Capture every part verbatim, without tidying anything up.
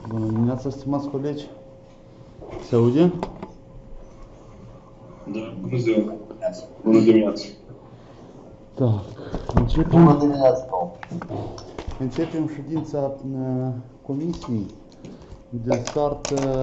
Bună dimineața, stimați colegi. Se aude? Da, bună ziua. Bună dimineața. Da. Începem, Bună dimineața. începem ședința uh, comisiei de start. Uh,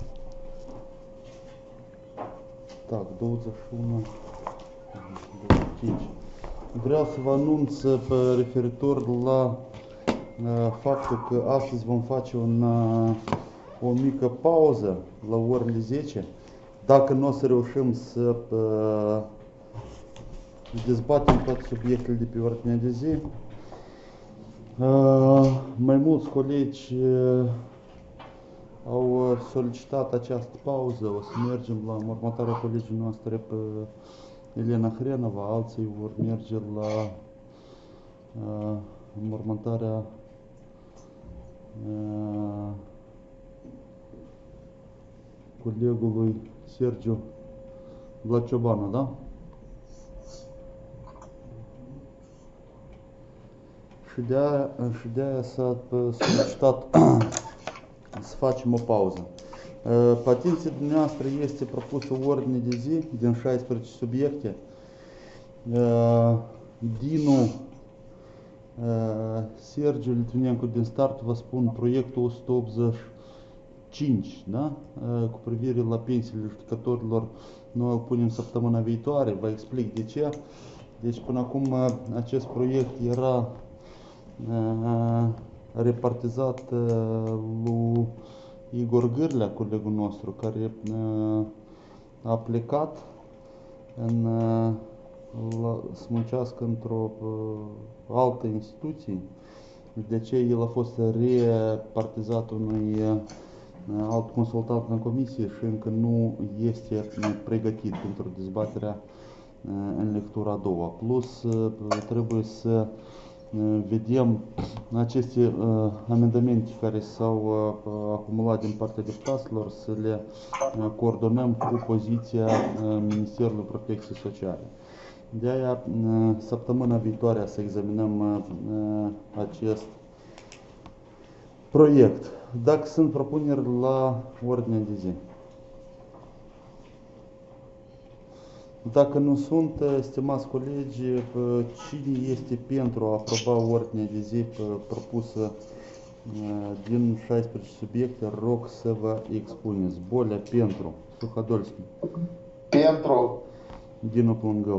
так, douăzeci și unu, douăzeci și cinci. Vreau să vă anunț pe referitor la uh, faptul că astăzi vom face un, uh, o mică pauză la orele zece. Dacă nu o să reușim să uh, dezbatem toate subiectele de pe ordinea de zi, uh, mai mulți colegi uh, au solicitat această pauză. O să mergem la mormântarea colegii noastre pe Elena Hrenova, alții vor merge la uh, mormântarea uh, colegului Sergiu Vlaciobanu, da? Și de-aia, și de-aia s-a solicitat să facem o pauză. Pe atenția dumneavoastră este propusă o ordine de zi din șaisprezece subiecte. Dinu, Sergiu Litvinencu din start, vă spun proiectul o sută optzeci și cinci, da? Cu privire la pensiile judecătorilor, noi îl punem săptămâna viitoare, vă explic de ce. Deci până acum acest proiect era repartizat lui Igor Gârlea, colegul nostru, care a plecat în, la, să muncească într-o altă instituție. De ce el a fost repartizat unui alt consultant în comisie și încă nu este pregătit pentru dezbaterea în lectura a doua. Plus trebuie să vedem aceste uh, amendamente care s-au uh, acumulat din partea deputaților, să le uh, coordonăm cu poziția uh, Ministerului Protecției Sociale. De aia, uh, săptămâna viitoare să examinăm uh, acest proiect. Dacă sunt propuneri la ordinea de zi. Dacă nu sunt, stimați colegi, cine este pentru a aproba ordinea de zi propusă din șaisprezece subiecte, rog să vă expuneți. Bolea pentru. Suhadolski. Pentru. Dinu Plungău.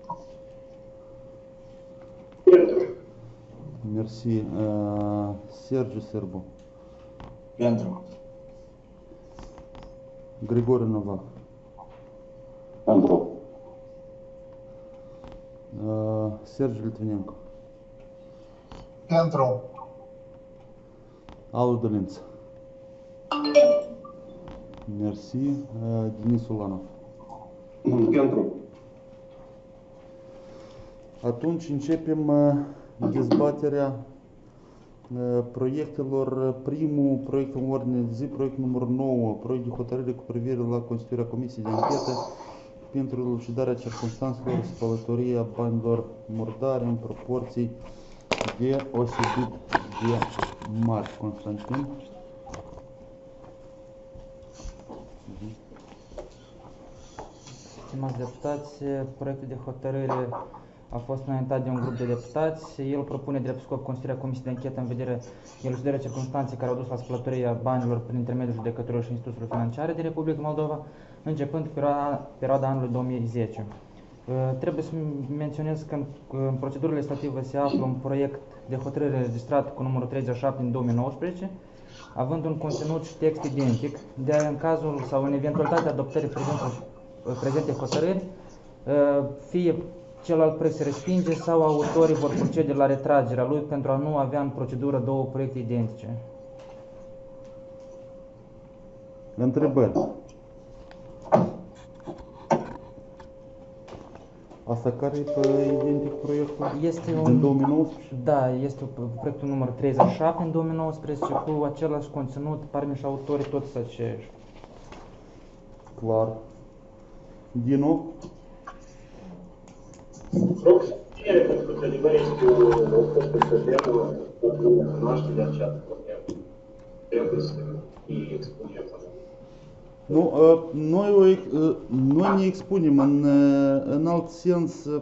Pentru. Mersi. Uh, Sergiu Sârbu. Pentru. Grigore Novac. Pentru. Uh, Sergiu Litvinencu. Pentru. Alu Dolință. Mersi. Uh, Denis Ulanov. Pentru. Atunci începem uh, dezbaterea uh, proiectelor. Primul proiect în ordine de zi, proiect numărul nouă, proiect de hotărâre cu privire la constituirea comisiei de anchetă pentru elucidarea circunstanțelor spălătoriei a banilor murdare în proporții deosebit de mari. Constantin. Stimați deputați, proiectul de hotărâre a fost înaintat de un grup de deputați. El propune drept scop constituirea comisiei de anchetă în vederea elucidării circunstanței care au dus la spălătoria banilor prin intermediul judecătorilor și instituțiilor financiare din Republica Moldova, începând cu perioada, perioada anului două mii zece. Trebuie să menționez că în, în procedură legislativă se află un proiect de hotărâre înregistrat cu numărul treizeci și șapte din două mii nouăsprezece, având un conținut și text identic. De aia, în cazul sau în eventualitatea adoptării prezente hotărâri, fie celălalt proiect se respinge sau autorii vor procede la retragerea lui pentru a nu avea în procedură două proiecte identice. Întrebări. Asta care e identic proiectul Este din un, două mii nouăsprezece? Da, este proiectul numărul treizeci și șapte în două mii nouăsprezece cu același conținut, parmi și autorii toți aceiași. Clar. Dinu? Rog să fie, pentru că într-adevăr este o fost problemă, o cunoaște de această problemă. trebuie să îi expunem. Nu, ă, noi, o, ex- ă, noi ne expunem în, ă, în alt sens. ă,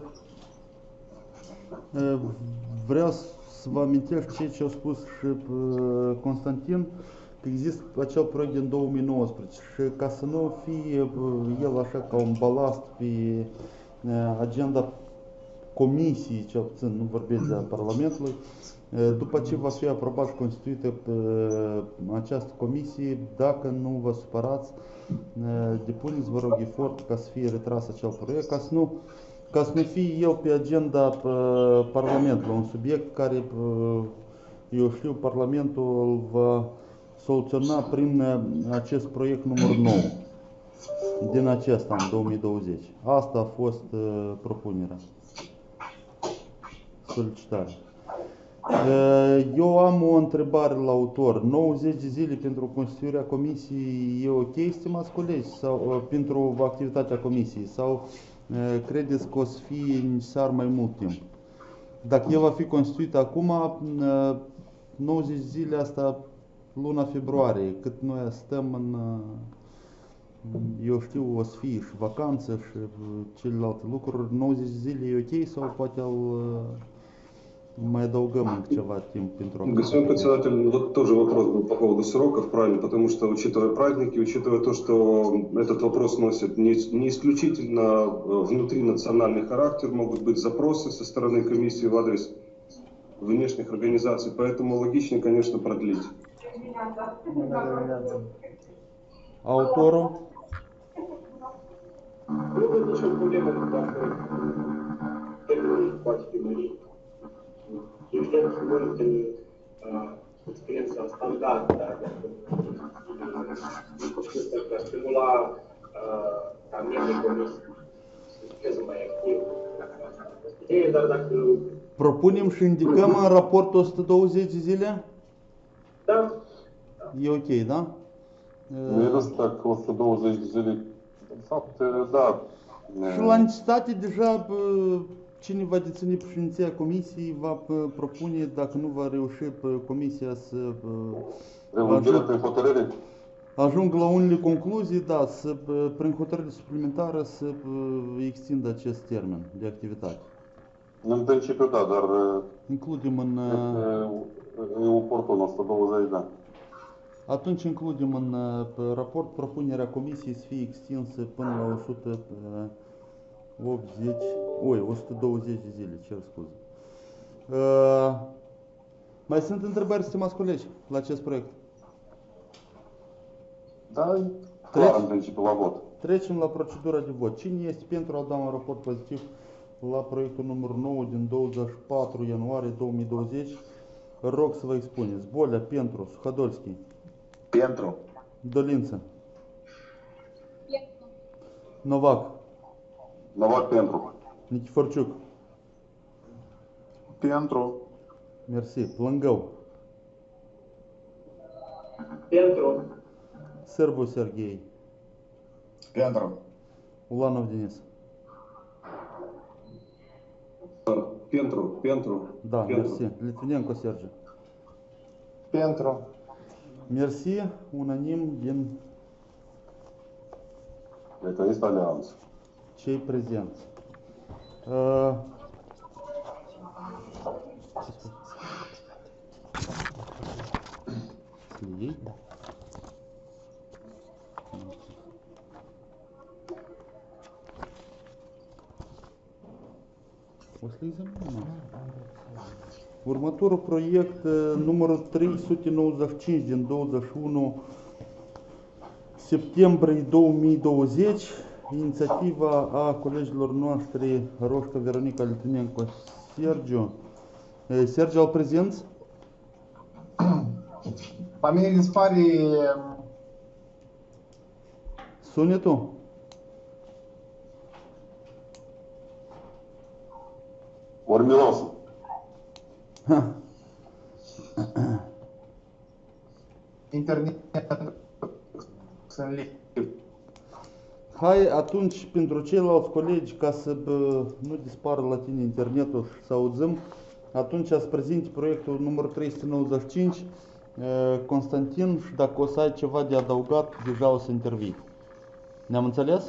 ă, Vreau să vă amintesc ceea ce a spus și ă, Constantin, că există acel proiect din două mii nouăsprezece și ca să nu fie ă, el așa ca un balast pe ă, agenda comisiei, cel puțin, nu vorbesc de a Parlamentului, ă, după ce va fi aprobat și constituită ă, această comisie, dacă nu vă supărați, ă, depuneți, vă rog, efort ca să fie retras acel proiect, ca să nu, ca să nu fie el pe agenda ă, Parlamentului, un subiect care, ă, eu știu, Parlamentul îl va soluționa prin ă, acest proiect numărul nouă din acest an, două mii douăzeci. Asta a fost ă, propunerea, solicitarea. Uh, Eu am o întrebare la autor. nouăzeci de zile pentru constituirea comisiei e ok, stimați colegi, sau uh, pentru activitatea comisiei, sau uh, credeți că o să fie necesar mai mult timp? Dacă el va fi constituit acum, uh, nouăzeci de zile, asta luna februarie, cât noi stăm în, uh, eu știu, o să fie și vacanță și uh, celelalte lucruri, nouăzeci de zile e ok sau poate îl uh, mai adăugăm încă ceva timp pentru a... Господин председатель, вот тоже вопрос был по поводу сроков, правильно, потому что, учитывая праздники, учитывая то, что этот вопрос носит не, не исключительно внутринациональный характер, могут быть запросы со стороны комиссии в адрес внешних организаций, поэтому логичнее, конечно, продлить. Autorul? Nu văd nicio problemă dacă termenul poate fi mărit. Evident, noi de uh, experiența standard, dar dacă ar stimula uh, ca membrii comisii să lucreze mai activ, idee, dar dacă... Propunem și indicăm în raportul o sută douăzeci de zile? Da, E ok, da? Мне кажется, так, o sută douăzeci de zile. De fapt, da. Și la necesitate deja bă, cine va deține președinția comisiei va bă, propune, dacă nu va reuși bă, comisia să bă, Relungire ajung, prin hotărâre? ajung la unele concluzii, da, să bă, prin hotărâre suplimentară să bă, extindă acest termen de activitate. În principiu, da, dar Includem în, e oportun, o sută douăzeci, da. atunci includem în bă, raport propunerea comisiei să fie extinsă până la o sută optzeci, oi, o sută douăzeci de zile, cer scuze. Uh, mai sunt întrebări, stimați colegi, la acest proiect? Da, e clar în principiu la vot. Trecem la procedura de vot. Cine este pentru a da un raport pozitiv la proiectul numărul nouă din douăzeci și patru ianuarie două mii douăzeci? Rog să vă expuneți. Bolea, pentru, Suhadolski, Pentru. Dolință, Novac, Novac pentru. Nichiforciuc, Pentru. mersi, Plângău, pentru, Sârbu Serghei, Pentru. Ulanov Denis. Pentru, pentru, Da, pentru. mersi. Litvinenko Sergiu. Pentru. Mersi, unanim din Deci este alianță. cei prezenți. Uh, Să le iei? O să le examinăm. Următorul proiect, uh, numărul trei sute nouăzeci și cinci din douăzeci și unu septembrie două mii douăzeci, inițiativa a colegilor noștri Roșca Veronica, Litvinenko Sergiu. Eh, Sergiu, al prezenți? La mine dispare Sunetul? Ori mirosul. internet sunt live. Hai atunci pentru ceilalți colegi, ca să bă, nu dispară la tine internetul și să auzim, atunci ați prezint proiectul numărul trei sute nouăzeci și cinci, uh, Constantin, și dacă o să ai ceva de adăugat, deja o să intervii. Ne-am înțeles?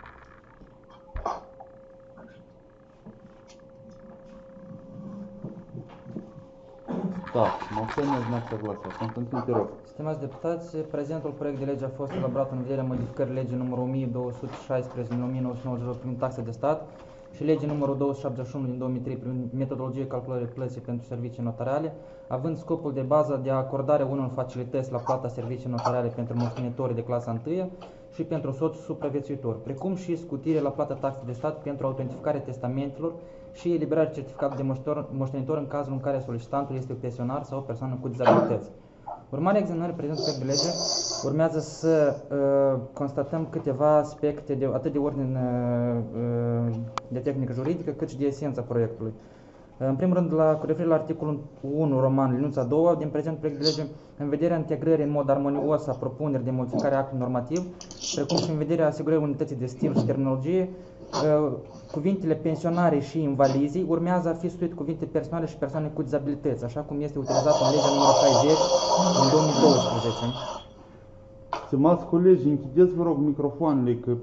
Da, Moștenia Znac Săglasa. Constantin, te rog. Stimați deputați, prezentul proiect de lege a fost elaborat în vederea modificării legii numărul o mie două sute șaisprezece din o mie nouă sute nouăzeci și opt privind taxe de stat și legii numărul două sute șaptezeci și unu din două mii trei privind metodologie calculării plății pentru servicii notariale, având scopul de bază de acordare unor facilități la plata servicii notariale pentru moștenitorii de clasa întâi și pentru soțul supraviețuitor, precum și scutire la plata taxe de stat pentru autentificarea testamentelor și eliberarea certificatului de moștenitor, moștenitor în cazul în care solicitantul este pensionar sau o persoană cu dizabilități. Urmarea examinării prezentului de lege, urmează să uh, constatăm câteva aspecte de, atât de ordine uh, de tehnică juridică, cât și de esența proiectului. Uh, în primul rând, la, cu referire la articolul unu, roman, liniuța a doua, din prezent proiect de lege, în vederea integrării în mod armonios a propunerii de modificare a actului normativ, precum și în vederea asigurării unității de stil și terminologie, uh, cuvintele pensionare și invalizii urmează a fi suit cuvinte personale și persoane cu dizabilități, așa cum este utilizat în legea numărul șaizeci din două mii douăsprezece. Stimați colegi, închideți vă rog microfoanele, că...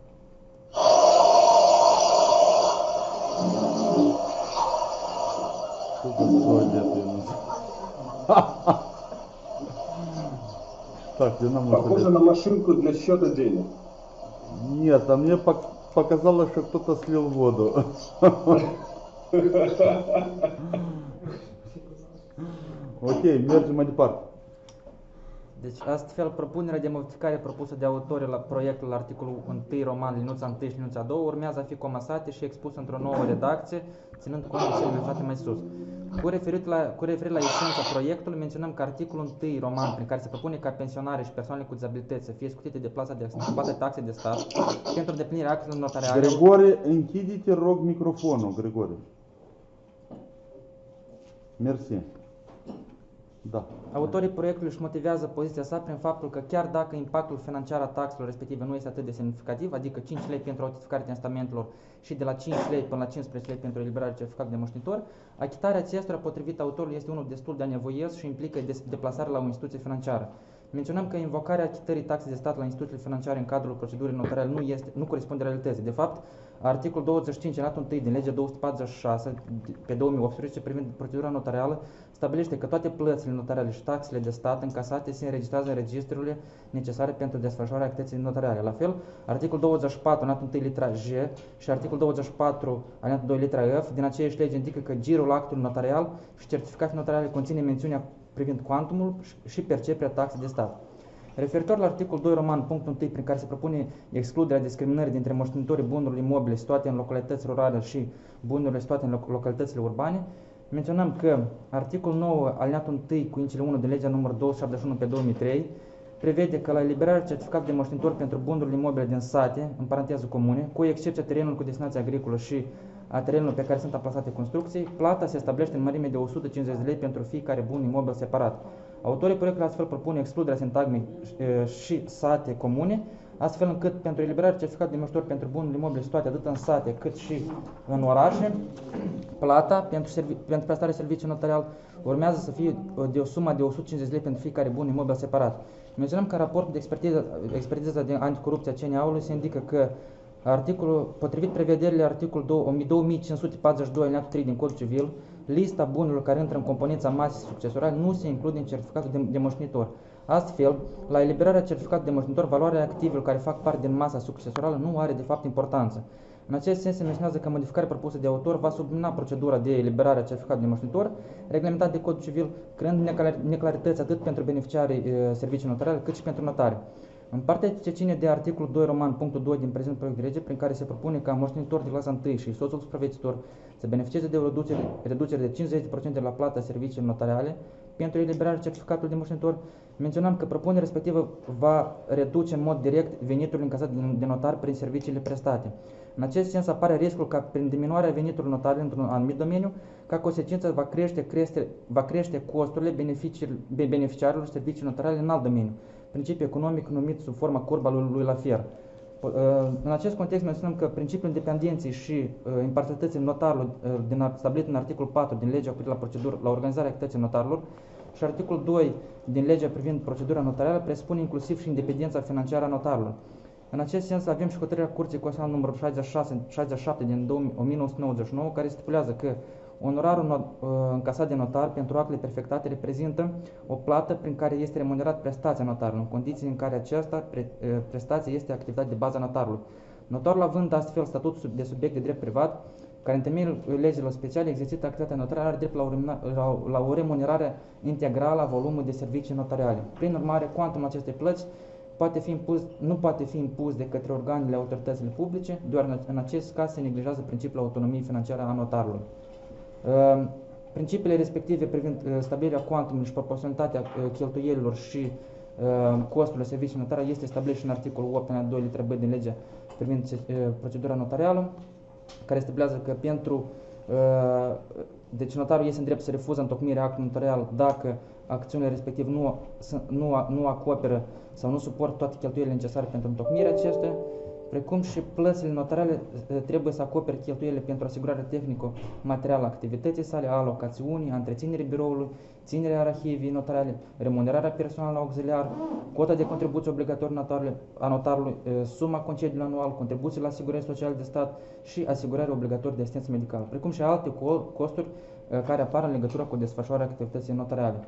Так, я нам Похоже на машинку для счета денег. Нет, а мне показалось, что кто-то слил воду. Окей, mergem mai departe. Deci, astfel, propunerea de modificare propusă de autorii la proiectul la articolul unu roman, liniuța unu și liniuța doi, urmează a fi comasate și expuse într-o nouă redacție, ținând cont de cele menționate mai sus. Cu referire la, cu referire la esența proiectului, menționăm că articolul unu roman, prin care se propune ca pensionare și persoanele cu dizabilități să fie scutite de plata de, plata de taxe de stat pentru îndeplinirea actelor notariale. Grigore, închide-te, rog, microfonul, Grigore. Mersi. Da. Autorii proiectului își motivează poziția sa prin faptul că chiar dacă impactul financiar a taxelor respective nu este atât de semnificativ, adică cinci lei pentru autentificarea testamentelor și de la cinci lei până la cincisprezece lei pentru eliberarea certificatului de moștenitor, achitarea acestora, potrivit autorului, este unul destul de anevoios și implică deplasarea la o instituție financiară. Menționăm că invocarea achitării taxei de stat la instituțiile financiare în cadrul procedurii notariale nu, este, nu corespunde realității. De fapt, articolul douăzeci și cinci, alineatul unu din legea două sute patruzeci și șase pe două mii optsprezece privind procedura notarială stabilește că toate plățile notariale și taxele de stat încasate se înregistrează în registrurile necesare pentru desfășurarea activității notariale. La fel, articolul douăzeci și patru, alineatul unu litera J și articolul douăzeci și patru, alineatul doi litera F din aceeași lege indică că girul actului notarial și certificatul notariale conține mențiunea privind cuantumul și perceperea taxei de stat. Referitor la articolul doi roman, punctul unu, prin care se propune excluderea discriminării dintre moștenitorii bunurilor imobile situate în localități rurale și bunurile situate în localitățile urbane, menționăm că articolul nouă, alineatul unu cu incele unu de legea numărul două sute șaptezeci și unu pe două mii trei, prevede că la eliberarea certificatului de moștenitor pentru bunurile imobile din sate, în paranteză comune, cu excepția terenului cu destinație agricolă și a terenului pe care sunt amplasate construcții, plata se stabilește în mărime de o sută cincizeci de lei pentru fiecare bun imobil separat. Autorii proiectului astfel propune excluderea sintagmei și sate comune, astfel încât pentru eliberarea certificatului de moștenitor pentru bunurile imobile situate atât în sate cât și în orașe, plata pentru, servi- pentru prestarea serviciului notarial urmează să fie de o sumă de o sută cincizeci de lei pentru fiecare bun imobil separat. Menționăm că raportul de expertiză, expertiză de anticorupție a C N A-ului se indică că articolul, potrivit prevederile articolul două mii cinci sute patruzeci și doi alineatul trei din Codul Civil, lista bunurilor care intră în componența masei succesorale nu se include în certificatul de, de moștenitor. Astfel, la eliberarea certificatului de moștenitor, valoarea activelor care fac parte din masa succesorală nu are de fapt importanță. În acest sens se menționează că modificarea propusă de autor va submina procedura de eliberare a certificatului de moștenitor, reglementat de Codul Civil, creând neclarități atât pentru beneficiarii e, serviciului notarial, cât și pentru notari. În partea ce ține de articolul doi roman, punctul doi din prezent proiect de lege, prin care se propune ca moștenitor de clasa unu și soțul supraviețuitor să beneficieze de o reducere, reducere de cincizeci la sută la plata serviciilor notariale pentru eliberarea certificatului de moștenitor, menționăm că propunerea respectivă va reduce în mod direct veniturile încasate de notar prin serviciile prestate. În acest sens apare riscul ca prin diminuarea veniturilor notare într-un anumit domeniu, ca consecință va crește, crește, va crește costurile beneficiarilor serviciilor notariale în alt domeniu, principiu economic numit sub forma curba lui, lui Lafer. În acest context menționăm că principiul independenței și imparțialității notarilor din, stabilit în articolul patru din legea cu la procedură la organizarea activității notarilor și articolul doi din legea privind procedura notarială presupune inclusiv și independența financiară a notarului. În acest sens avem și hotărârea Curții Constituționale numărul șaizeci și șase șaizeci și șapte din o mie nouă sute nouăzeci și nouă, care stipulează că onorarul încasat de notar pentru actele perfectate reprezintă o plată prin care este remunerat prestația notarului, în condiții în care aceasta prestație este activitate de bază a notarului. Notarul, având astfel statut de subiect de drept privat, care în temeiul legilor speciale exercită activitatea notară, are drept la o, la, la o remunerare integrală a volumului de servicii notariale. Prin urmare, cuantumul acestei plăți poate fi impus, nu poate fi impus de către organele autoritățile publice, doar în acest caz se neglijează principiul autonomiei financiare a notarului. Principiile respective privind stabilirea cuantumului și proporționalitatea cheltuielilor și costurile serviciului notare este stabilit și în articolul opt, în doi litera B din legea privind procedura notarială, care stipulează că pentru deci notarul este în drept să refuză întocmirea actului notarial dacă acțiunile respective nu, nu, nu acoperă sau nu suportă toate cheltuielile necesare pentru întocmirea acestuia, precum și plățile notariale trebuie să acopere cheltuielile pentru asigurarea tehnico-materială a activității sale, a alocațiunii, a întreținerii biroului, ținerea arhivii notariale, remunerarea personală auxiliar, cota de contribuții obligatorii a notarului, suma concediului anual, contribuții la asigurări sociale de stat și asigurare obligatorie de asistență medicală, precum și alte costuri care apar în legătură cu desfășurarea activității notariale.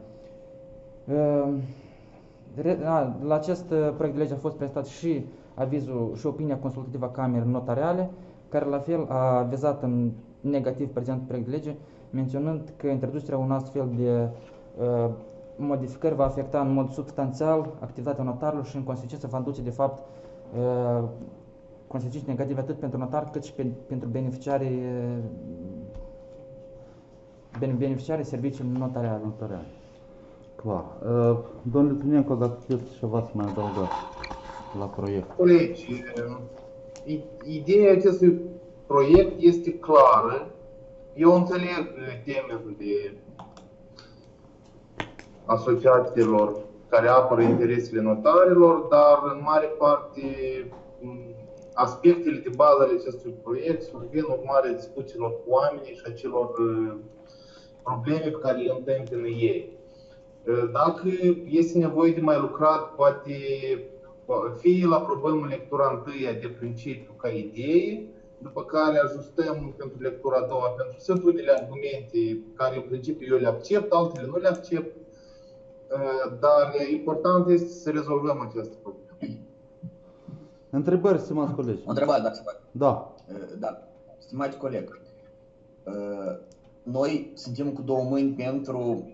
La acest proiect de lege a fost prezentat și avizul și opinia consultativă a Camerei Notariale, care la fel a vizat în negativ prezent proiect de lege, menționând că introducerea unui astfel de uh, modificări va afecta în mod substanțial activitatea notarului și în consecință va duce de fapt uh, consecințe negative atât pentru notar cât și pe, pentru beneficiarii uh, beneficiarii serviciului notarial. notarial. Clar. Uh, domnule Trinenco, dacă știți ceva să mai adăugați la proiect. Colegi, ideea acestui proiect este clară. Eu înțeleg temerile asociațiilor care apără interesele notarilor, dar în mare parte aspectele de bază ale acestui proiect survin urmarea discuțiilor cu oamenii și acelor probleme pe care le întâmpină ei. Dacă este nevoie de mai lucrat, poate fie la aprobăm lectura întâia de principiu ca idee, după care ajustăm pentru lectura a doua, pentru că sunt unele argumente care în principiu eu le accept, altele nu le accept, dar important este să rezolvăm această problemă. Întrebări, stimați colegi? O întrebare, dacă se poate. Da. Da. Stimați coleg, noi suntem cu două mâini pentru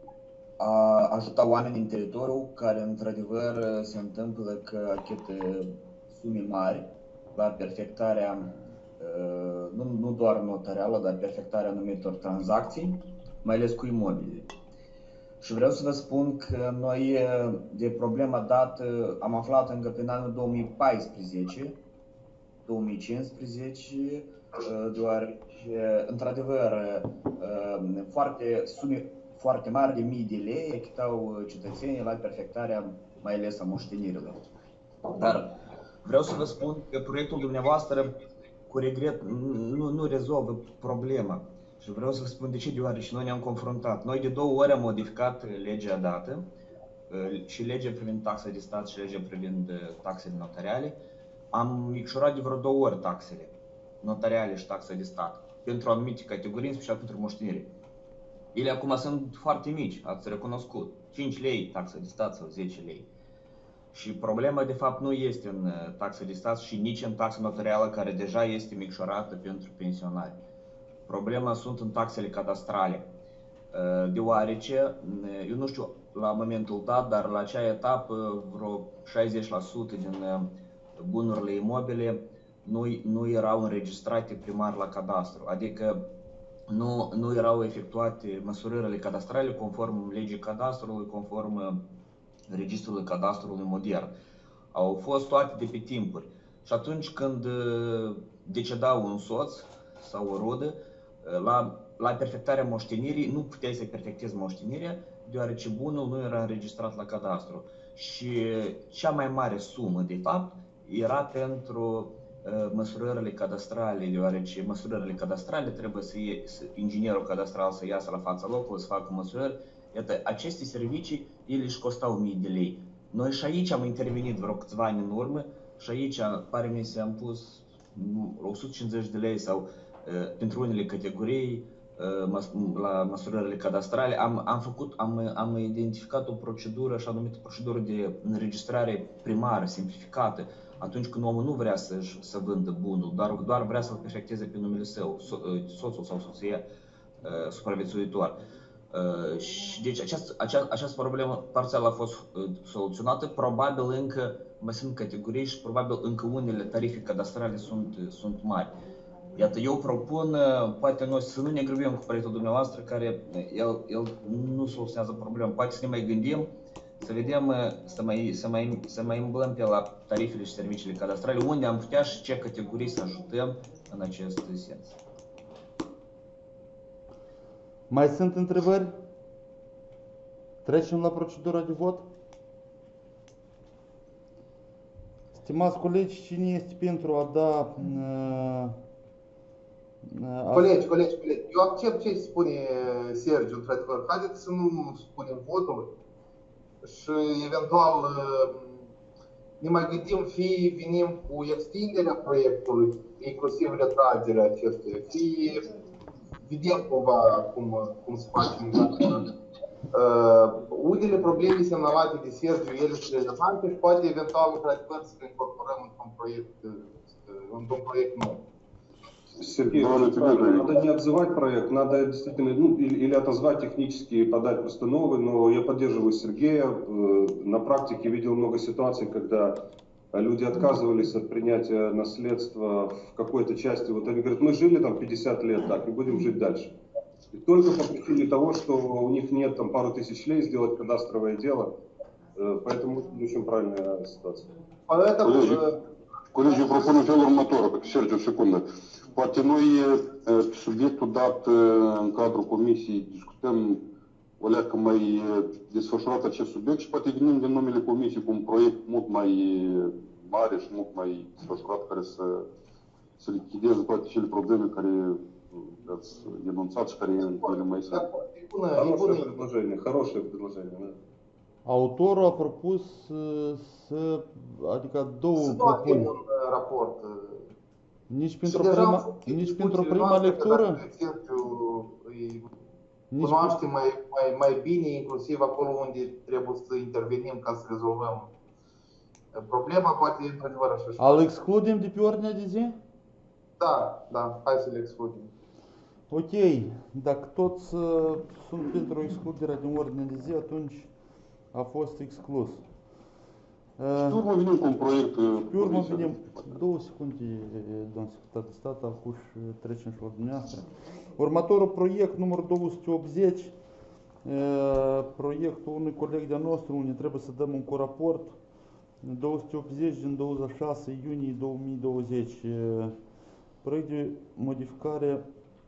a ajuta oamenii în teritoriu care într-adevăr se întâmplă că achită sume mari la perfectarea, nu, nu doar notarială, dar perfectarea anumitor tranzacții, mai ales cu imobile. Și vreau să vă spun că noi de problema dată am aflat încă prin anul două mii paisprezece, două mii cincisprezece, deoarece într-adevăr foarte sume foarte mari de mii de lei achitau cetățenii la perfectarea mai ales a moștenirilor. Dar vreau să vă spun că proiectul dumneavoastră, cu regret, nu, nu rezolvă problema. Și vreau să vă spun de ce, deoarece noi ne-am confruntat. Noi de două ori am modificat legea dată, și legea privind taxa de stat și legea privind taxele notariale. Am micșorat de vreo două ori taxele notariale și taxa de stat pentru anumite categorii, în special pentru moștenire. Ele acum sunt foarte mici, ați recunoscut. cinci lei taxa de stat sau zece lei. Și problema de fapt nu este în taxa de stat și nici în taxa notarială, care deja este micșorată pentru pensionari. Problema sunt în taxele cadastrale, deoarece, eu nu știu la momentul dat, dar la acea etapă vreo șaizeci la sută din bunurile imobile nu, nu erau înregistrate primar la cadastru, adică nu, nu erau efectuate măsurările cadastrale conform legii cadastrului, conform registrului cadastrului modern. Au fost toate de pe timpuri. Și atunci când deceda un soț sau o rudă, la, la perfectarea moștenirii nu puteai să perfectezi moștenirea, deoarece bunul nu era înregistrat la cadastru. Și cea mai mare sumă, de fapt, era pentru uh, măsurările cadastrale, deoarece măsurările cadastrale trebuie să, ie, să inginerul cadastral să iasă la fața locului, să facă măsurări, Iată, aceste servicii, ele își costau mii de lei. Noi și aici am intervenit vreo câțiva ani în urmă și aici, pare mi se, am pus o sută cincizeci de lei sau uh, pentru unele categorii, uh, mas, la măsurările cadastrale, am, am, făcut, am, am identificat o procedură, așa numită procedură de înregistrare primară, simplificată, atunci când omul nu vrea să, să vândă bunul, doar, doar vrea să-l efecteze pe numele său, so, soțul sau soția uh, supraviețuitor. Uh, și deci această, această, această problemă parțial a fost uh, soluționată, probabil încă mai sunt categorii și probabil încă unele tarife cadastrale sunt, sunt mari. Iată, eu propun, uh, poate noi să nu ne grăbim cu proiectul dumneavoastră, care el, el nu soluționează problema, poate să ne mai gândim, să vedem, uh, să mai, să mai, să mai îmblăm pe la tarifele și serviciile cadastrale, unde am putea și ce categorii să ajutăm în acest sens. Mai sunt întrebări? Trecem la procedura de vot? Stimați colegi, cine este pentru a da... Uh, uh, colegi, colegi, colegi, eu accept ce spune Sergiu, într-adevăr. Haideți să nu spunem votul și eventual uh, ne mai gândim, fie venim cu extinderea proiectului, inclusiv retragerea acestuia, fie vedem cumva cum, cum să facem. Uh, unele probleme semnalate de Sergiu, ele sunt relevante și poate eventual într-adevăr să le incorporăm într-un proiect, într-un proiект nou. Сергей, надо не отзывать проект, надо действительно, ну, или, или отозвать технически и подать просто новый, но я поддерживаю Сергея. На практике видел много ситуаций, когда люди отказывались от принятия наследства в какой-то части. Вот они говорят, мы жили там пятьдесят лет так и будем жить дальше. И только по причине того, что у них нет там пару тысяч лей сделать кадастровое дело. Поэтому это очень правильная ситуация. Поэтому... Colegi, eu propun în felul următor, Sergiu, o secundă. Poate noi subiectul dat în cadrul comisiei discutăm o leacă mai desfășurat acest subiect și poate venim din numele comisiei cu un proiect mult mai mare și mult mai desfășurat care să, să lichideze toate cele probleme care ați denunțat și care ele mai sunt. Хорошее предложение, хорошее предложение, да. Autorul a propus să, adică două să propuneri. un raport. Nici pentru prima, nici pentru prima lectură? Cunoaște mai, mai, mai bine, inclusiv acolo unde trebuie să intervenim ca să rezolvăm problema, poate într-adevăr așa. Al excludem de pe ordinea de zi? Da, da, hai să le excludem. Ok, dacă toți uh, sunt pentru excluderea din ordinea de zi, atunci a fost exclus. Și pe urmă venim cu un proiect. Pe urmă venim, două secunde, domnul secretar de stat, acum trecem și la dumneavoastră. Următorul proiect, numărul două sute optzeci, proiectul unui coleg de-a nostru, unde trebuie să dăm un coraport, două sute optzeci din douăzeci și șase iunie două mii douăzeci. Proiect de modificare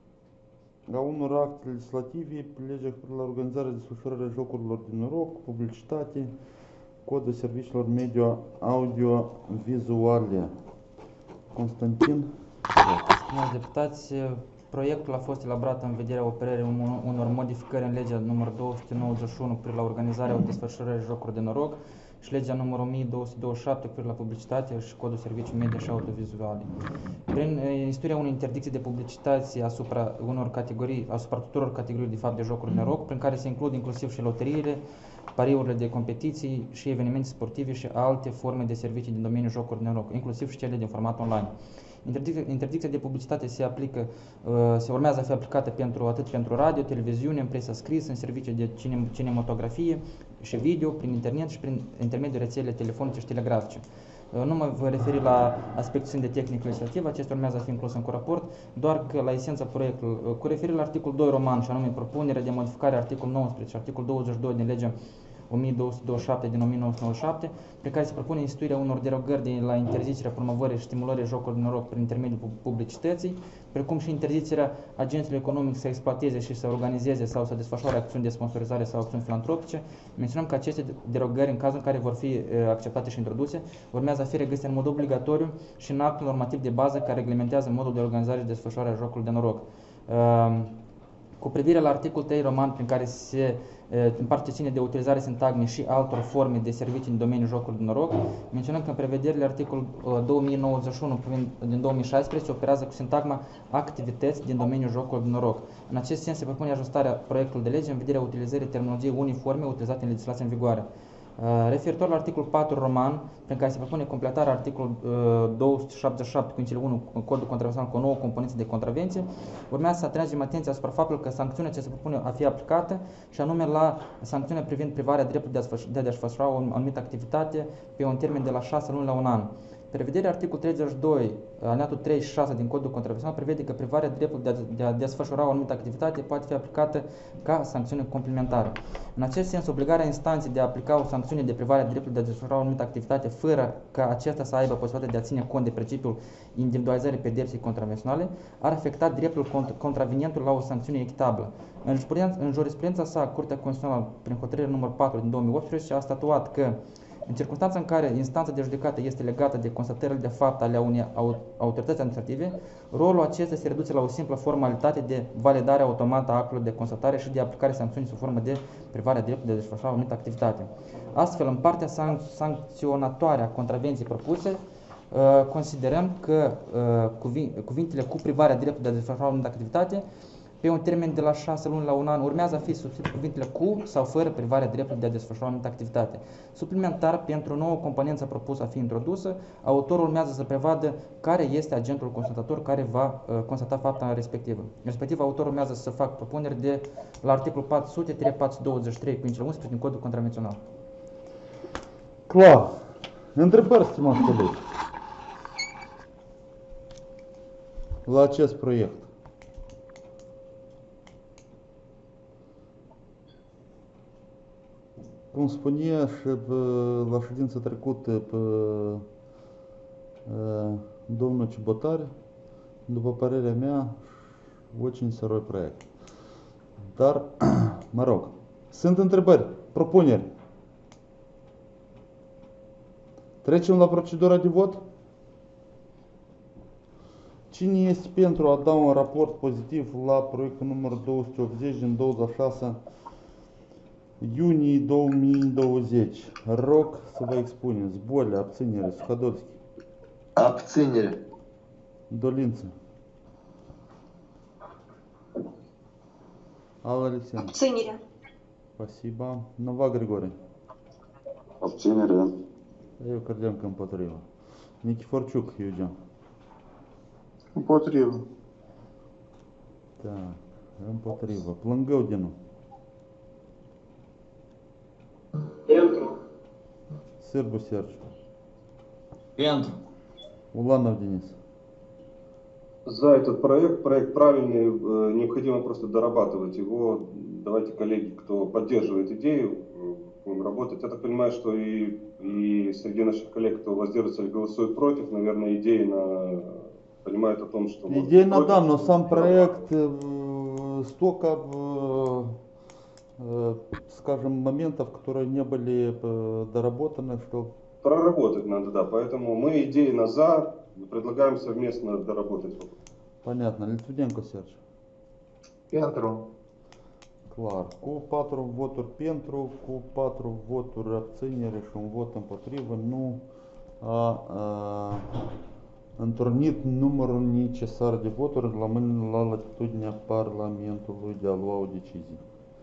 a unor acte legislative, legea la organizarea și desfășurarea jocurilor de noroc, publicitate, codul serviciilor media audio-vizuale. Constantin? Stimați deputați, proiectul a fost elaborat în vederea operării unor modificări în legea numărul două sute nouăzeci și unu cu privire la organizarea și desfășurarea jocurilor de noroc și legea numărul o mie două sute douăzeci și șapte cu privire la publicitate și codul serviciilor media și audiovizuale. Prin instituirea unei interdicții de publicitate asupra unor categorii, asupra tuturor categoriilor de fapt de jocuri de noroc, prin care se includ inclusiv și loteriile, pariurile de competiții și evenimente sportive și alte forme de servicii din domeniul jocuri de noroc, inclusiv și cele din format online. Interdicția de publicitate se aplică, se urmează a fi aplicată pentru, atât pentru radio, televiziune, în presa scrisă, în servicii de cine, cinematografie și video, prin internet și prin intermediul rețelele telefonice și telegrafice. Nu mă voi referi la aspectul de tehnic legislativ, acesta urmează a fi inclus în coraport, doar că la esența proiectului, cu referire la articolul doi roman, și anume propunerea de modificare a articolul nouăsprezece și articolul douăzeci și doi din legea o mie două sute douăzeci și șapte din o mie nouă sute nouăzeci și șapte, prin care se propune instituirea unor derogări de la interzicerea promovării și stimulării jocurilor de noroc prin intermediul publicității, precum și interzicerea agenților economic să exploateze și să organizeze sau să desfășoare acțiuni de sponsorizare sau acțiuni filantropice. Menționăm că aceste derogări, în cazul în care vor fi acceptate și introduse, urmează a fi regăsite în mod obligatoriu și în actul normativ de bază care reglementează modul de organizare și desfășurare a jocurilor de noroc. Cu privire la articolul trei roman, prin care se în parte ce ține de utilizare sintagme și altor forme de servicii în domeniul jocului de noroc, menționăm că în prevederile articolul două mii nouăzeci și unu din două mii șaisprezece se operează cu sintagma activități din domeniul jocului de noroc. În acest sens se propune ajustarea proiectului de lege în vederea utilizării terminologiei uniforme utilizate în legislația în vigoare. Referitor la articolul patru roman, prin care se propune completarea articolul două sute șaptezeci și șapte cu incele unu Codul Contravențional cu o nouă componență de contravenție, urmează să atragem atenția asupra faptului că sancțiunea ce se propune a fi aplicată, și anume la sancțiunea privind privarea dreptului de a desfășura o anumită activitate pe un termen de la șase luni la un an. Prevederea articolul treizeci și doi, alineatul treizeci și șase din Codul Contravențional prevede că privarea dreptului de a, de a desfășura o anumită activitate poate fi aplicată ca sancțiune complementară. În acest sens, obligarea instanței de a aplica o sancțiune de privare a dreptului de a desfășura o anumită activitate fără ca acesta să aibă posibilitatea de a ține cont de principiul individualizării pedepsei contravenționale ar afecta dreptul contravenientului la o sancțiune echitabilă. În jurisprudența, în jurisprudența sa, Curtea Constituțională, prin hotărârea numărul patru din două mii optsprezece, a statuat că în circunstanța în care instanța de judecată este legată de constatările de fapt ale unei autorități administrative, rolul acesta se reduce la o simplă formalitate de validare automată a actului de constatare și de aplicare sancțiunii sub formă de privare a dreptului de a desfășura o anumită activitate. Astfel, în partea sanc- sancționatoare a contravenției propuse, considerăm că cuvintele cu privarea dreptului de a desfășura o anumită activitate pe un termen de la șase luni la un an urmează a fi substituit cuvintele cu sau fără privarea dreptului de a desfășura o anumită activitate. Suplimentar, pentru o nouă componență propusă a fi introdusă, autorul urmează să prevadă care este agentul constatator care va uh, constata fapta respectivă. Respectiv, autorul urmează să facă propuneri de la articolul patru sute patru sute douăzeci și trei cu incele unsprezece din Codul Contravențional. Clar. Întrebări, stimați colegi, la acest proiect? Cum spunea și pe, la ședința trecută pe domnul Cibotar, după părerea mea, очень сырой proiect. Dar, mă rog, sunt întrebări, propuneri. Trecem la procedura de vot? Cine este pentru a da un raport pozitiv la proiectul numărul două sute optzeci din douăzeci și șase iunie două mii douăzeci? Rog să vă expuneți. Bolea, abținere, Suhodolski. Abținere. Dolință. Al Alexandru. Abținere. Спасибо. Nova Grigore. Abținere. Eu credeam că împotriva. Nichiforciuc, Eugen. Împotrivă. Da, împotriva. Plângăudinu. Pentru. Sârbu Sergiu. Pentru. Ulanov Денис. За этот проект. Проект правильный, необходимо просто дорабатывать его. Давайте, коллеги, кто поддерживает идею, будем работать. Я так понимаю, что и, и среди наших коллег, кто воздерживается или голосует против, наверное, идейно понимают о том, что... Идейно, да, но сам проект столько, скажем, моментов, которые не были доработаны, что... Проработать надо, да. Поэтому мы идейно за, предлагаем совместно доработать. Понятно. Литвиненко Серж. Pentru. Clar. Cu patru voturi pentru, cu patru voturi abținere și un vot împotrivă, nu a, a întrunit numărul necesar de voturi la mâine la latitudinea Parlamentului de a lua o decizie.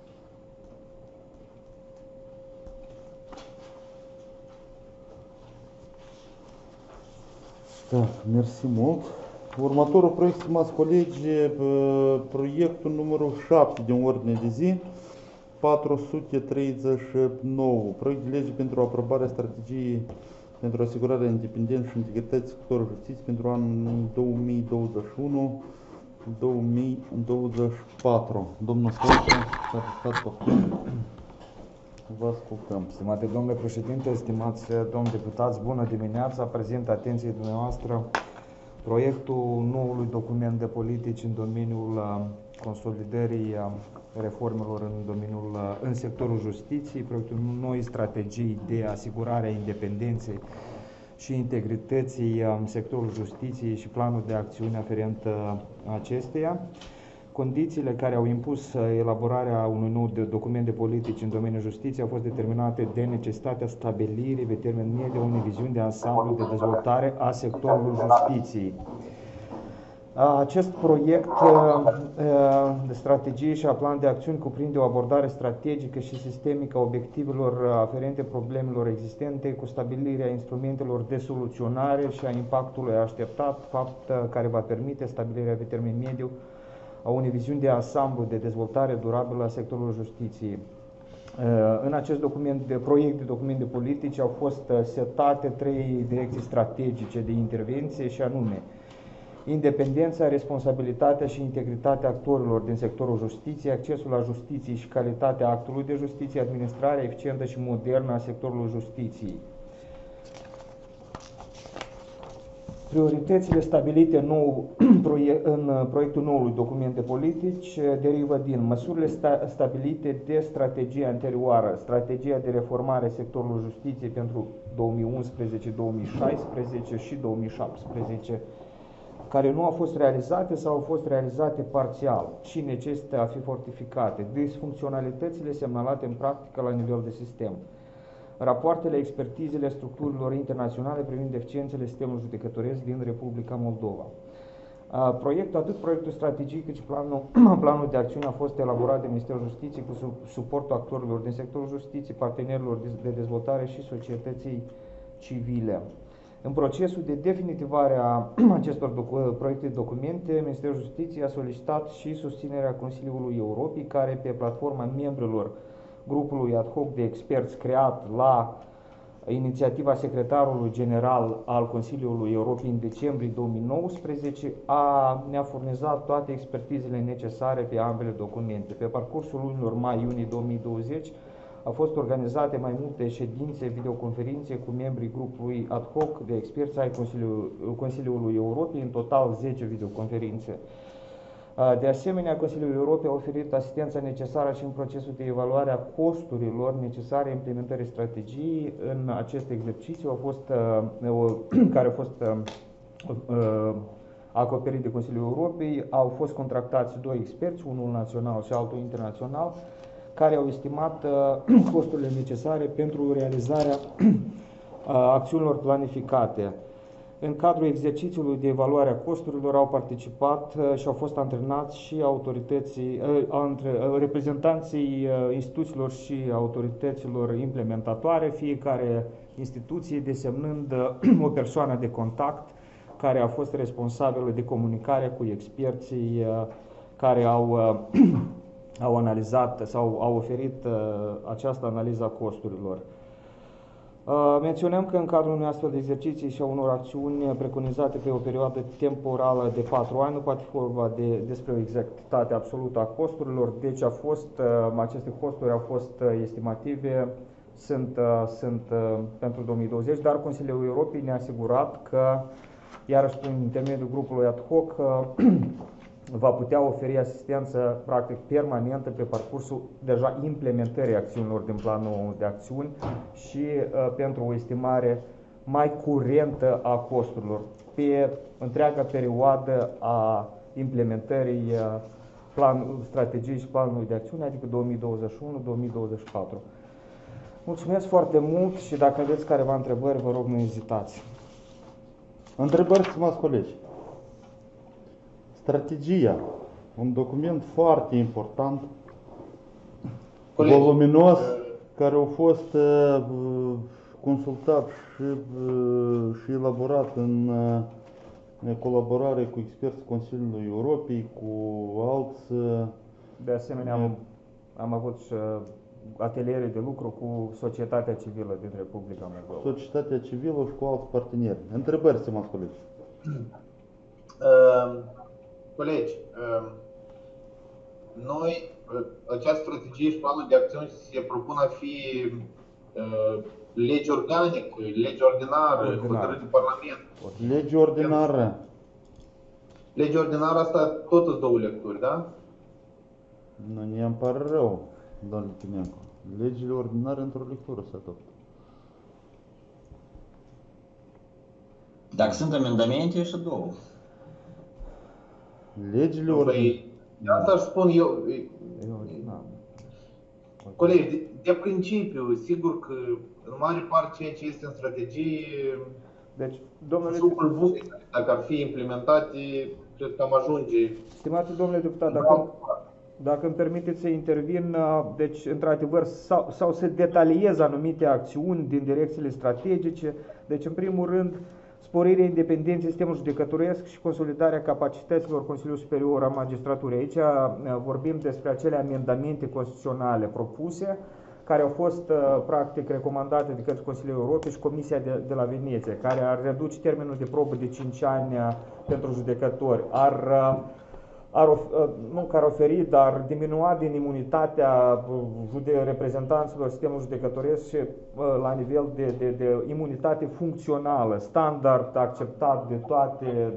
Da, mersi mult. Următorul proiect, stimați colegi, proiectul numărul șapte din ordine de zi, patru sute treizeci și nouă, proiect de lege pentru aprobarea strategiei pentru asigurarea independenței și integrității sectorului justiției pentru anul două mii douăzeci și unu - două mii douăzeci și patru. Domnul Stoica, s-a poftim. Vă ascultăm. Stimate domnule președinte, stimați domni deputați, bună dimineața! Prezint atenției dumneavoastră proiectul noului document de politici în domeniul consolidării reformelor în domeniul în sectorul justiției, proiectul noi strategii de asigurare a independenței și integrității în sectorul justiției și planul de acțiune aferent acesteia. Condițiile care au impus elaborarea unui nou document de politici în domeniul justiției au fost determinate de necesitatea stabilirii pe termen mediu a unei viziuni de ansamblu de dezvoltare a sectorului justiției. Acest proiect de strategie și a plan de acțiuni cuprinde o abordare strategică și sistemică a obiectivelor aferente problemelor existente, cu stabilirea instrumentelor de soluționare și a impactului așteptat, fapt care va permite stabilirea pe termen mediu a unei viziuni de ansamblu de dezvoltare durabilă a sectorului justiției. În acest document de proiect de document de politici au fost setate trei direcții strategice de intervenție, și anume independența, responsabilitatea și integritatea actorilor din sectorul justiției, accesul la justiție și calitatea actului de justiție, administrarea eficientă și modernă a sectorului justiției. Prioritățile stabilite nou, în proiectul noului document de politici derivă din măsurile sta, stabilite de strategia anterioară, strategia de reformare a sectorului justiției pentru două mii unsprezece două mii șaisprezece și două mii șaptesprezece, care nu au fost realizate sau au fost realizate parțial și necesită a fi fortificate, disfuncționalitățile semnalate în practică la nivel de sistem, rapoartele, expertizele structurilor internaționale privind eficiențele sistemului judecătoresc din Republica Moldova. Proiectul, atât proiectul strategic cât și planul, planul de acțiune a fost elaborat de Ministerul Justiției cu suportul actorilor din sectorul justiției, partenerilor de dezvoltare și societății civile. În procesul de definitivare a acestor proiecte de documente, Ministerul Justiției a solicitat și susținerea Consiliului Europei, care, pe platforma membrilor grupului ad hoc de experți creat la inițiativa secretarului general al Consiliului Europei în decembrie două mii nouăsprezece, a, ne-a furnizat toate expertizele necesare pe ambele documente. Pe parcursul lunilor mai-iunie două mii douăzeci au fost organizate mai multe ședințe, videoconferințe cu membrii grupului ad hoc de experți ai Consiliului, Consiliului Europei, în total zece videoconferințe. De asemenea, Consiliul Europei a oferit asistența necesară și în procesul de evaluare a costurilor necesare implementării strategiei. În acest exercițiu a fost, care a fost acoperit de Consiliul Europei, au fost contractați doi experți, unul național și altul internațional, care au estimat costurile necesare pentru realizarea acțiunilor planificate. În cadrul exercițiului de evaluare a costurilor au participat și au fost antrenați și autorității, reprezentanții instituțiilor și autorităților implementatoare, fiecare instituție desemnând o persoană de contact care a fost responsabilă de comunicare cu experții care au, au analizat sau au oferit această analiză a costurilor. Menționăm că în cadrul unui astfel de exerciții și a unor acțiuni preconizate pe o perioadă temporală de patru ani, nu poate fi vorba de, despre o exactitate absolută a costurilor, deci a fost, aceste costuri au fost estimative, sunt, sunt pentru două mii douăzeci, dar Consiliul Europei ne-a asigurat că, iarăși prin intermediul grupului ad hoc, va putea oferi asistență practic permanentă pe parcursul deja implementării acțiunilor din planul de acțiuni și uh, pentru o estimare mai curentă a costurilor pe întreaga perioadă a implementării uh, plan, strategiei și planului de acțiune, adică două mii douăzeci și unu două mii douăzeci și patru. Mulțumesc foarte mult și dacă aveți careva întrebări, vă rog, nu ezitați. Întrebări, stimați colegi. Strategia, un document foarte important, Colegi, voluminos, uh, care a fost uh, consultat și, uh, și elaborat în uh, colaborare cu experți Consiliului Europei, cu alți. Uh, De asemenea, am, am avut și ateliere de lucru cu societatea civilă din Republica Moldova. Societatea civilă și cu alți parteneri. Întrebări, stimați colegi. Uh, colegi, uh, noi, uh, această strategie și planul de acțiuni se propun a fi uh, legi organică, legi ordinară, hotărâri de Parlament. Lege ordinară. Lege ordinară, asta tot sunt două lecturi, da? Nu, ne îmi pare rău, domnul Timencu. Legile ordinare într-o lectură se adoptă. Dacă sunt amendamente, și două. Legile ordinare. De asta aș spun eu, Eu, na. colegi, de, de principiu, sigur că în mare parte ceea ce este în strategie, Deci, domnule, lucruri bune, dacă ar fi implementate, cred că am ajunge. stimate domnule deputat, dacă, dacă îmi permiteți să intervin, deci, într-adevăr, sau, sau să detaliez anumite acțiuni din direcțiile strategice. Deci, în primul rând, sporirea independenței sistemului judecătoresc și consolidarea capacităților Consiliului Superior al Magistraturii. Aici vorbim despre acele amendamente constituționale propuse, care au fost practic recomandate de către Consiliul Europei și Comisia de, de la Veneția, care ar reduce termenul de probă de cinci ani pentru judecători, ar, ar, nu că ar oferi, dar diminua din imunitatea jude, reprezentanților sistemului judecătoresc și la nivel de, de, de imunitate funcțională, standard acceptat de toate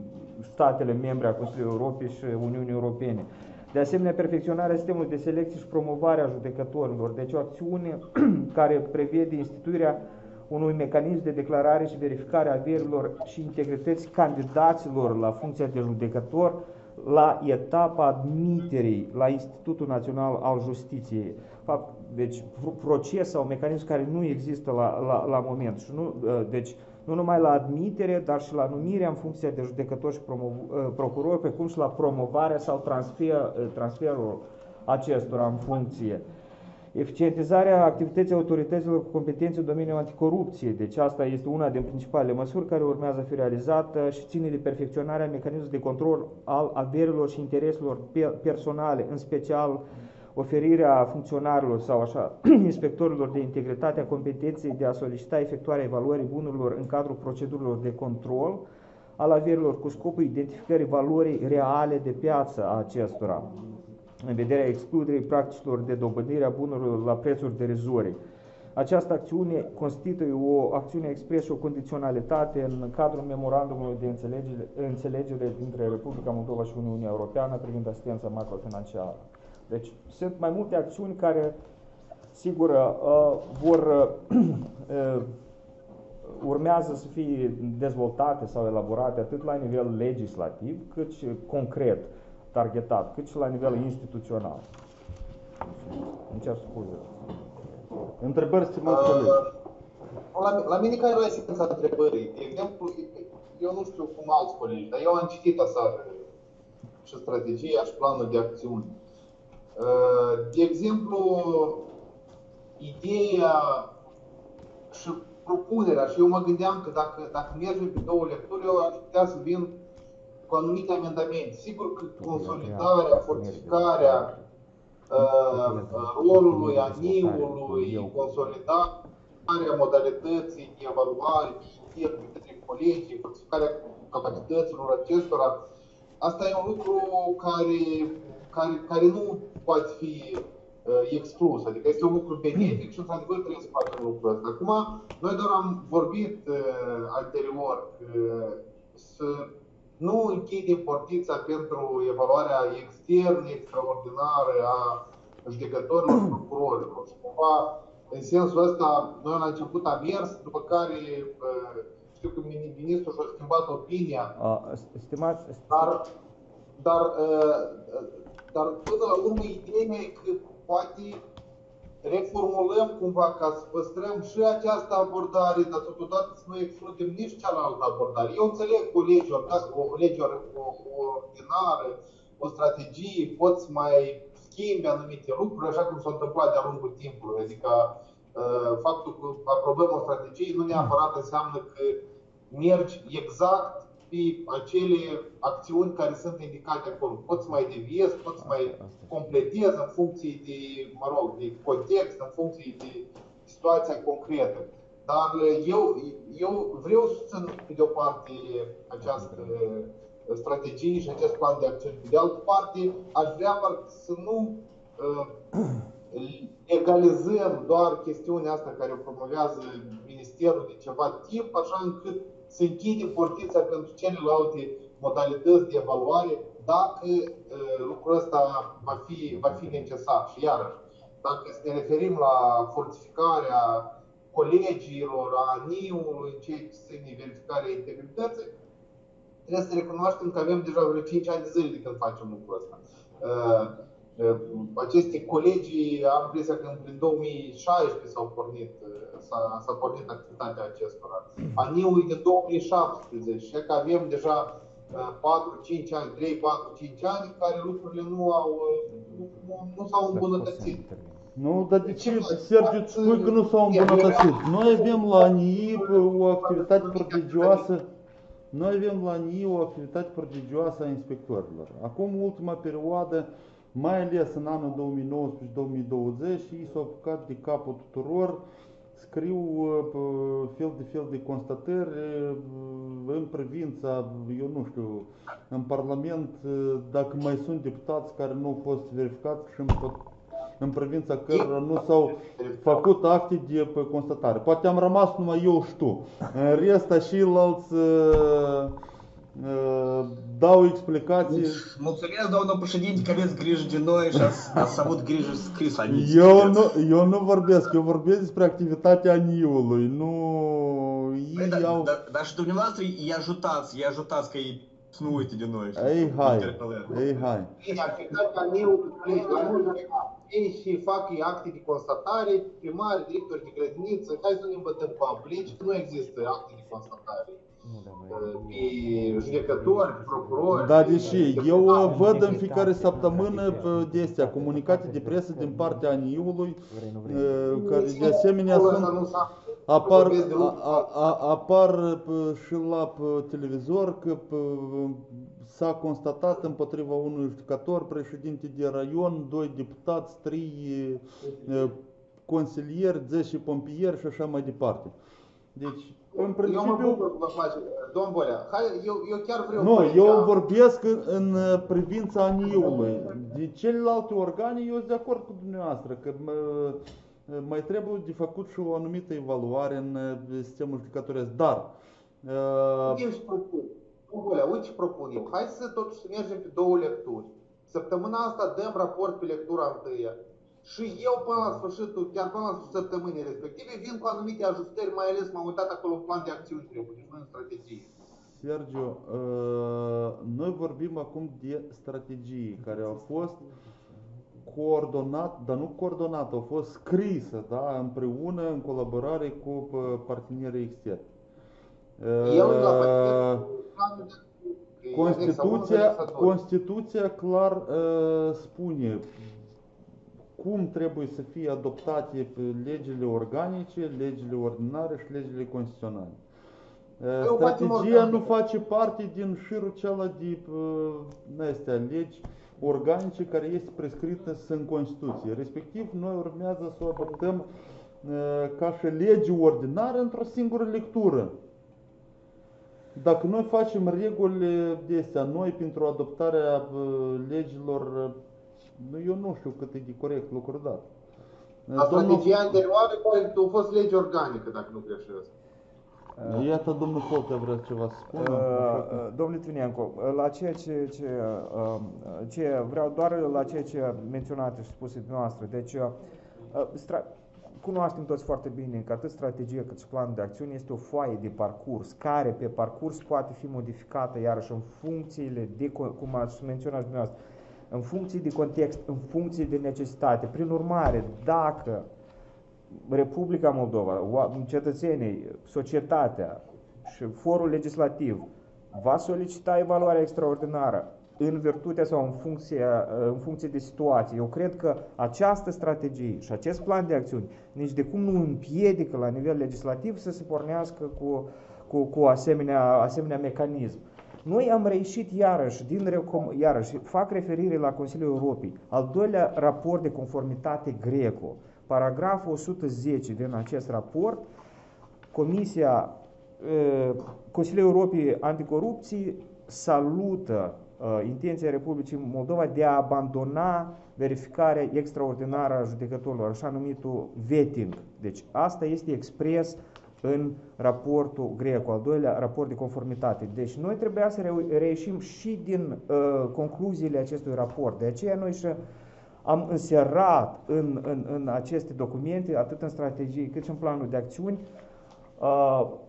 statele membre a Consiliului Europei și Uniunii Europene. De asemenea, perfecționarea sistemului de selecție și promovarea judecătorilor, deci o acțiune care prevede instituirea unui mecanism de declarare și verificare a averilor și integrității candidaților la funcția de judecător la etapa admiterii la Institutul Național al Justiției. Deci, proces sau mecanism care nu există la, la, la moment. Și nu, deci, nu numai la admitere, dar și la numirea în funcția de judecător și procuror, precum și la promovarea sau transfer, transferul acestora în funcție. Eficientizarea activității autorităților cu competențe în domeniul anticorupției. Deci asta este una din principalele măsuri care urmează a fi realizată și ține de perfecționarea mecanismului de control al averilor și intereselor personale, în special oferirea funcționarilor sau așa, inspectorilor de integritate a competenței de a solicita efectuarea evaluării bunurilor în cadrul procedurilor de control al averilor cu scopul identificării valorii reale de piață a acestora, în vederea excluderii practicilor de dobândire a bunurilor la prețuri derizorii. Această acțiune constituie o acțiune expres și o condiționalitate în cadrul memorandumului de înțelegere, înțelegere dintre Republica Moldova și Uniunea Europeană privind asistența macrofinanciară. Deci sunt mai multe acțiuni care, sigur, uh, vor uh, urmează să fie dezvoltate sau elaborate atât la nivel legislativ, cât și concret, targetat, cât și la nivel instituțional. Îmi cer scuze. Întrebări, stimați colegi? La, la mine care era esența întrebării? De exemplu, eu nu știu cum alți colegi, dar eu am citit aseară și strategia și planul de acțiuni. De exemplu, ideea și propunerea, și eu mă gândeam că dacă, dacă mergem pe două lecturi, eu aș putea să vin cu anumite amendamente. Sigur că consolidarea, fortificarea uh, rolului A N I-ului, consolidarea modalității de evaluare de către colegii, fortificarea capacităților acestora, asta e un lucru care, care, care nu poate fi uh, exclus. Adică este un lucru benefic și, într-adevăr, trebuie să facem lucrul ăsta. Acum, noi doar am vorbit uh, anterior uh, să nu închidem portița pentru evaluarea externă, extraordinară a judecătorilor, procurorilor. Și cumva, în sensul ăsta, noi la început am mers, după care uh, știu că ministrul și-a schimbat opinia. Uh, stimați, dar, dar, uh, dar până la urmă, ideea e că poate reformulăm cumva ca să păstrăm și această abordare, dar totodată să nu excludem nici cealaltă abordare. Eu înțeleg că o lege, o, lege o, o ordinară, o strategie pot să mai schimbe anumite lucruri, așa cum s-a întâmplat de-a lungul timpului. Adică uh, faptul că aprobăm o strategie nu neapărat înseamnă că mergi exact pe acele acțiuni care sunt indicate acolo. Poți să mai deviezi, poți să mai completezi în funcție de, mă rog, de context, în funcție de situația concretă. Dar eu, eu vreau să susțin pe de o parte această strategie și acest plan de acțiuni. Pe de altă parte, aș vrea să nu uh, legalizăm doar chestiunea asta care o promovează Ministerul de ceva timp, așa încât să închidem portița pentru celelalte modalități de evaluare dacă uh, lucrul ăsta va fi, va fi necesar. Și iarăși, dacă ne referim la fortificarea colegiilor, a N I-ului, în ceea ce ține verificarea integrității, trebuie să recunoaștem că avem deja vreo cinci ani de zile de când facem lucrul ăsta. Uh, uh, aceste colegii, am impresia că prin două mii șaisprezece s-au pornit, s-a, s-a pornit activitatea acestora. Aniul e de două mii șaptesprezece, și că avem deja patru cinci ani, trei patru cinci ani, în care lucrurile nu au nu, nu s-au îmbunătățit. Nu, dar de ce, Sergiu, spui că nu s-au îmbunătățit? Noi avem la A N I o activitate prodigioasă, noi avem la A N I o activitate prodigioasă a inspectorilor. Acum, ultima perioadă, mai ales în anul două mii nouăsprezece două mii douăzeci, ei s-au apucat de capul tuturor, scriu fel de fel de constatări în privința, eu nu știu, în Parlament, dacă mai sunt deputați care nu au fost verificați și în, în privința cărora nu s-au făcut acte de constatare. Poate am rămas numai eu și tu. În rest, și alți dau explicații. Mulțumesc, domnul președinte, că aveți grijă de noi și ați, ați avut grijă scris la mine. Eu nu, eu nu vorbesc, eu vorbesc despre activitatea A N I-ului, nu... Păi, Ei da, au... da, dar și dumneavoastră îi ajutați, îi ajutați că ei să nu uite de noi. Ei, hai, ei, hai. Bine, activitatea A N I-ului, ei și fac acte de constatare, primari, directori de grădiniță, hai să ne îmbătăm pe aplici, nu există acte de constatare. Pe judecători, procurori. Da, deși eu văd în fiecare săptămână de astea comunicate de presă din partea A N I-ului, care de asemenea sunt, apar, a, a, apar și la televizor că s-a constatat împotriva unui judecător, președinte de raion, doi deputați, trei consilieri, zece pompieri și așa mai departe. Deci, în principiu... Eu mă bucur că vă place, domn Bolea, hai, eu, eu chiar vreau... Nu, eu vorbesc în privința A N I-ului. De celelalte organe, eu sunt de acord cu dumneavoastră, că mai trebuie de făcut și o anumită evaluare în sistemul judecătoresc, dar... Eu își propun, domn Bolea, uite ce propun eu, hai să totuși mergem pe două lecturi. Săptămâna asta dăm raport pe lectura întâia. Și eu până la sfârșitul, chiar până la sfârșitul săptămânii respective, vin cu anumite ajustări, mai ales m-am uitat acolo în plan de acțiuni trebuie, deci nu în strategie. Sergiu, noi vorbim acum de strategii care au fost coordonat, dar nu coordonat, au fost scrisă, da, împreună, în colaborare cu partenerii externi. Eu la Constituția, Constituția clar spune cum trebuie să fie adoptate legile organice, legile ordinare și legile constituționale. Strategia nu face parte din șirul celălalt de astea, legi organice care este prescrită în Constituție. Respectiv, noi urmează să o adoptăm ca și legi ordinare într-o singură lectură. Dacă noi facem regulile de astea noi pentru adoptarea legilor, eu nu știu cât e de corect lucrul dat. La strategia anterioară a fost lege organică, dacă nu greșesc. Iată, domnul Poltea vrea ceva să spună. Uh, domnule Tunienco, la ceea ce, ce, uh, ce vreau doar la ceea ce menționat și spus dumneavoastră. Deci, uh, cunoaștem toți foarte bine că atât strategie cât și planul de acțiune este o foaie de parcurs, care pe parcurs poate fi modificată iarăși în funcțiile de, cum ați menționat dumneavoastră, în funcție de context, în funcție de necesitate. Prin urmare, dacă Republica Moldova, cetățenii, societatea și forul legislativ va solicita evaluarea extraordinară în virtutea sau în funcție, în funcție de situație, eu cred că această strategie și acest plan de acțiuni nici de cum nu împiedică la nivel legislativ să se pornească cu, cu, cu asemenea, asemenea mecanism. Noi am reieșit iarăși, din, iarăși, fac referire la Consiliul Europei, al doilea raport de conformitate Greco, paragraful o sută zece din acest raport, Comisia, Consiliul Europei Anticorupție salută intenția Republicii Moldova de a abandona verificarea extraordinară a judecătorilor, așa numitul vetting. Deci asta este expres în raportul Greco, al doilea raport de conformitate. Deci noi trebuia să reieșim și din uh, concluziile acestui raport. De aceea noi și am înserat în, în, în aceste documente, atât în strategii cât și în planul de acțiuni, uh,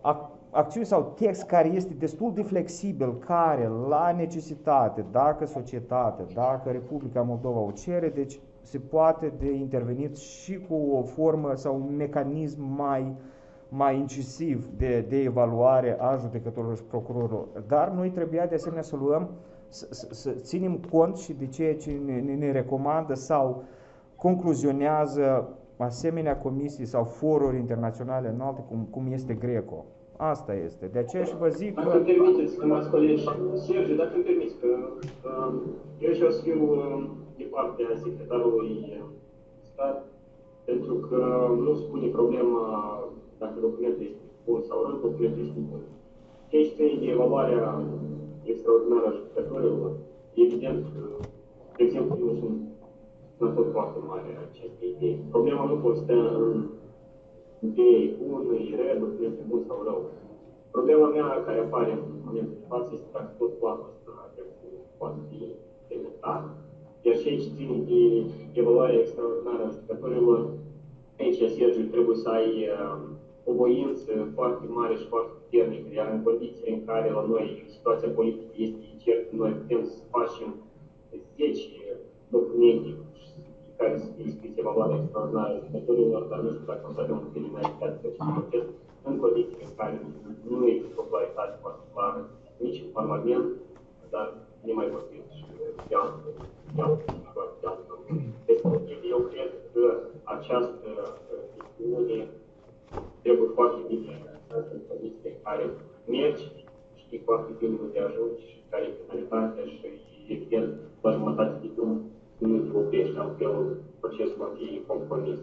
acțiuni sau text care este destul de flexibil, care la necesitate, dacă societatea, dacă Republica Moldova o cere, deci se poate de intervenit și cu o formă sau un mecanism mai, mai incisiv de, de evaluare a judecătorilor și procurorilor. Dar noi trebuia de asemenea să luăm, să, să, să ținem cont și de ceea ce ne, ne, ne recomandă sau concluzionează asemenea comisii sau foruri internaționale înalte, cum, cum este Greco. Asta este. De aceea și vă zic că... Dacă îmi permiteți, stimați colegi, Sergiu, dacă îmi permiți, că uh, eu și o să fiu uh, de partea secretarului stat, pentru că nu spune problema dacă documentul este bun sau rău, documentul este bun. Chestia de evaluarea extraordinară a judecătorilor, evident că, de exemplu, eu sunt un tot foarte mare aceste idei. Problema nu poate sta în idei bună, e rea, documentul bun sau rău. Problema mea care apare în momentul de față este dacă tot planul ăsta poate fi implementat. Iar și aici ține de evaluarea extraordinară a judecătorilor. Aici, Sergiu, trebuie să ai uh, o voință foarte mare și foarte puternică, iar în condițiile în care la noi situația politică este incertă, noi putem să facem zece documente care să fie scris evaluarea extraordinară a judecătorilor, dar nu știu dacă o să avem un criminalitate pe acest proces, în condițiile în care nu există o claritate foarte clară nici în Parlament, dar nu mai vorbim și de altă, de altă, de altă. Deci, eu cred că această chestiune trebuie foarte bine în condițiile în care mergi, știi foarte bine unde ajungi și care e finalitatea și, evident, la jumătate de drum nu te oprești, altfel procesul va fi conformist.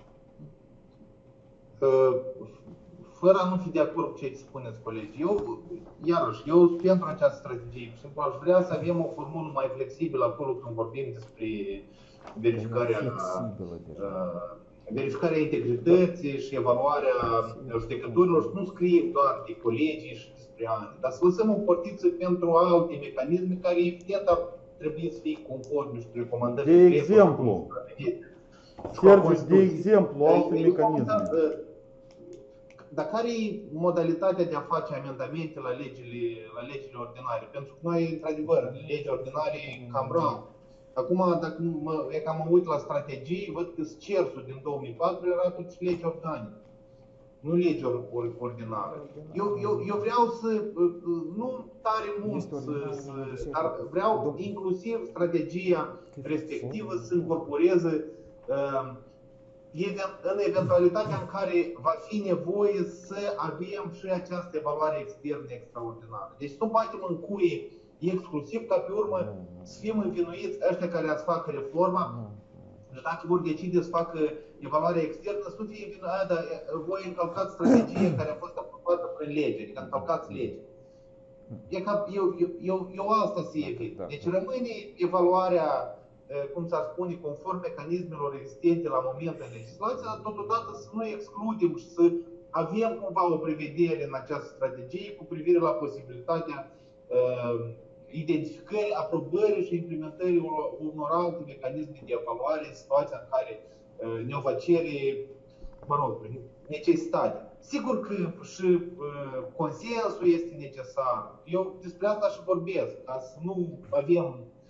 Fără a nu fi de acord cu ce spuneți, colegi, eu, iarăși, eu sunt pentru această strategie. Pur și simplu, aș vrea să avem o formulă mai flexibilă acolo când vorbim despre verificarea, uh, verificarea integrității și evaluarea judecătorilor. Și nu scriem doar de colegii și despre ani, dar să lăsăm o portiță pentru alte mecanisme care, evident, ar trebui să fie conforme și recomandări. De exemplu, Sergiu, de exemplu, alte mecanisme. Dar care e modalitatea de a face amendamente la legile, la legile ordinare? Pentru că noi, într-adevăr, în legi ordinare cam rar. Acum, dacă mă, e că mă uit la strategii, văd că cersul din două mii patru era totuși legi organice, nu legi ordinare. Eu, eu, eu vreau să, nu tare mult, să, să, dar vreau inclusiv strategia respectivă să incorporeze uh, în eventualitatea în care va fi nevoie să avem și această evaluare externă extraordinară. Deci nu batem în cuie exclusiv ca pe urmă să fim învinuiți ăștia care ați facă reforma și dacă vor decide să facă evaluarea externă, să nu fie învinuiți, dar voi încălcați strategia care a fost aprobată prin lege, adică încălcați legea. E ca, eu, eu, eu, eu asta se evit. Deci rămâne evaluarea, cum s-ar spune, conform mecanismelor existente la momentul în legislație, dar totodată să nu excludem și să avem cumva o prevedere în această strategie cu privire la posibilitatea uh, identificării, aprobării și implementării unor alte mecanisme de evaluare în situația în care uh, ne va cere, mă rog, necesitate. Sigur că și uh, consensul este necesar. Eu despre asta și vorbesc, ca să nu avem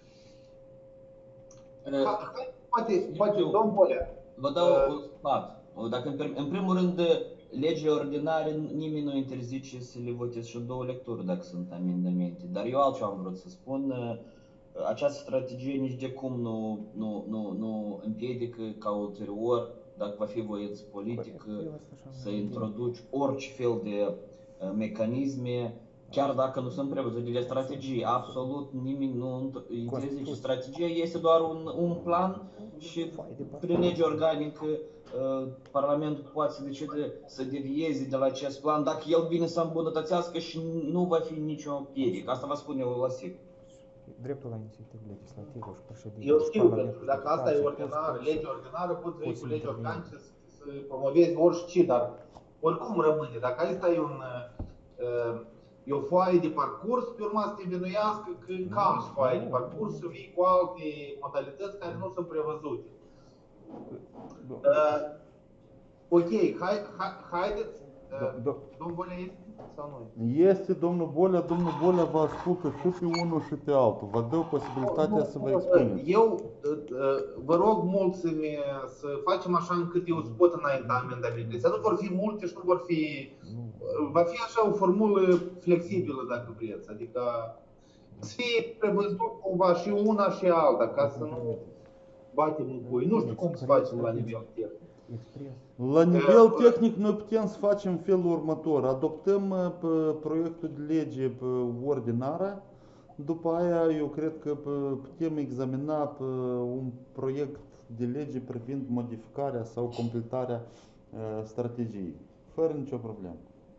Ha, hai, poate, poate, domn Bolea. Vă dau uh, un sfat. Dacă, în primul rând, legile ordinare, nimeni nu interzice să le voteze și în două lecturi dacă sunt amendamente. Dar eu altceva am vrut să spun. Această strategie nici de cum nu, nu, nu, nu împiedică ca ulterior, dacă va fi voință politică, să introduci orice fel de mecanisme, chiar dacă nu sunt prevăzute de strategie. Absolut nimeni nu interzice. Strategia este doar un, un plan și prin lege organică Parlamentul poate să decide să devieze de la acest plan dacă el vine să îmbunătățească și nu va fi nicio piedică. Asta vă spun eu la sigur. Dreptul la inițiativă legislativă și președinte. Eu știu că dacă asta e ordinară, lege ordinară, poți veni cu lege organice să, să promovezi orice, dar oricum rămâne. Dacă asta e un e o foaie de parcurs, pe urma să te învinuiască că încalci foaie de parcurs și vii cu alte modalități care nu sunt prevăzute. Uh, ok, hai, hai, haideți, Do- Domnul Bolea este sau nu? Este domnul Bolea, domnul Bolea vă ascultă și pe unul și pe altul. Vă dă posibilitatea să vă expuneți. Eu vă rog mult să, ne, să facem așa încât eu îți pot înainta amendamentele. Să nu vor fi multe și nu vor fi... Va fi așa o formulă flexibilă, dacă vreți. Adică să fie prevăzut cumva și una și alta, ca să nu batem în cui. Nu știu cum să facem la nivel tehnic. La nivel tehnic noi putem să facem felul următor. Adoptăm uh, proiectul de lege uh, ordinară. După aia eu cred că uh, putem examina uh, un proiect de lege privind modificarea sau completarea uh, strategiei. Fără nicio problemă.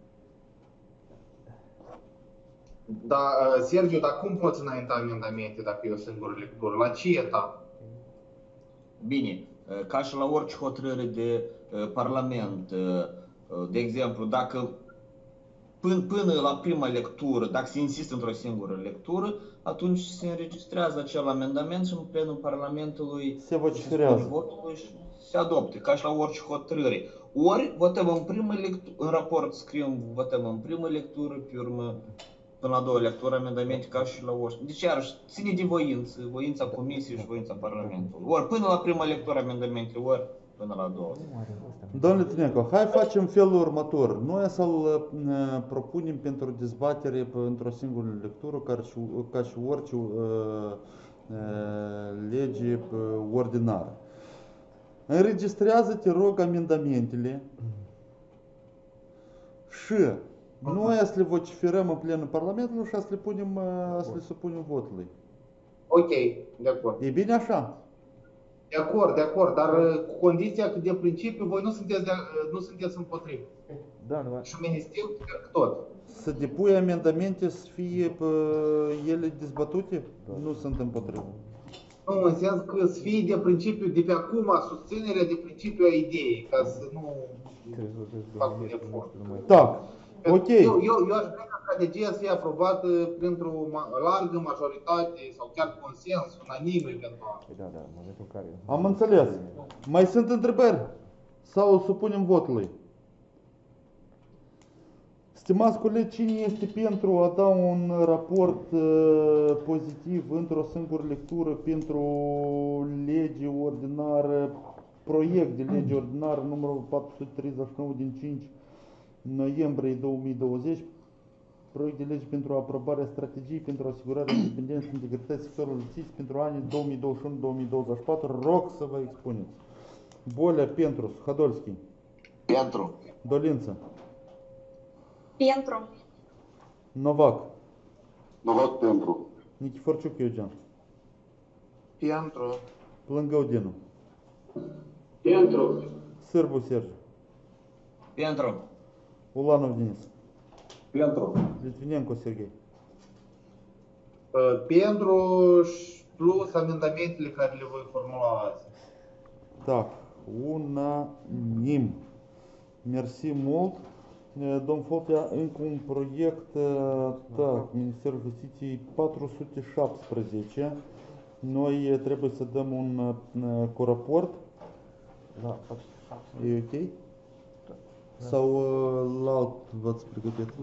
Da, Sergiu, dar cum poți înainta amendamente dacă e o singură lectură? La ce etapă? Bine, ca și la orice hotărâre de uh, Parlament, uh, de exemplu, dacă până, până la prima lectură, dacă se insistă într-o singură lectură, atunci se înregistrează acel amendament și în plenul Parlamentului se vociferează votului și se adopte, ca și la orice hotărâre. Ori votăm în primă lectură, în raport scriem votăm în primă lectură, pe urmă până la a doua lectură amendamente ca și la orice. Deci iarăși ține de voință, voința Comisiei și voința Parlamentului. Ori până la prima lectură amendamente, ori până la a doua. Domnule Trinenco, hai facem felul următor. Noi să-l propunem pentru dezbatere într-o singură lectură, ca și, ca și orice uh, uh, lege ordinară. Înregistrează, te rog, amendamentele și noi să le vociferăm în plenul Parlamentului și să le punem, să le supunem votului. Ok, de acord. E bine așa? De acord, de acord, dar cu condiția că de principiu voi nu sunteți, de, nu sunteți împotrivă. Da, nu. Și Ministerul tot. Să depui amendamente să fie pe ele dezbătute? Da. Nu sunt împotrivă. Nu, în sens că să fie de principiu, de pe acum, susținerea de principiu a ideii, ca să nu fac un efort. Da, ok. Eu, eu, eu aș vrea ca strategia să fie aprobată printr-o largă majoritate sau chiar consens, unanim eventual. Da, da, în momentul în care... Am înțeles. Mai sunt întrebări? Sau supunem votului? Stimați colegi, cine este pentru a da un raport uh, pozitiv într-o singură lectură pentru lege ordinară, proiect de lege ordinară numărul patru sute treizeci și nouă din cinci noiembrie două mii douăzeci, proiect de lege pentru aprobarea strategiei pentru asigurarea independenței și integrității sectorului justiției pentru anii două mii douăzeci și unu două mii douăzeci și patru. Rog să vă expuneți. Bolea, pentru. Suhadolski. Pentru. Dolință. Pentru. Novac. Novac pentru. Nichiforciuc Eugen. Pentru. Plângău Dinu. Pentru. Sârbu Sergiu. Pentru. Ulanov Denis. Pentru. Litvinenko Serghei. Pentru plus amendamentele care le voi formula azi. Da, unanim. Mersi mult. Domn Foltea, încă un proiect, da, Ministerul Justiției patru sute șaptesprezece. Noi trebuie să dăm un coraport. Da, e ok? Sau la alt v-ați pregătit?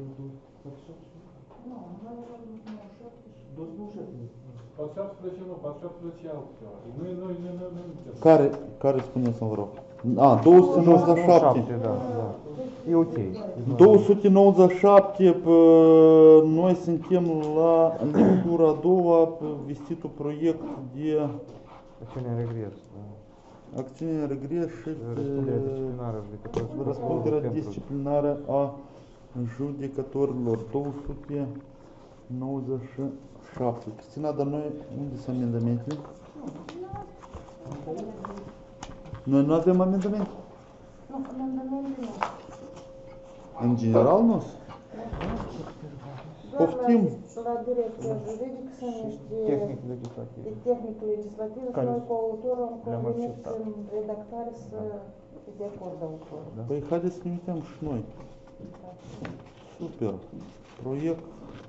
Care, care spuneți să-mi rog? A, două sute nouăzeci și șapte. Da, da. E ok. două sute nouăzeci și șapte, noi suntem la lectura a doua, vestitul proiect de Acțiune în regres. acțiune în regres și răspunderea disciplinară, răspunderea disciplinară a judecătorilor. două sute nouăzeci și șapte. Cristina, dar noi unde sunt amendamentele? Noi nu avem amendamente? Nu, amendamente nu. În general nu? Poftim. La direcția juridică sunt niște tehnic legislativ. de tehnică legislativă și noi cu autorul am convenit în redactare să fie de acord autorul. Păi haideți să ne uităm și noi. Super. Proiect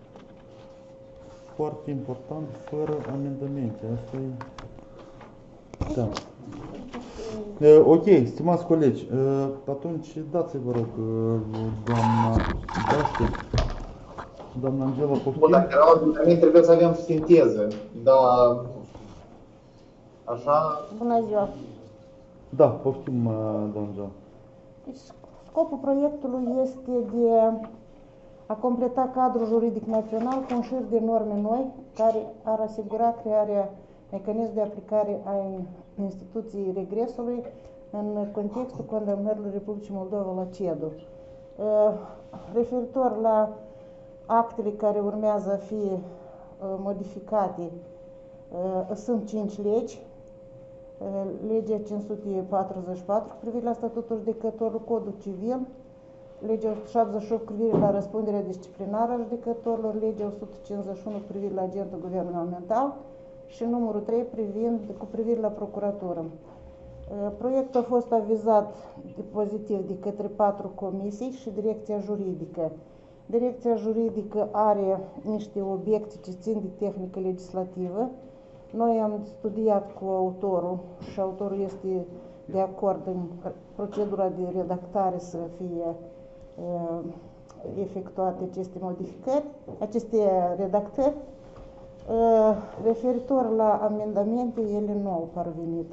foarte important, fără amendamente. Asta e... Da. Uh, ok, stimați colegi, uh, atunci dați-vă, vă rog, uh, doamna Daște, doamna Angela, poftim. Bun, dacă erau amendamente, trebuie să avem sinteză, dar așa... Bună ziua! Da, poftim, uh, doamna Angela. Deci, scopul proiectului este de a completa cadrul juridic național cu un șir de norme noi care ar asigura crearea mecanismului de aplicare a instituției regresului în contextul condamnărilor Republicii Moldova la CEDU. Referitor la actele care urmează a fi modificate, sunt cinci legi. Legea cinci sute patruzeci și patru cu privire la statutul judecătorului, Codul Civil, legea o sută șaptezeci și opt cu privire la răspunderea disciplinară a judecătorilor, legea o sută cincizeci și unu cu privire la agentul guvernamental și numărul trei privind, cu privire la procuratură. Proiectul a fost avizat de pozitiv de către patru comisii și direcția juridică. Direcția juridică are niște obiecții ce țin de tehnică legislativă. Noi am studiat cu autorul și autorul este de acord în procedura de redactare să fie uh, efectuate aceste modificări, aceste redactări. Uh, referitor la amendamente, ele nu au parvenit.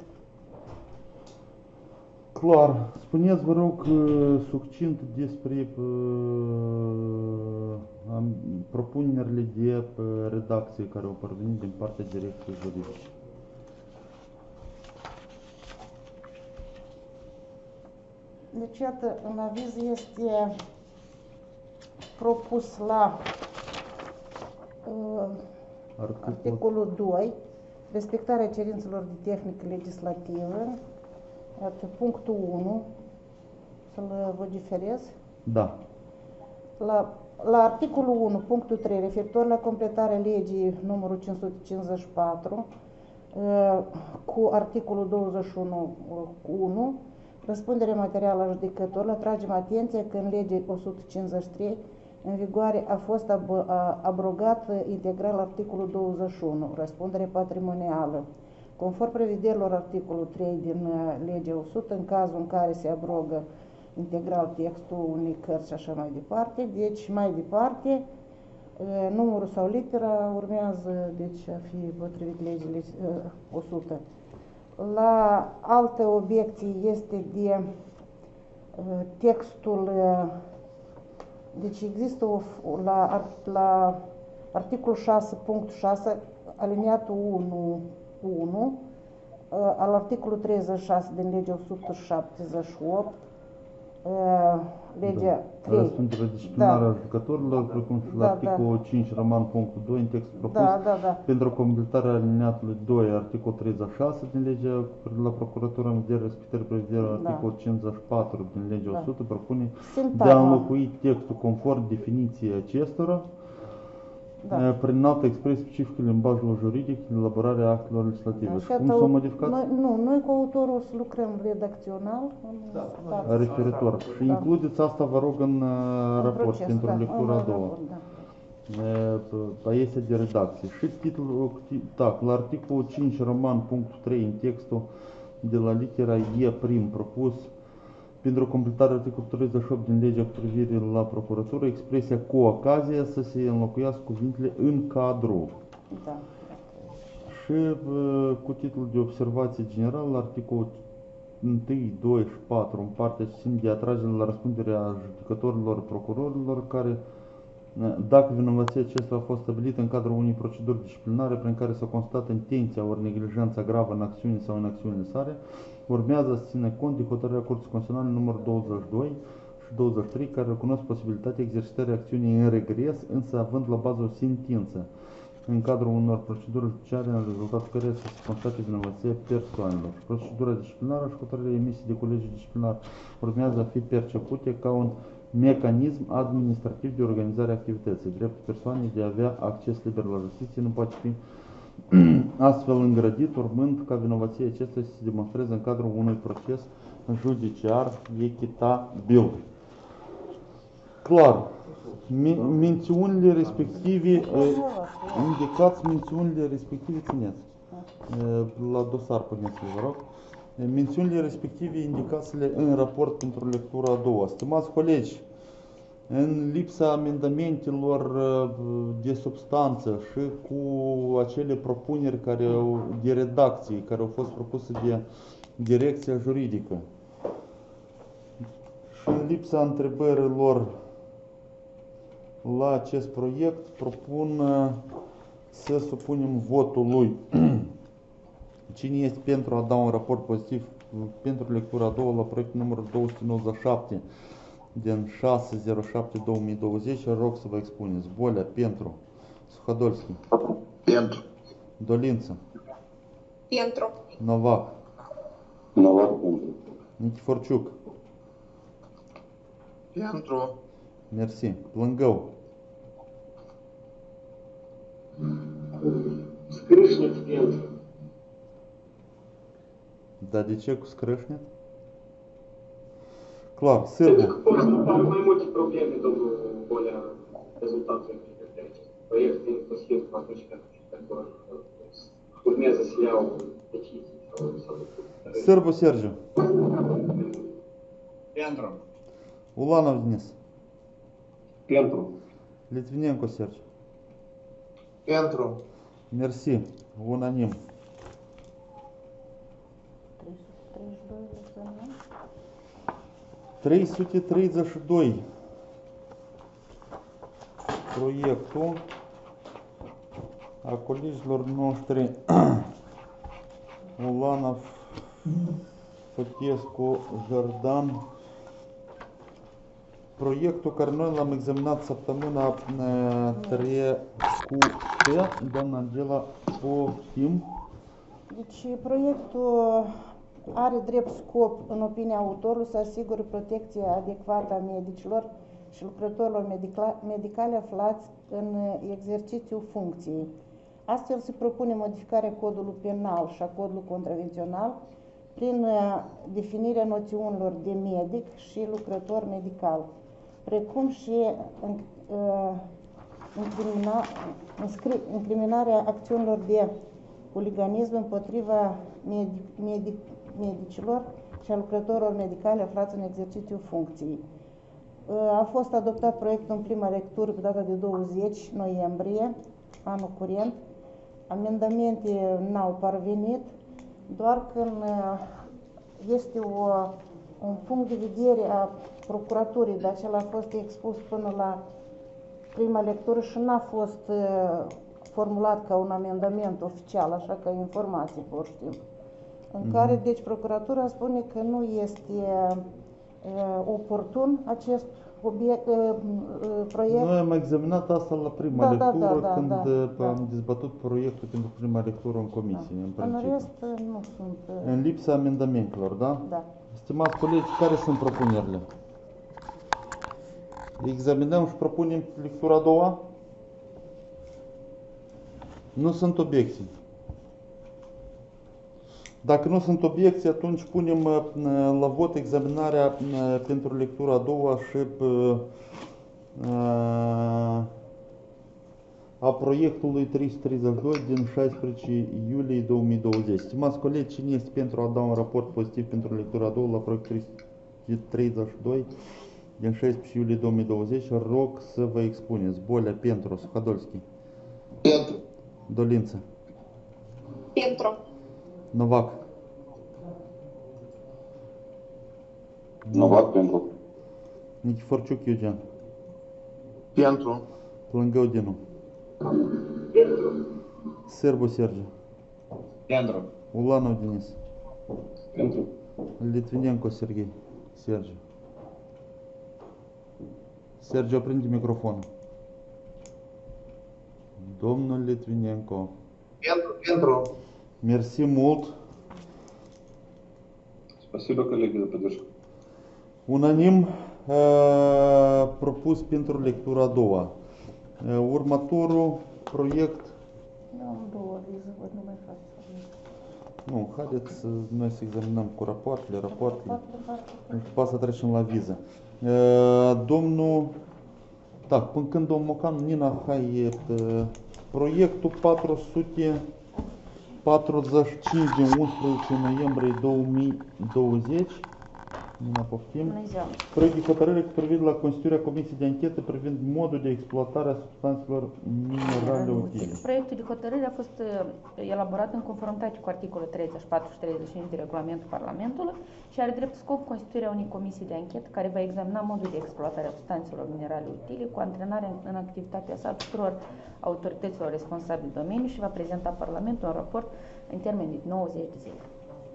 Clar. Spuneți, vă rog, succint despre uh, propunerile de uh, redacție care au parvenit din partea direcției juridice. Deci, iată, în aviz este propus la uh, Articol. articolul doi, respectarea cerințelor de tehnică legislativă. Iată, punctul unu, să-l vociferez. Da. La, la articolul unu, punctul trei, referitor la completarea legii numărul cinci sute cincizeci și patru, cu articolul douăzeci și unu cu unu, răspunderea materială a judecătorilor, atragem atenția că în legea o sută cincizeci și trei, în vigoare, a fost ab a, abrogat integral articolul douăzeci și unu, răspundere patrimonială. Conform prevederilor articolul trei din legea o sută, în cazul în care se abrogă integral textul unei cărți și așa mai departe, deci mai departe, numărul sau litera urmează, deci a fi potrivit legii o sută. La alte obiecții este de textul, deci există o, la, la articolul șase punct șase, aliniatul unu, unu al articolului treizeci și șase din legea o sută șaptezeci și opt, legea da. trei. Răspunderea disciplinară da. a judecătorilor, precum și la da, articolul da. cinci, roman punctul doi, în textul propus, da, da, da. pentru completarea aliniatului doi, articolul treizeci și șase din legea la procuratură în vederea respectării prevederilor da. articolul cincizeci și patru din legea da. o sută, propune Sintagma. de a înlocui textul conform definiției acestora, da. prin altă expresie specifică limbajul juridic în elaborarea actelor legislative. Da, și cum s-au modificat? Noi, nu, noi cu autorul o să lucrăm redacțional. Da, referitor. Da. Și includeți asta, vă rog, în, în raport proces, pentru da, lectura a doua. Da. Este de redacție. Și titlul, da, la articolul cinci, roman, punctul trei, în textul de la litera E prim propus, pentru completarea articolului treizeci și opt din legea cu privire la procuratură, expresia cu ocazia să se înlocuiască cuvintele în cadrul. Da. Și uh, cu titlul de observație generală, la articolul unu, doi și patru, în partea ce țin de atragere la răspunderea judecătorilor, procurorilor, care, dacă vinovăția acesta a fost stabilită în cadrul unei proceduri disciplinare prin care se constată intenția ori neglijența gravă în acțiune sau în acțiunile sale, urmează să ține cont de hotărârea Curții Constituționale numărul douăzeci și doi și douăzeci și trei, care recunosc posibilitatea exercitării acțiunii în regres, însă având la bază o sentință, în cadrul unor proceduri judiciare, în rezultatul căreia să se constate vinovăția persoanelor. Procedura disciplinară și hotărârea emise de colegiul disciplinar urmează a fi percepute ca un mecanism administrativ de organizare a activității. Dreptul persoanei de a avea acces liber la justiție nu poate fi astfel îngrădit, urmând ca vinovăția acesta să se demonstreze în cadrul unui proces judiciar echitabil. Clar, mențiunile respective, indicați mențiunile respective, țineți. La dosar puneți, vă rog. mențiunile respective, indicațiile în raport pentru lectura a doua. Stimați colegi, în lipsa amendamentelor de substanță și cu acele propuneri care au, de redacție care au fost propuse de direcția juridică și în lipsa întrebărilor la acest proiect, propun să supunem votului. Cine este pentru a da un raport pozitiv pentru lectura a doua la proiectul numărul două sute nouăzeci și șapte din șase zero șapte două mii douăzeci, rog să vă expuneți. Bolea, pentru. Suhadolski. Pentru. Dolință. Pentru. Novac. Novac pentru. Nichiforciuc. Pentru. Mersi. Plângău. Scrâșnet pentru. Dar de ce cu scrâșnet? Clar, Pentru Sârbu. că pot să apară mai multe probleme, domnul Bolea, rezultatului acestui proiect, inclusiv atunci când urmează să iau decizii sau sau Sârbu Sergiu. Pentru. Ulanov Denis. Pentru. Litvinenko Sergiu. Pentru. Mersi. Unanim. trei sute treizeci și doi. Proiectul a colegilor noștri Ulanov, Fătescu, Jordan. Proiectul care noi l-am examinat săptămâna trecută, doamna Angela, poftim. Deci proiectul are drept scop, în opinia autorului, să asigure protecția adecvată a medicilor și lucrătorilor medicale aflați în exercițiul funcției. Astfel se propune modificarea codului penal și a codului contravențional prin definirea noțiunilor de medic și lucrător medical, precum și incriminarea acțiunilor de huliganism împotriva medic, medic, medicilor și a lucrătorilor medicale aflați în exercițiul funcției. A fost adoptat proiectul în prima lectură pe data de douăzeci noiembrie, anul curent. Amendamente n-au parvenit, doar când este o, un punct de vedere a procuraturii, dar acela a fost expus până la prima lectură și n-a fost formulat ca un amendament oficial, așa ca informație, pur și simplu. În mm-hmm. care, deci, procuratura spune că nu este uh, oportun acest obiect, uh, proiect. Noi am examinat asta la prima da, lectură, da, da, când da, am da. dezbătut proiectul pentru prima lectură în comisie, Da. în principiu. În rest, nu sunt... Uh... În lipsa amendamentelor, da? Da. Stimați colegi, care sunt propunerile? Examinăm și propunem lectura a doua? Nu sunt obiecții. Dacă nu sunt obiecții, atunci punem la vot examinarea pentru lectura a doua și a proiectului trei sute treizeci și doi din șaisprezece iulie două mii douăzeci. Stimați colegi, cine este pentru a da un raport pozitiv pentru lectura a doua la proiectul trei sute treizeci și doi din șaisprezece iulie două mii douăzeci, rog să vă expuneți. Bolea, pentru. Suhadolski. Pentru. Dolință. Pentru. Novac. Novac pentru. Nichiforciuc Eugen. Pentru. Plângău Dinu. Pentru. Sârbu Sergiu. Pentru. Ulanov Denis. Pentru. Litvinenko Serghei. Sergiu. Sergiu, aprinde microfonul. Domnul Litvinenko. Pentru. Pentru. Mersi mult. Спасибо, коллеги, за поддержку. Unanim uh, propus pentru lectura a doua. Uh, următorul proiect. Eu am două avize, văd, nu mai fac. Nu, haideți să noi să examinăm cu rapoartele, rapoartele. Și după asta trecem la viză. Uh, domnul, da, până când domnul Mocan, Nina, hai, uh, proiectul patru sute patruzeci și cinci din unsprezece noiembrie două mii douăzeci. Mâna poftim. Bună ziua. Proiect de hotărâre cu privire la constituirea Comisiei de Anchetă privind modul de exploatare a substanțelor minerale utile. Proiectul de hotărâre a fost uh, elaborat în conformitate cu articolul treizeci și patru și treizeci și cinci din regulamentul Parlamentului și are drept scop constituirea unei comisii de anchetă care va examina modul de exploatare a substanțelor minerale utile cu antrenare în, în activitatea sa tuturor autorităților responsabile de domeniu și va prezenta Parlamentul un raport în termen de nouăzeci de zile.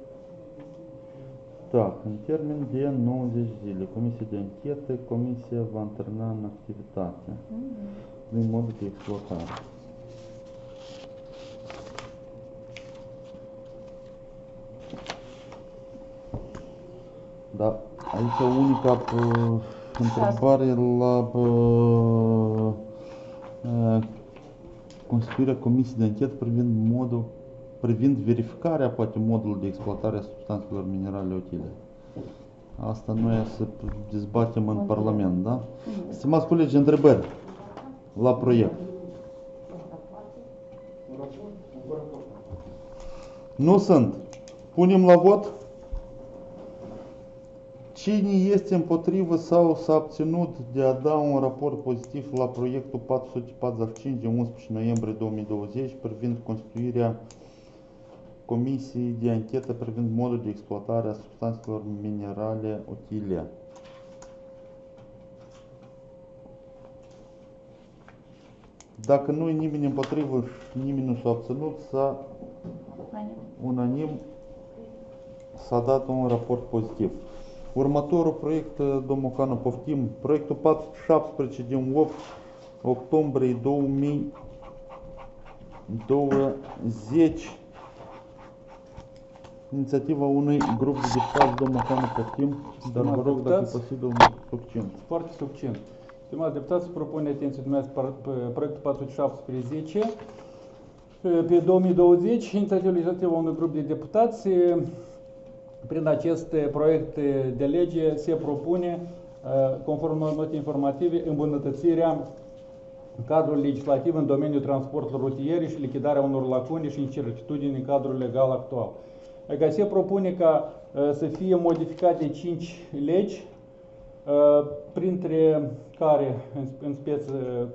Da, în termen de nouăzeci zile, Comisia de Anchetă, Comisia va antrena în activitate mm-hmm. din modul de exploatare. Da, aici unica uh, întrebare la uh, uh, constituirea Comisiei de Anchetă privind modul privind verificarea, poate, modului de exploatare a substanțelor minerale utile. Asta noi să dezbatem în Parlament, da? Stimați colegi, întrebări la proiect. Nu sunt. Punem la vot. Cine este împotrivă sau s-a abținut de a da un raport pozitiv la proiectul patru sute patruzeci și cinci din unsprezece noiembrie două mii douăzeci privind constituirea Comisiei de Anchetă privind modul de exploatare a substanțelor minerale utile? Dacă nu e nimeni împotrivă și nimeni nu s-a abținut, s-a unanim s-a dat un raport pozitiv. Următorul proiect, domnul Canu, poftim, proiectul patru sute șaptesprezece din opt octombrie două mii douăzeci, inițiativa unui grup de deputați, domnul Canu, poftim, dar vă rog, dacă e posibil, succint. Foarte succint. Stimați deputați, propune atenție dumneavoastră proiectul patru sute șaptesprezece pe două mii douăzeci, inițiativa legislativă unui grup de deputați. Prin acest proiect de lege se propune, conform notei informative, îmbunătățirea cadrului legislativ în domeniul transportului rutier și lichidarea unor lacune și incertitudini în cadrul legal actual. Adică se propune ca să fie modificate cinci legi, printre care, în speță,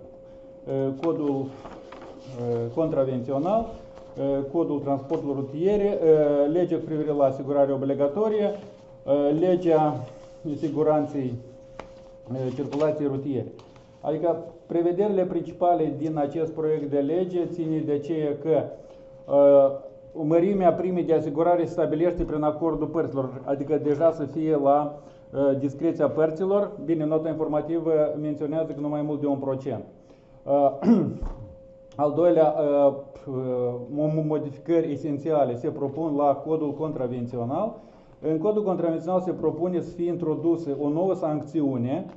codul contravențional, codul transportului rutiere, legea cu privire la asigurare obligatorie, legea siguranței circulației rutiere. Adică prevederile principale din acest proiect de lege ține de ceea că uh, mărimea primei de asigurare se stabilește prin acordul părților, adică deja să fie la uh, discreția părților. Bine, nota informativă menționează că nu mai mult de un procent. Uh, al doilea, uh, modificări esențiale se propun la codul contravențional. În codul contravențional se propune să fie introdusă o nouă sancțiune,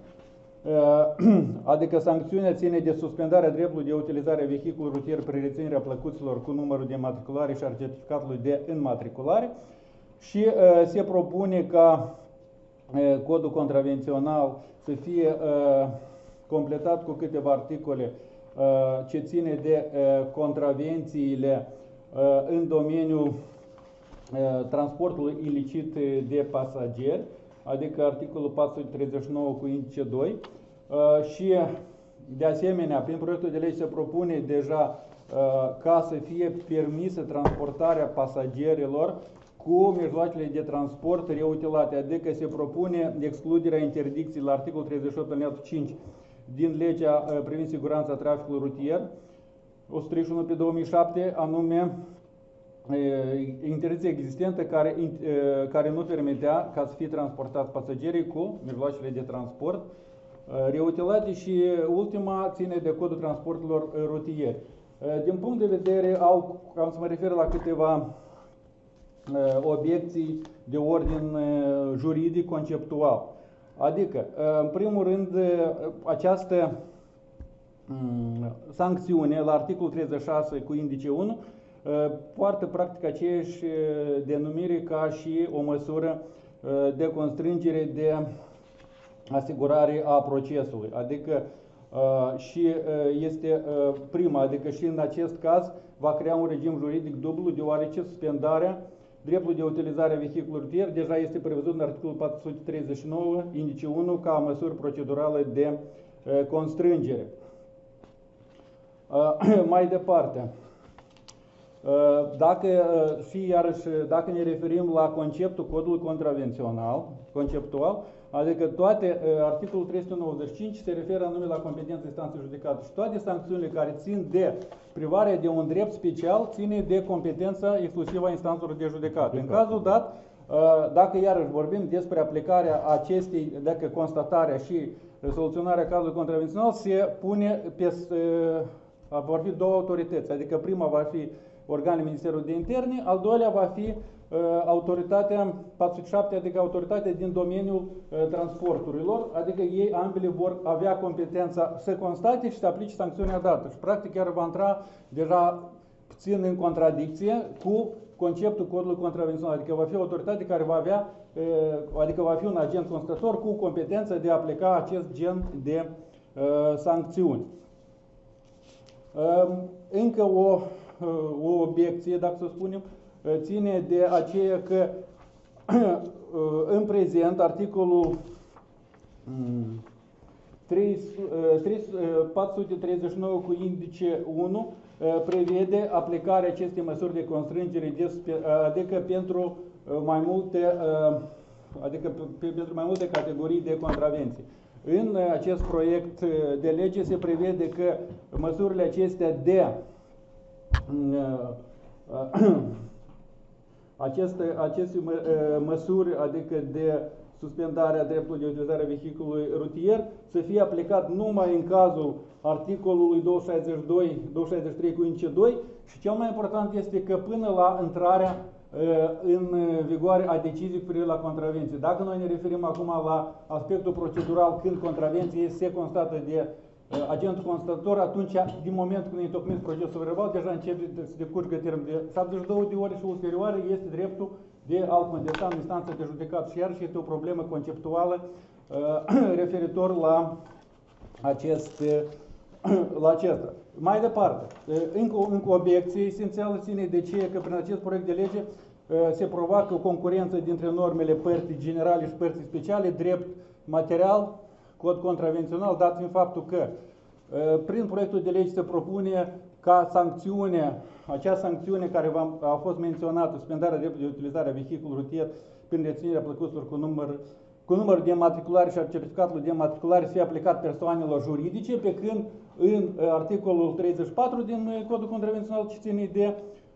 adică sancțiunea ține de suspendarea dreptului de utilizare a vehiculului rutier prin reținerea plăcuților cu numărul de matriculare și a certificatului de înmatriculare și uh, se propune ca uh, codul contravențional să fie uh, completat cu câteva articole uh, ce ține de uh, contravențiile uh, în domeniul uh, transportului ilicit de pasageri, adică articolul patru sute treizeci și nouă cu indice doi, uh, și de asemenea, prin proiectul de lege se propune deja uh, ca să fie permisă transportarea pasagerilor cu mijloacele de transport reutilate, adică se propune excluderea interdicției la articolul treizeci și opt alineatul cinci din legea uh, privind siguranța traficului rutier, o sută treizeci și unu pe două mii șapte, anume interdicție existentă care, care nu permitea ca să fie transportați pasagerii cu mijloacele de transport reutilate și ultima ține de codul transporturilor rutieri. Din punct de vedere, au, am să mă refer la câteva obiecții de ordin juridic conceptual. Adică, în primul rând, această sancțiune la articolul treizeci și șase cu indice unu poartă practic aceeași denumire ca și o măsură de constrângere de asigurare a procesului. Adică și este prima, adică și în acest caz va crea un regim juridic dublu, deoarece suspendarea dreptului de utilizare a vehiculului rutier deja este prevăzut în articolul patru sute treizeci și nouă, indice unu, ca măsuri procedurale de constrângere. Mai departe, dacă, și iarăși, dacă ne referim la conceptul codului contravențional, conceptual, adică toate, articolul trei sute nouăzeci și cinci se referă anume la competența instanței judecată și toate sancțiunile care țin de privarea de un drept special ține de competența exclusivă a instanțelor de judecată. În cazul dat, dacă iarăși vorbim despre aplicarea acestei, dacă constatarea și soluționarea cazului contravențional, se pune pe, vor fi două autorități, adică prima va fi organul Ministerului de Interne, al doilea va fi autoritatea patru sute șapte, adică autoritatea din domeniul transporturilor, adică ei ambele vor avea competența să constate și să aplice sancțiunea dată. Și practic chiar va intra deja puțin în contradicție cu conceptul codului contravențional, adică va fi o autoritate care va avea, adică va fi un agent constatător cu competența de a aplica acest gen de uh, sancțiuni. Uh, încă o, uh, o obiecție, dacă să spunem, ține de aceea că în prezent articolul patru sute treizeci și nouă cu indice unu prevede aplicarea acestei măsuri de constrângere, adică pentru mai multe, adică pentru mai multe categorii de contravenții. În acest proiect de lege se prevede că măsurile acestea de Aceste, aceste mă, măsuri, adică de suspendarea dreptului de utilizare a vehiculului rutier, să fie aplicat numai în cazul articolului douăzeci și șaizeci și doi, douăzeci și șaizeci și trei cu indice doi și cel mai important este că până la intrarea în vigoare a deciziei cu privire la contravenție. Dacă noi ne referim acum la aspectul procedural, când contravenția se constată de agentul constatător, atunci, din momentul când întocmesc procesul verbal, deja începe să decurgă termen de șaptezeci și două de ore și ulterioare este dreptul de a-l contesta în instanță de judecat. Și iarăși este o problemă conceptuală uh, referitor la, acest, uh, la acesta. Mai departe, uh, încă, încă o obiecție esențială ține de ce că prin acest proiect de lege uh, se provoacă o concurență dintre normele părții generale și părții speciale, drept material, cod contravențional, dat fiind faptul că prin proiectul de lege se propune ca sancțiune, acea sancțiune care a fost menționată, suspendarea dreptului de utilizare a vehiculului rutier prin reținerea plăcuților cu număr, cu numărul de matriculare și a certificatului de matriculare să fie aplicat persoanelor juridice, pe când în articolul treizeci și patru din codul contravențional ce ține de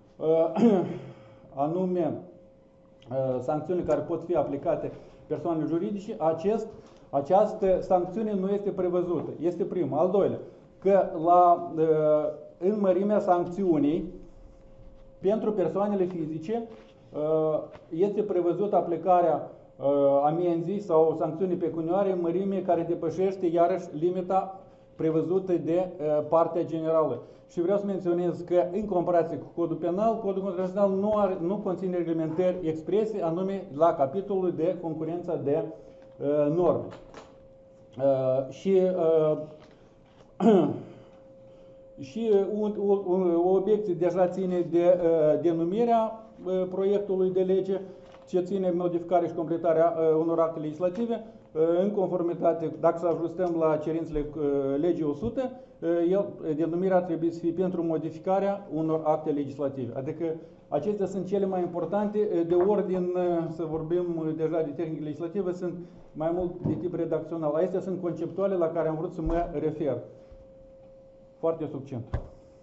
anume sancțiuni care pot fi aplicate persoanelor juridice, acest Această sancțiune nu este prevăzută. Este prima. Al doilea, că la, în mărimea sancțiunii pentru persoanele fizice este prevăzută aplicarea amenzii sau sancțiunii pecuniare în mărime care depășește iarăși limita prevăzută de partea generală. Și vreau să menționez că în comparație cu codul penal, codul contravențional nu, are, nu conține reglementări exprese, anume la capitolul de concurența de norme. Uh, și uh, și un, un, o obiecție deja ține de uh, denumirea uh, proiectului de lege, ce ține modificarea și completarea uh, unor acte legislative, uh, în conformitate, dacă să ajustăm la cerințele uh, legii o sută, uh, el, denumirea trebuie să fie pentru modificarea unor acte legislative. Adică acestea sunt cele mai importante, de ordin, să vorbim deja de tehnică legislativă, sunt mai mult de tip redacțional. Acestea sunt conceptuale la care am vrut să mă refer. Foarte succint.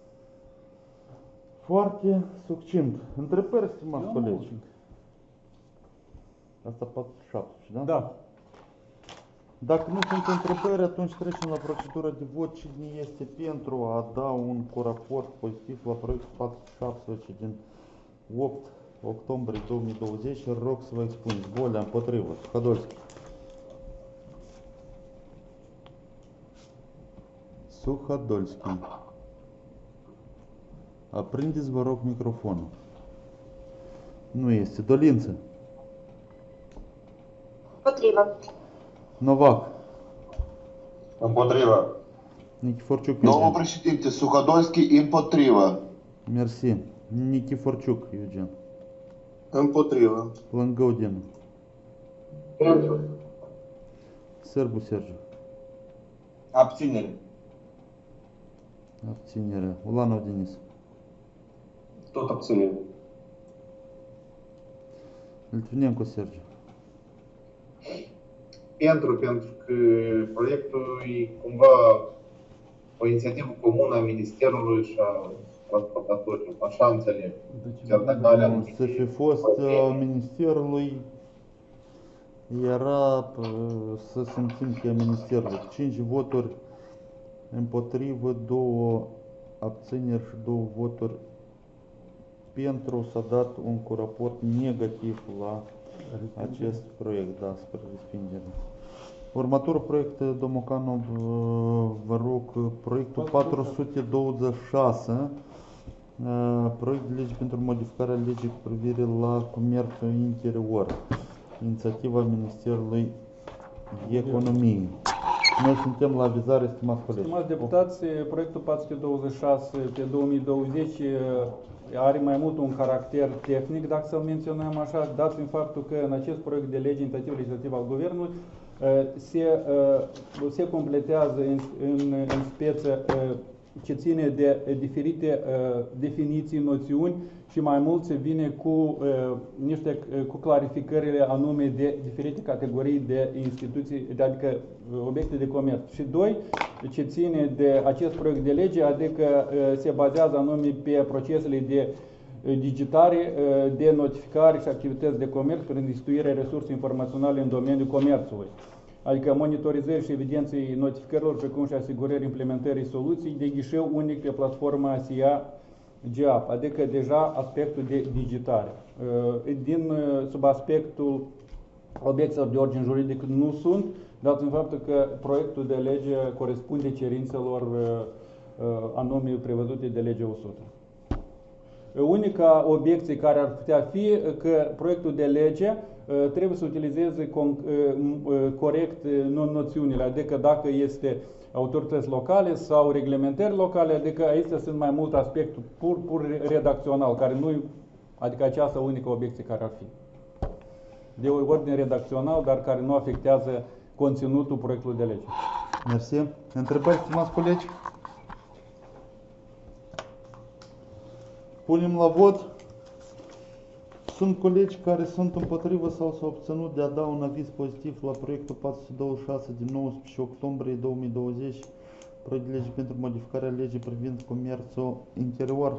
Foarte succint. Întrebări, stimați colegi? Asta patruzeci și șapte, da? Da. Dacă nu sunt întrebări, atunci trecem la procedura de vot. Cine este pentru a da un coraport pozitiv la proiectul patru sute șaptesprezece din opt octombrie două mii douăzeci, rog să vă expuneți. Volea împotrivă. Suhadolski. Suhadolski. Aprindeți, vă rog, microfonul. Nu este. Dolință. Împotrivă. Novac. Împotrivă. Nichiforciuc. Domnul Eugen. președinte, Suhadolski împotrivă. Mersi. Nichiforciuc, Eugen. Împotrivă. Lângău Dinu. Pentru. Sârbu Sergiu. Abținere. Abținere. Ulanov Denis. Tot abținere. Litvinenko Sergiu. Pentru, pentru că proiectul e cumva o inițiativă comună a Ministerului și a transportatorilor. Așa înțeleg. Chiar dacă are Să anumite fi fost uh, Ministerului, era uh, să simțim că e Ministerul. cinci voturi împotrivă, două abțineri și două voturi pentru. S-a dat un raport negativ la acest proiect, da, spre respingere. Următorul proiect, domnul Canov, vă rog, proiectul patru sute douăzeci și șase, proiect de lege pentru modificarea legii cu privire la comerțul interior, inițiativa Ministerului Economiei. Noi suntem la avizare, stimați colegi. Stimați deputați, proiectul patru sute douăzeci și șase pe două mii douăzeci are mai mult un caracter tehnic, dacă să-l menționăm așa, dat fiind faptul că în acest proiect de lege inițiativ legislativ al Guvernului se, se completează în, în, în speță ce ține de diferite definiții, noțiuni și mai mult se vine cu niște cu clarificările anume de diferite categorii de instituții, adică obiecte de comerț. Și doi, ce ține de acest proiect de lege, adică se bazează anume pe procesele de digitare, de notificare și activități de comerț prin instituirea resurse informaționale în domeniul comerțului. Adică monitorizări și evidenței notificărilor, precum și asigurării implementării soluții de ghișeu unic pe platforma S I A G A P, adică deja aspectul de digitare. Din sub aspectul obiecțiilor de ordin juridic nu sunt, dat fiind faptul că proiectul de lege corespunde cerințelor anume prevăzute de legea o sută. Unica obiecție care ar putea fi că proiectul de lege trebuie să utilizeze corect noțiunile, adică dacă este autorități locale sau reglementări locale, adică aici sunt mai multe aspecte pur, pur redacțional, care nu, adică această unică obiecție care ar fi. De ordine redacțional, dar care nu afectează conținutul proiectului de lege. Mersi. Întrebări, stimați colegi? Punem la vot. Sunt colegi care sunt împotrivă sau s-au obținut de a da un aviz pozitiv la proiectul patru sute douăzeci și șase din nouăsprezece octombrie două mii douăzeci, proiect de lege pentru modificarea legii privind comerțul interior.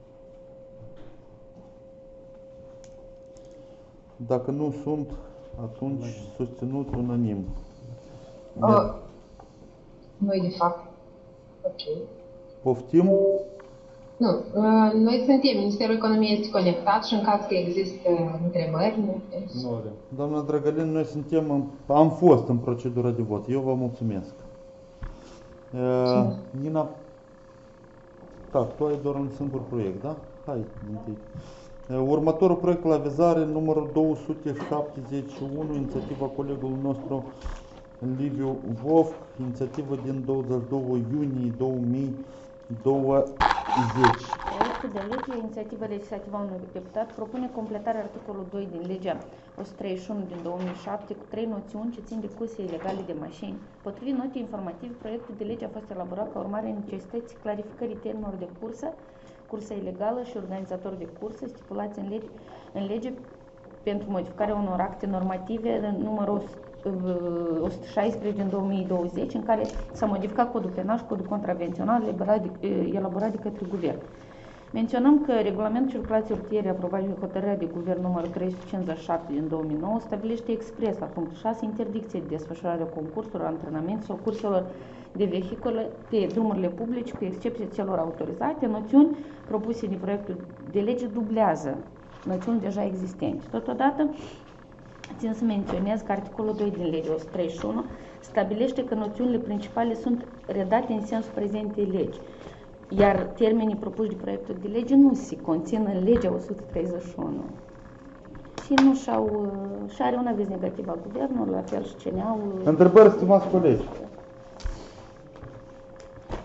Dacă nu sunt, atunci susținut unanim. Uh, noi, de fapt. Ok. Poftim? Nu. Uh, noi suntem, Ministerul Economiei este conectat și în caz că există întrebări, nu putem. Doamna Drăgălin, noi suntem, în, am fost în procedura de vot. Eu vă mulțumesc. Uh, Nina, da, tu ai doar un singur proiect, da? Hai, întâi. Uh, următorul proiect la avizare, numărul două sute șaptezeci și unu, inițiativa colegului nostru Liviu Vov, inițiativă din douăzeci și doi iunie două mii douăzeci. Proiectul de lege, inițiativă legislativă a unui deputat, propune completarea articolului doi din legea o sută treizeci și unu din două mii șapte cu trei noțiuni ce țin de curse ilegale de mașini. Potrivit notei informative, proiectul de lege a fost elaborat ca urmare a necesității clarificării termenilor de cursă, cursă ilegală și organizatori de cursă stipulați în lege, în lege pentru modificarea unor acte normative numărul o sută șaisprezece din două mii douăzeci, în care s-a modificat codul penal și codul contravențional elaborat de către guvern. Menționăm că regulamentul circulației rutiere aprobat de hotărârea de guvern numărul trei sute cincizeci și șapte din două mii nouă stabilește expres la punctul șase interdicție de desfășurare a concursurilor, antrenament sau curselor de vehicule pe drumurile publice, cu excepție celor autorizate. Noțiuni propuse din proiectul de lege dublează noțiuni deja existente. Totodată, țin să menționez că articolul doi din legea o sută treizeci și unu stabilește că noțiunile principale sunt redate în sensul prezentei legi, iar termenii propuși de proiectul de lege nu se conțin în legea o sută treizeci și unu. Și nu și-au, și are un aviz negativ al guvernului, la fel și C N A-ul. Întrebări, stimați colegi?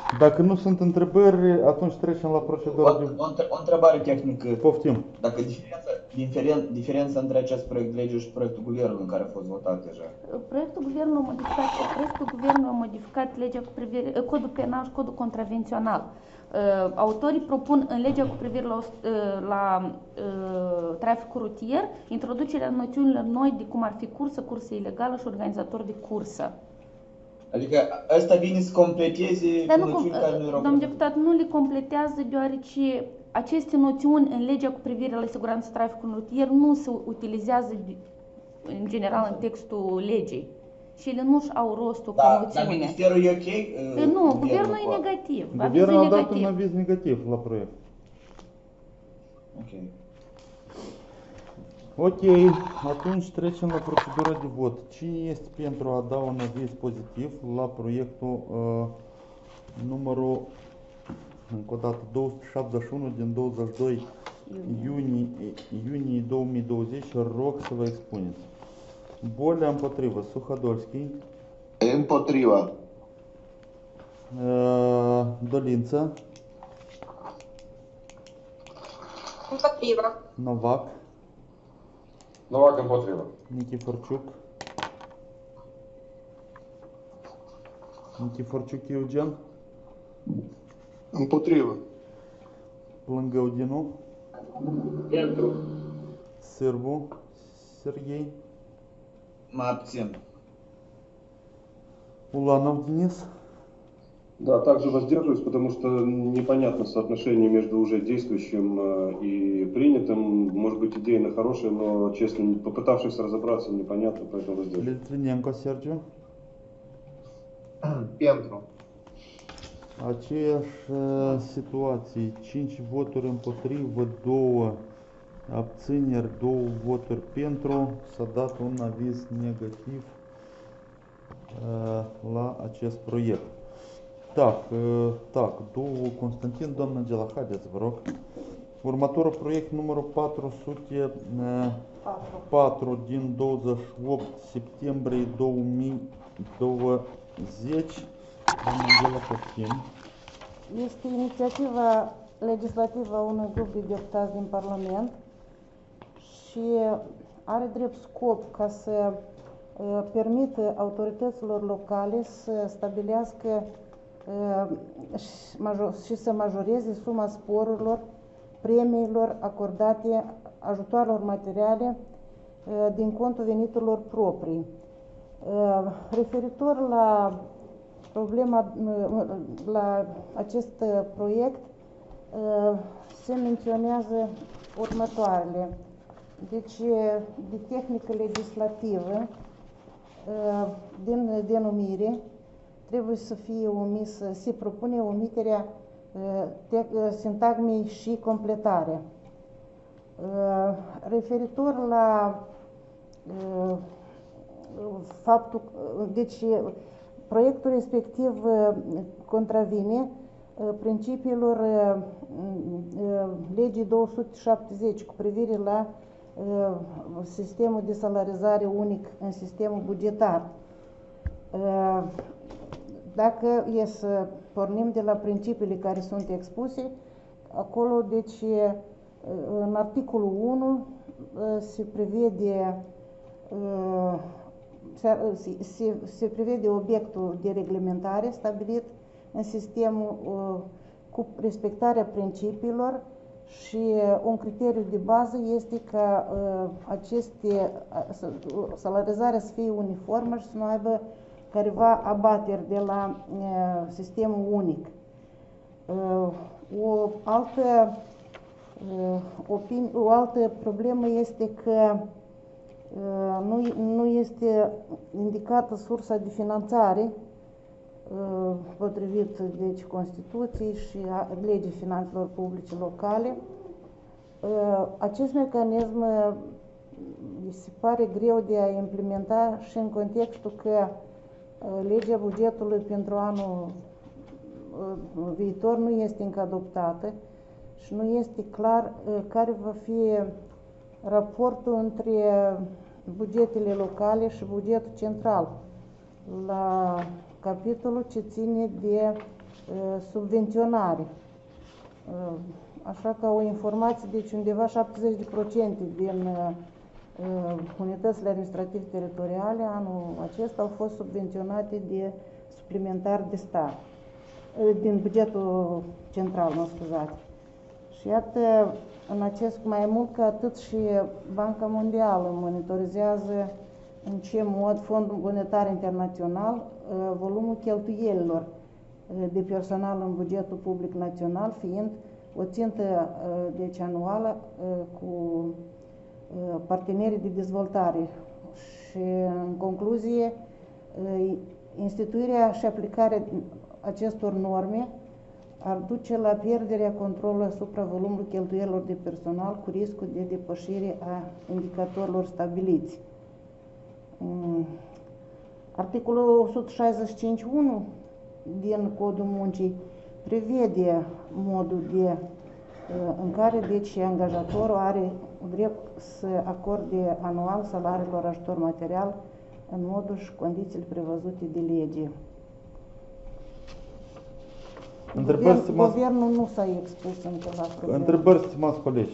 Dacă nu sunt întrebări, atunci trecem la procedura de... O, o, între- o întrebare tehnică. Poftim. Dacă diferența, diferen, diferența între acest proiect de lege și proiectul guvernului care a fost votat deja? Proiectul guvernului a modificat, proiectul guvernului a modificat legea cu privire, codul penal și codul contravențional. Uh, autorii propun în legea cu privire la, uh, la uh, traficul rutier introducerea noțiunilor noi de cum ar fi cursă, cursă ilegală și organizator de cursă. Adică ăsta vine să completeze Dar nu, noțiuni care nu erau. domnul deputat, nu le completează deoarece aceste noțiuni în legea cu privire la siguranța traficului rutier nu se utilizează în general în textul legii. Și ele nu-și au rostul Da, ca dar noțiune. ministerul e ok? Uh, Nu, guvernul e negativ. Guvernul a avizul e dat un negativ. aviz negativ la proiect. Ok. Ok, atunci trecem la procedura de vot. Cine este pentru a da un aviz pozitiv la proiectul uh, numărul, încă o dată, două sute șaptezeci și unu din douăzeci și doi iunie, iunie două mii douăzeci? Rog să vă expuneți. Bolea împotrivă, Suhodolski. Împotriva. Uh, Dolință. Împotriva. Novac. Novac împotrivă. Nichiforciuc. Nichiforciuc Eugen. Împotrivă. Plângăudinu. Pentru. Sârbu. Serghei. Mă abțin. Уланов Денис. Да, также воздерживаюсь, потому что непонятно соотношение между уже действующим э, и принятым. Может быть, идейно хорошая, но, честно, попытавшись разобраться, непонятно, поэтому воздерживаюсь. Литвиненко Sergiu. Pentru. Aceeași uh, situație. cinci voturi împotrivă, două abțineri, două voturi pentru. S-a dat un aviz negativ uh, la acest proiect. Так, uh, так, două Constantin, doamna Gela, haideți, vă rog. Următorul proiect numărul patru sute patru din douăzeci și opt septembrie două mii douăzeci. Doamna Gela, poftim. Este inițiativa legislativă a unui grup de deputați din Parlament și are drept scop ca să uh, permită autorităților locale să stabilească uh, și, major, și să majoreze suma sporurilor, premiilor acordate, ajutoarelor materiale uh, din contul veniturilor proprii. Uh, referitor la problema, la acest proiect se menționează următoarele. Deci, de tehnică legislativă, din denumire, trebuie să fie omis, se propune omiterea sintagmei și completarea. Referitor la faptul, deci, proiectul respectiv contravine principiilor legii două sute șaptezeci cu privire la sistemul de salarizare unic în sistemul bugetar. Dacă e să pornim de la principiile care sunt expuse, acolo, deci, în articolul unu se prevede Se, se, se prevede obiectul de reglementare stabilit în sistemul uh, cu respectarea principiilor și uh, un criteriu de bază este ca uh, aceste uh, salarizarea să fie uniformă și să nu aibă careva abateri de la uh, sistemul unic. Uh, o, altă, uh, opini, o altă problemă este că Nu, nu este indicată sursa de finanțare potrivit deci, Constituției și legii finanțelor publice locale. Acest mecanism se pare greu de a implementa și în contextul că legea bugetului pentru anul viitor nu este încă adoptată și nu este clar care va fi raportul între bugetele locale și bugetul central la capitolul ce ține de subvenționare. Așa că o informație, deci undeva șaptezeci la sută din unitățile administrative teritoriale anul acesta au fost subvenționate de suplimentar de stat, din bugetul central, mă scuzați. Și iată, în acest, mai mult ca atât, și Banca Mondială monitorizează în ce mod Fondul Monetar Internațional volumul cheltuielilor de personal în bugetul public național, fiind o țintă deci anuală cu partenerii de dezvoltare. Și în concluzie, instituirea și aplicarea acestor norme ar duce la pierderea controlului asupra volumului cheltuielilor de personal cu riscul de depășire a indicatorilor stabiliți. Articolul o sută șaizeci și cinci punct unu din Codul Muncii prevede modul de, în care deci angajatorul are drept să acorde anual salariilor ajutor material în modul și condițiile prevăzute de lege. Guvern, stimați... Guvernul nu s-a expus încă la probleme. Întrebări, stimați colegi.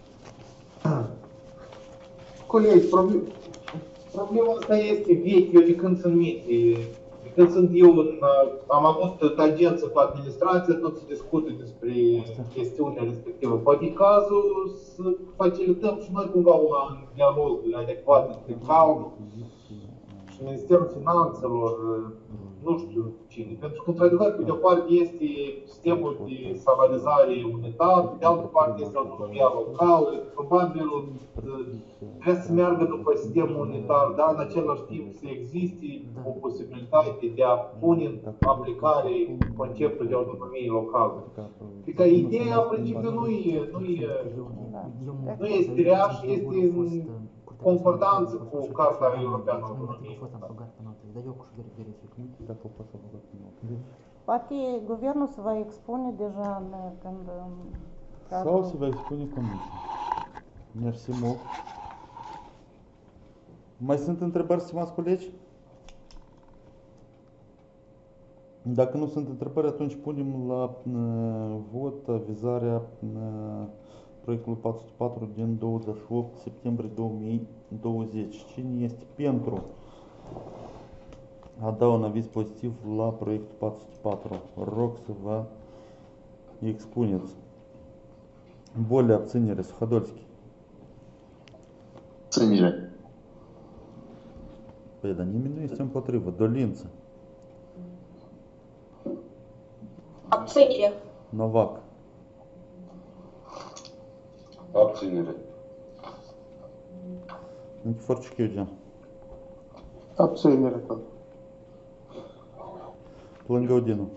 Colegi, problem... problema asta este veche, eu de când sunt mic. De când sunt eu, în, am avut tangență cu administrația, tot se discută despre chestiunea respectivă. Poate cazul să facilităm și noi cumva un dialog adecvat între C A U și Ministerul Finanțelor, nu știu cine. Pentru că, într-adevăr, pe de o parte este sistemul de salarizare unitar, pe de altă parte este autonomia locală, probabil trebuie să meargă după sistemul unitar, dar în același timp să existe o posibilitate de a pune în aplicare conceptul de autonomie locală. Adică ideea, în principiu, nu e, nu e, nu este rea și este în concordanță cu Carta Europeană a Autonomiei. Poate guvernul se va expune deja în, când... Sau se va expune comisia. Mersi mult. Mai sunt întrebări, stimați colegi? Dacă nu sunt întrebări, atunci punem la uh, vot avizarea uh, proiectului patru sute patru din douăzeci și opt septembrie două mii douăzeci. Cine este pentru a da un aviz pozitiv la proiectul patru sute patru? Rog să vă expuneți. Boli, abținere, Suhodolski. Abținere. Păi, dar nimeni nu este împotrivă. Dolință. Abținere. Novak. Abținere. Nichifor Ciuchiugean. Abținere. Plângaudinu.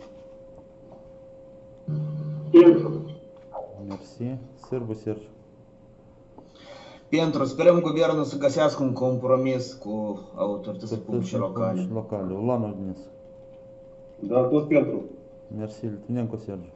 Pentru. Mersi. Sârbu Sergiu. Pentru, sperăm guvernul să găsească un compromis cu autoritățile publice locale. locale. Ulanul Denis. Da, tot pentru. Mersi. Litvinenko Sergiu.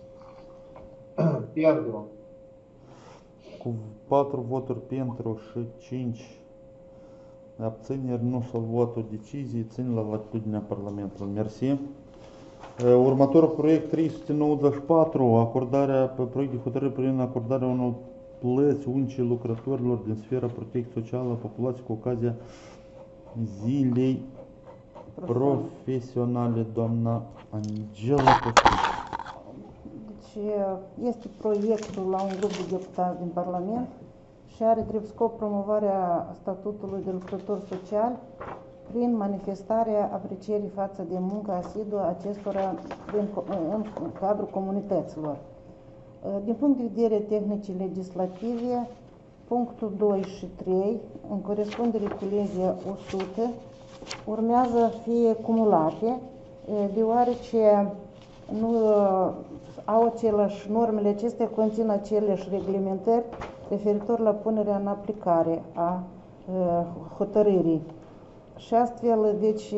Pentru. Cu patru voturi pentru și cinci abțineri, nu s-a luat o decizie, țin la latitudinea Parlamentului. Mersi. Următorul proiect trei sute nouăzeci și patru, acordarea, proiect de hotărâre privind acordarea unor plăți unice lucrătorilor din sfera protecției sociale a populației cu ocazia zilei profesionale, doamna Angela Costin. Deci este proiectul la un grup de deputați din Parlament și are drept scop promovarea statutului de lucrător social prin manifestarea aprecierii față de munca asiduă acestora în, în cadrul comunităților. Din punct de vedere tehnicii legislative, punctul doi și trei, în corespundere cu legea o sută, urmează a fi cumulate, deoarece nu au aceleași, normele acestea conțin aceleași reglementări referitor la punerea în aplicare a hotărârii. Și astfel, deci,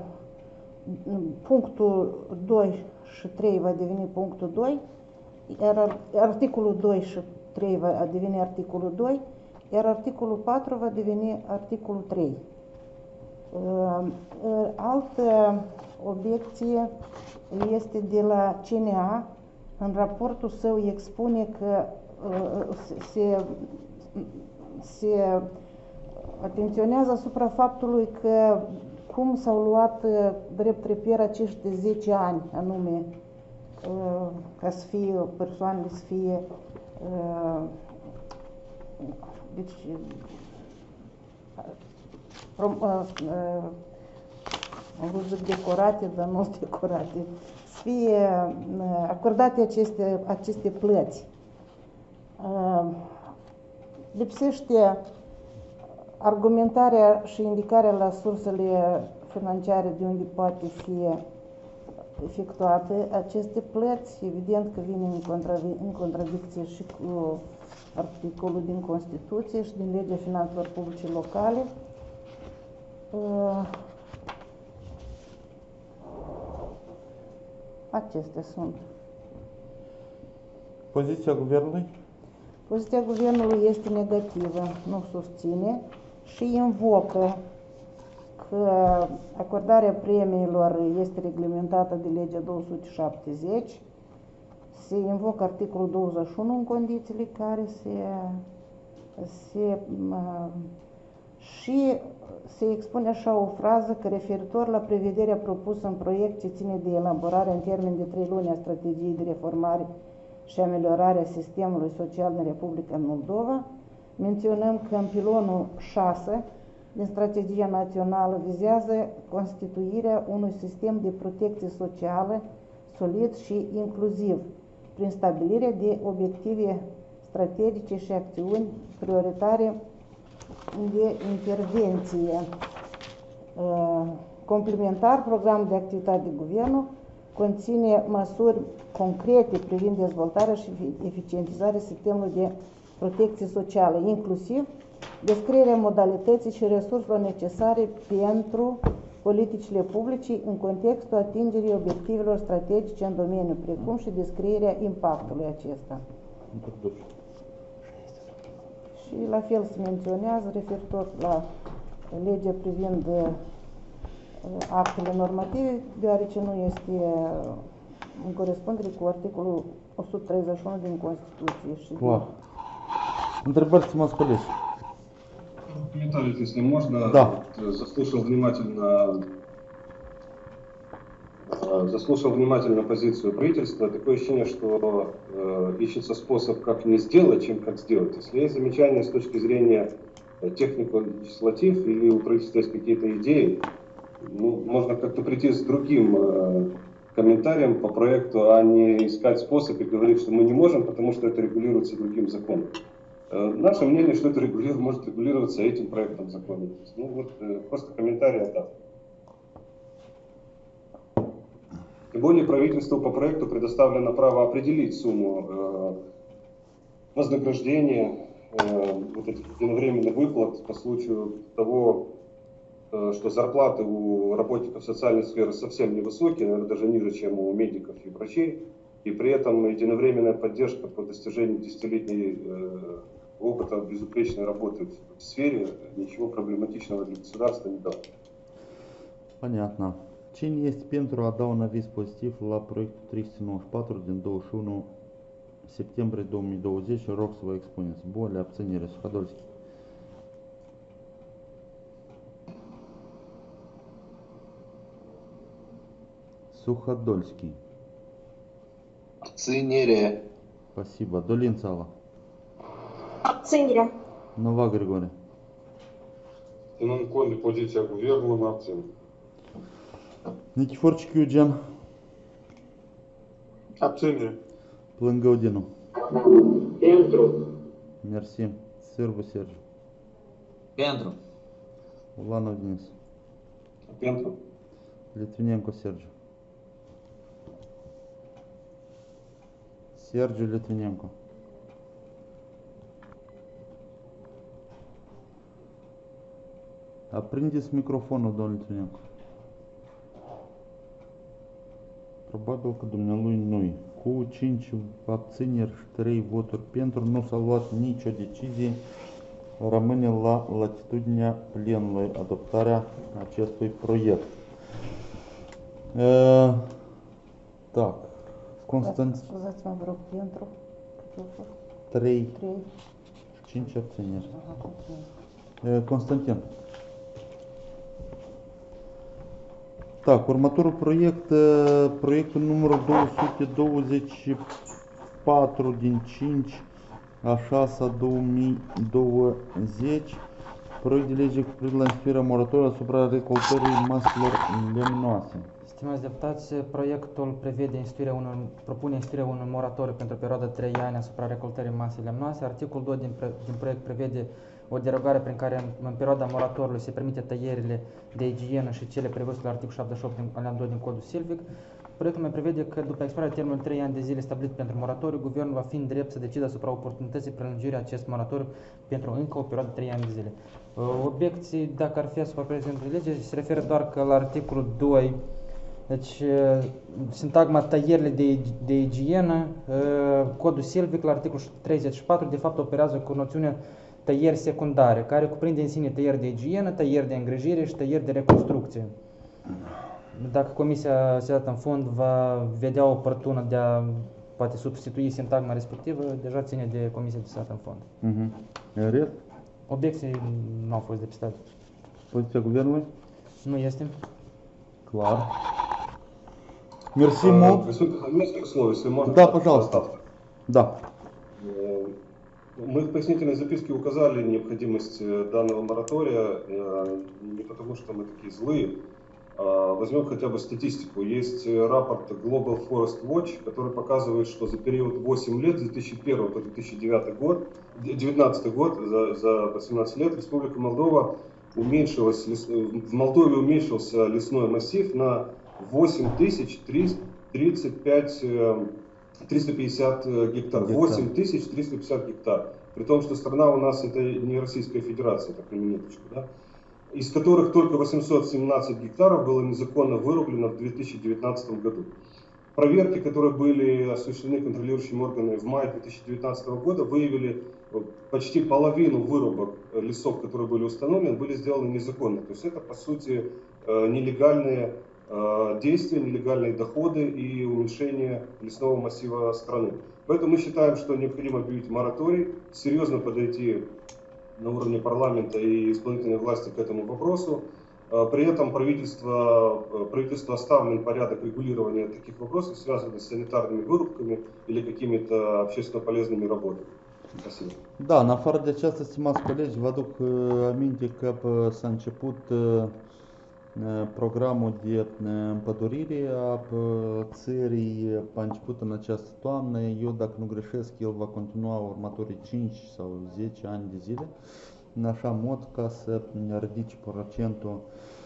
punctul doi și trei va deveni punctul doi, iar articolul doi și trei va deveni articolul doi, iar articolul patru va deveni articolul trei. Altă obiecție este de la C N A. În raportul său expune că se, se atenționează asupra faptului că cum s-au luat drept reper acești zece ani anume, ca să fie persoanele să fie deci am vrut decorate, dar nu sunt decorate, să fie acordate aceste, aceste plăți. Lipsește argumentarea și indicarea la sursele financiare de unde poate fi efectuate aceste plăți. Evident că vine în, contradic în contradicție și cu articolul din Constituție și din Legea Finanțelor Publice Locale. Acestea sunt. Poziția Guvernului? Poziția Guvernului este negativă, nu susține și invocă că acordarea premiilor este reglementată de legea două sute șaptezeci. Se invocă articolul douăzeci și unu în condițiile care se, se și se expune așa o frază că referitor la prevederea propusă în proiect ce ține de elaborarea în termen de trei luni a strategiei de reformare și ameliorare a sistemului social în Republica Moldova, menționăm că în pilonul șase din strategia națională vizează constituirea unui sistem de protecție socială solid și inclusiv, prin stabilirea de obiective strategice și acțiuni prioritare de intervenție. Complementar, programul de activitate de guvern conține măsuri concrete privind dezvoltarea și eficientizarea sistemului de protecție socială, inclusiv descrierea modalității și resurselor necesare pentru politicile publice în contextul atingerii obiectivelor strategice în domeniu, precum și descrierea impactului acesta. Și la fel se menționează referitor la legea privind actele normative, deoarece nu este în corespundere cu articolul o sută treizeci și unu din Constituție. Și wow. Întrebări, stimați colegi? Комментарий, если можно. Да. Заслушал внимательно, заслушал внимательно позицию правительства. Такое ощущение, что э, ищется способ, как не сделать, чем как сделать. Если есть замечания с точки зрения технико-легислатив или у правительства есть какие-то идеи, ну, можно как-то прийти с другим э, комментарием по проекту, а не искать способ и говорить, что мы не можем, потому что это регулируется другим законом. Наше мнение, что это регулирует, может регулироваться этим проектом закона. Ну вот просто комментарий отдав. Тем более правительству по проекту предоставлено право определить сумму э, вознаграждения, э, вот этих единовременных выплат по случаю того, э, что зарплаты у работников социальной сферы совсем невысокие, наверное, даже ниже, чем у медиков и врачей. И при этом единовременная поддержка по достижению десятилетней э, опыта безупречной работы в сфере ничего проблематичного для государства не дал. Понятно. Cine este pentru a da un aviz pozitiv la proiectul trei sute nouăzeci și patru din douăzeci și unu septembrie două mii douăzeci? Rog să vă expuneți. Boli, abținere, Suhadolski. Suhadolski. Abținere. Спасибо. Долин Сава. Abținere. Nova Grigore. Ținând cont de poziția guvernului, mă abțin. Nichiforcic Eugen. Abținere. Plângăudinu. Pentru. Mersi. Sârbu Sergiu. Pentru. Ulanov Denis. Pentru. Litvinenko Sergiu. Sergiu Litvinenko. Aprindeți microfonul, domnul Litvinenko. Probabil că dumnealui nu-i. Cu cinci abțineri și trei voturi pentru nu s-a luat nicio decizie rămâne la latitudinea plenului adoptarea acestui proiect. Uh, da. Constant... Scuzați-mă, vă rog, pentru trei, trei, cinci abțineri. Uh, Constantin. Da, următorul proiect, uh, proiectul numărul două sute douăzeci și patru din cinci a șasea două mii douăzeci, proiect de lege cu privire la instituirea moratoriului asupra recoltării maselor lemnoase. Stimați deputați, proiectul prevede instituirea unor, propune instituirea unui moratoriu pentru o perioadă de trei ani asupra recoltării masei lemnoase. Articolul doi din, pre, din proiect prevede o derogare prin care în, în perioada moratoriului se permite tăierile de igienă și cele prevăzute la articolul șaptezeci și opt din alineatul doi din Codul Silvic. Proiectul mai prevede că după expirarea termenului trei ani de zile stabilit pentru moratoriu, guvernul va fi în drept să decidă asupra oportunității prelungirii acest moratoriu pentru încă o perioadă de trei ani de zile. Obiecții, dacă ar fi asupra prezentului lege, se referă doar că la articolul doi, deci sintagma tăierile de, de igienă, Codul Silvic la articolul treizeci și patru de fapt operează cu noțiunea tăieri secundare, care cuprinde în sine tăieri de igienă, tăieri de îngrijire și tăieri de reconstrucție. Dacă comisia sedată în fond va vedea oportună de a poate substitui sintagma respectivă, deja ține de comisia de sedată în fond. Uh-huh. Rest? Obiecții nu au fost depistate. Poziția guvernului? Nu este. Clar. Mersi mult. Несколько слов, если можно. Да, пожалуйста. Да. Мы в пояснительной записке указали необходимость данного моратория не потому, что мы такие злые. Возьмем хотя бы статистику. Есть рапорт Global Forest Watch, который показывает, что за период восемь лет, с две тысячи первого по две тысячи девятый год, две тысячи девятнадцатый год, за, за восемнадцать лет, Республика Молдова уменьшилась, в Молдове уменьшился лесной массив на восемь тысяч триста тридцать пять, триста пятьдесят гектар. восемь тысяч триста пятьдесят гектар. При том, что страна у нас это не Российская Федерация, так на минуточку, да? Из которых только восемьсот семнадцать гектаров было незаконно вырублено в две тысячи девятнадцатом году. Проверки, которые были осуществлены контролирующими органами в мае две тысячи девятнадцатого года, выявили почти половину вырубок лесов, которые были установлены, были сделаны незаконно. То есть это, по сути, нелегальные действия, нелегальные доходы и уменьшение лесного массива страны. Поэтому мы считаем, что необходимо объявить мораторий, серьезно подойти на уровне парламента и исполнительной власти к этому вопросу. При этом правительство, правительство оставлен порядок регулирования таких вопросов, связанных с санитарными вырубками или какими-то общественно полезными работами. Спасибо. Da, în afară de aceasta, stimați colegi, vă aduc aminte că s-a început programul de împădurire a țării, a început în această toamnă. Eu, dacă nu greșesc, el va continua următorii cinci sau zece ani de zile, în așa mod ca să ridice procentul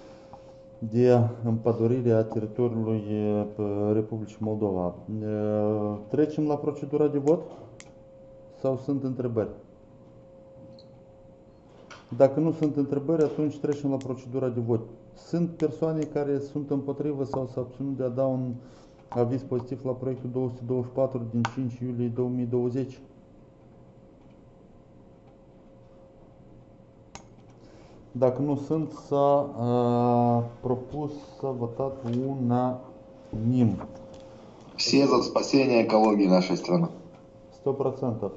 de împădurire a teritoriului Republicii Moldova. Trecem la procedura de vot sau sunt întrebări? Dacă nu sunt întrebări, atunci trecem la procedura de vot. Sunt persoane care sunt împotrivă sau s-au abținut de a da un aviz pozitiv la proiectul două sute douăzeci și patru din cinci iulie două mii douăzeci? Dacă nu sunt, s-a uh, propus să votat unanim. Все за спасение экологии нашей страны. сто процентов.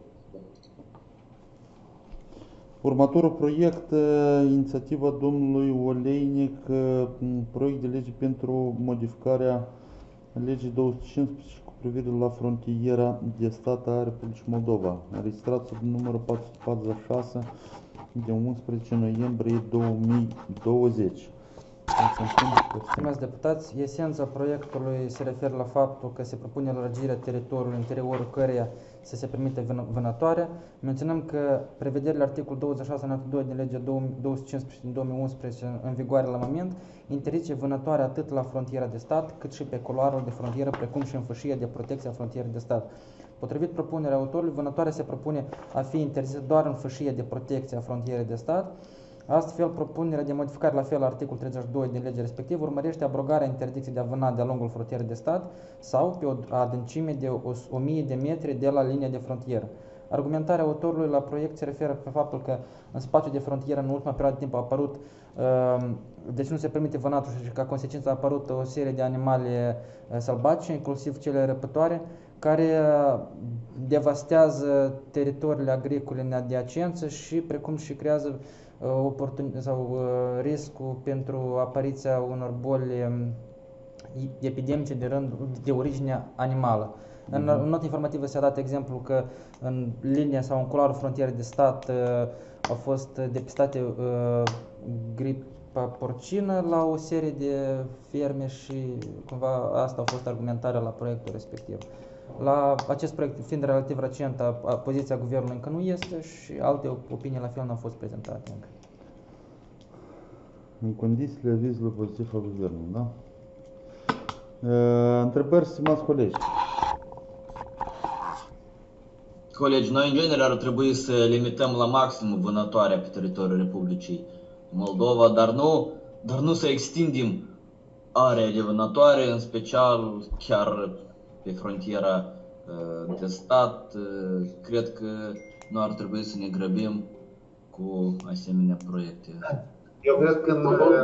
Următorul proiect, inițiativa domnului Oleinic, proiect de lege pentru modificarea legii două sute cincisprezece cu privire la frontiera de stat a Republicii Moldova, înregistrat sub numărul patru sute patruzeci și șase de unsprezece noiembrie două mii douăzeci. Stimați deputați, esența proiectului se referă la faptul că se propune lărgirea teritoriului în interiorul căreia să se permite vânătoarea. Menționăm că prevederile articolul douăzeci și șase alineatul doi din legea două sute cincisprezece din două mii unsprezece în vigoare la moment interzice vânătoarea atât la frontiera de stat cât și pe culoarul de frontieră, precum și în fâșia de protecție a frontierei de stat. Potrivit propunerea autorului, vânătoarea se propune a fi interzisă doar în fâșia de protecție a frontierei de stat. Astfel, propunerea de modificare la fel la articolul treizeci și doi din legea respectivă urmărește abrogarea interdicției de a vâna de-a lungul frontierei de stat sau pe o adâncime de o mie de metri de la linia de frontieră. Argumentarea autorului la proiect se referă pe faptul că în spațiul de frontieră în ultima perioadă de timp a apărut, deci nu se permite vânatul și ca consecință a apărut o serie de animale sălbatice, inclusiv cele răpătoare, care devastează teritoriile agricole în adiacență și precum și creează oportun- sau riscul pentru apariția unor boli epidemice de rând de origine animală. Mm-hmm. În notă informativă se-a dat exemplu că în linia sau în culoarul frontierei de stat uh, au fost depistate uh, gripa porcină la o serie de ferme și cumva asta a fost argumentarea la proiectul respectiv. La acest proiect, fiind relativ recent, a, a, poziția guvernului încă nu este și alte opinii la fel nu au fost prezentate încă. În condițiile avizului pozitiv al guvernului, da? Uh, întrebări, stimați colegi? Colegi, noi în general ar trebui să limităm la maxim vânătoarea pe teritoriul Republicii Moldova, dar nu, dar nu să extindem area de vânătoare, în special chiar pe frontiera uh, de stat. Uh, cred că nu ar trebui să ne grăbim cu asemenea proiecte. Eu cred că în,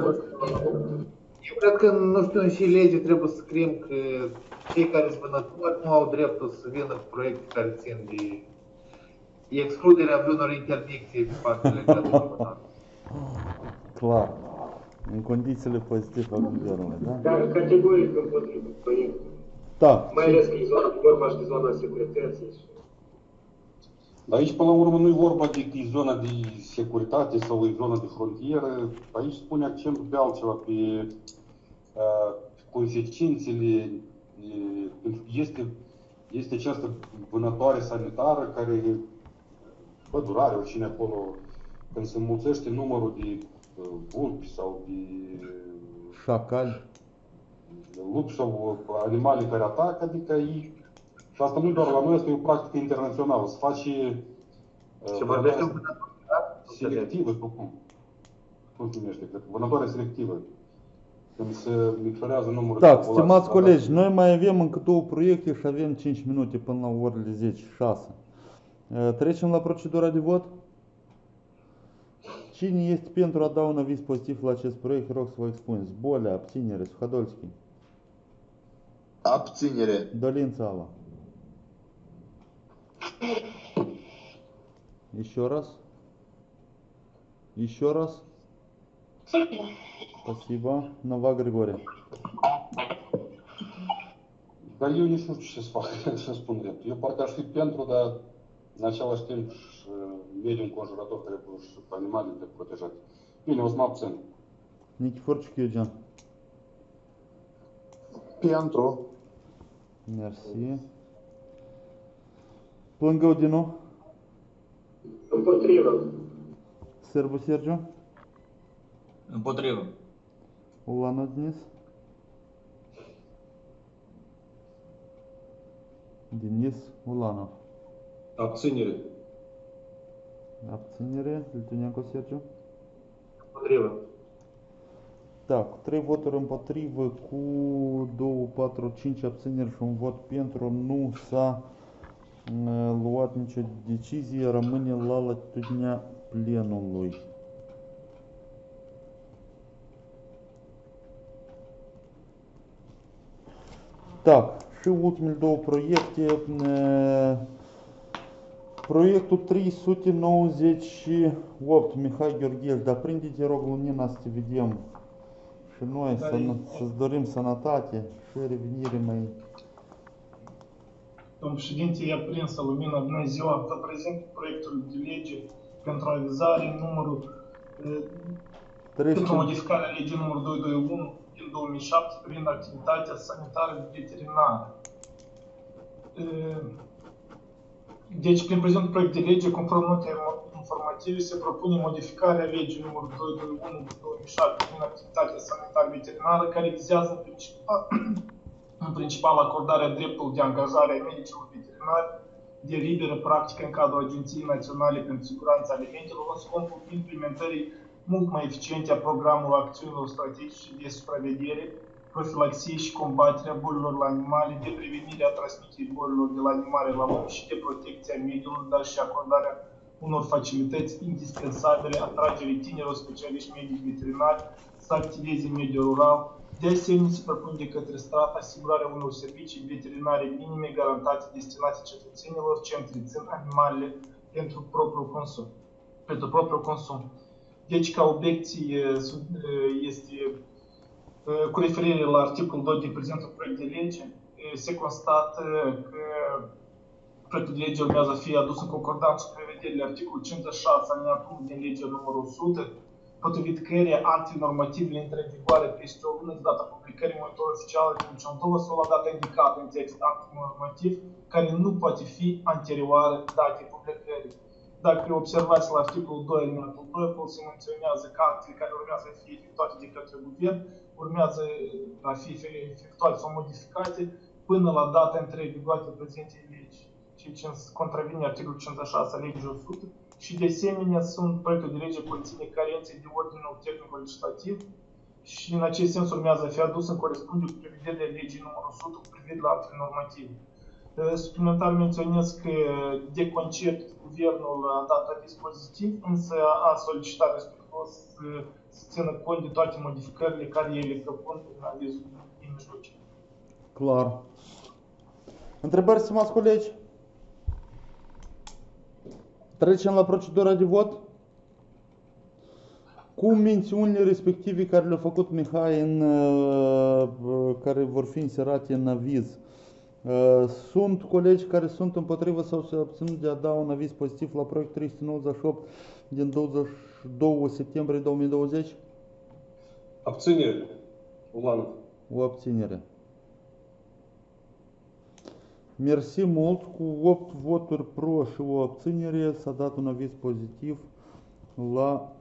eu cred că, nu știu, și lege trebuie să scriem că cei care sunt vânători nu au dreptul să vină cu proiecte care țin de excluderea vreunor interdicții pe partea legată de vânători. Clar. În condițiile pozitive al guvernului, da? Dar categoric împotriva proiectului. Da. Mai ales că e zona, vorba și de zona securității. Dar aici, până la urmă, nu e vorba de că e zona de securitate sau e zona de frontieră. Aici spune accentul pe altceva, pe uh, consecințele, uh, pentru că este, este această vânătoare sanitară care, pădurare, oricine acolo, când se înmulțește numărul de uh, vulpi sau de șacali, lupi sau animale care atacă, adică ei. Și asta nu doar la noi, asta e o practică internațională. Se face Se vorbește uh, selectivă, sau cum? Cum se numește? Cred că vânătoare selectivă. Când se micșorează numărul de da, populație. stimați colegi, noi mai avem încă două proiecte și avem cinci minute până la orele zece și șase. Trecem la procedura de vot? Cine este pentru a da un aviz pozitiv la acest proiect? Rog să vă expuneți. Bolea, abținere, Suhadolski. Abținere. Долин Цава. Еще раз. Еще раз. Спасибо. Нова Григория. Dar eu nici nu știu ce să fac, să spun drept. Eu parcă aș fi pentru, dar în același timp și mediul înconjurător trebuie și animalele trebuie protejate. Bine, o să mă abțin. Nichiforcic Eugen. Pentru. Mersi. Plângău Dinu. Împotrivă. Sârbu Sergiu. Împotrivă. Ulanov Denis. Denis Ulanov. Abținere. Abținere. Lituneanco Sergiu. Împotrivă. Da, cu trei voturi împotrivă, cu doi, patru, cinci abțineri și un vot pentru, nu s-a uh, luat nicio decizie, rămâne la latitudinea plenului. Da, și ultimele două proiecte. Uh, proiectul trei sute nouăzeci și opt, Mihai Gheorghel, dar prinde-te, rog, Lunina, să te vedem. Și noi să, să-ți dorim sănătate și revenire mai... Domnul președinte, i-a prins Lumina, bună ziua, vă prezint proiectul de lege pentru avizare numărul pentru modificarea legii numărul douăzeci și unu din două mii șapte privind activitatea sanitară veterinară. Deci, prin prezentul proiect de lege, conform notei informative, se propune modificarea legii numărul douăzeci și unu din două mii șapte privind activitatea sanitară veterinară, care vizează în principal, în principal acordarea dreptului de angajare a medicilor veterinari de liberă practică în cadrul Agenției Naționale pentru Siguranța Alimentelor, în scopul implementării mult mai eficiente a programului acțiunilor strategice de supraveghere profilaxie și combaterea bolilor la animale, de prevenirea transmiterii bolilor de la animale la om și de protecția mediului, dar și acordarea unor facilități indispensabile atragerii tinerilor specialiști medici veterinari să activeze mediul rural. De asemenea, se propune de către stat asigurarea unor servicii veterinare minime garantate destinate cetățenilor ce întrețin animalele pentru propriul consum. Pentru propriul consum. Deci, ca obiecție este cu referire la articolul doi din prezentul proiect de lege, se constată că proiectul de lege urmează să fie adus în concordanță cu prevederile articolului cincizeci și șase alineatul unu din legea numărul o sută, potrivit căreia actele normative intră în vigoare peste o lună de data publicării în monitorul oficial al Constituției sau la data indicată în text act normativ, care nu poate fi anterioară datei publicării. Dacă observați la articolul doi, alineatul doi, acolo se menționează că actele care urmează să fie efectuate de către guvern urmează a fi efectuate sau modificate până la data intrării în vigoare de prezentei legi, ceea ce contravine articolul cincizeci și șase a legii o sută. Și de asemenea, sunt proiectul de lege conține carențe de ordinul tehnico-legislativ și în acest sens urmează a fi adus în corespundere cu prevederile legii numărul o sută cu privire la actele normative. Suplimentar menționez că de concept guvernul a dat dispozitiv, însă a solicitat respectuos să, să țină cont de toate modificările care ei le propun în avizul din mijlocie. Clar. Întrebări, stimați colegi? Trecem la procedura de vot. Cu mențiunile respective care le-a făcut Mihai, în, care vor fi inserate în aviz. Sunt colegi care sunt împotrivă sau se abțin de a da un aviz pozitiv la proiect trei sute nouăzeci și opt din douăzeci și doi septembrie două mii douăzeci? Abținere. Ulanov. O abținere. Mersi mult. Cu opt voturi pro și o abținere s-a dat un aviz pozitiv la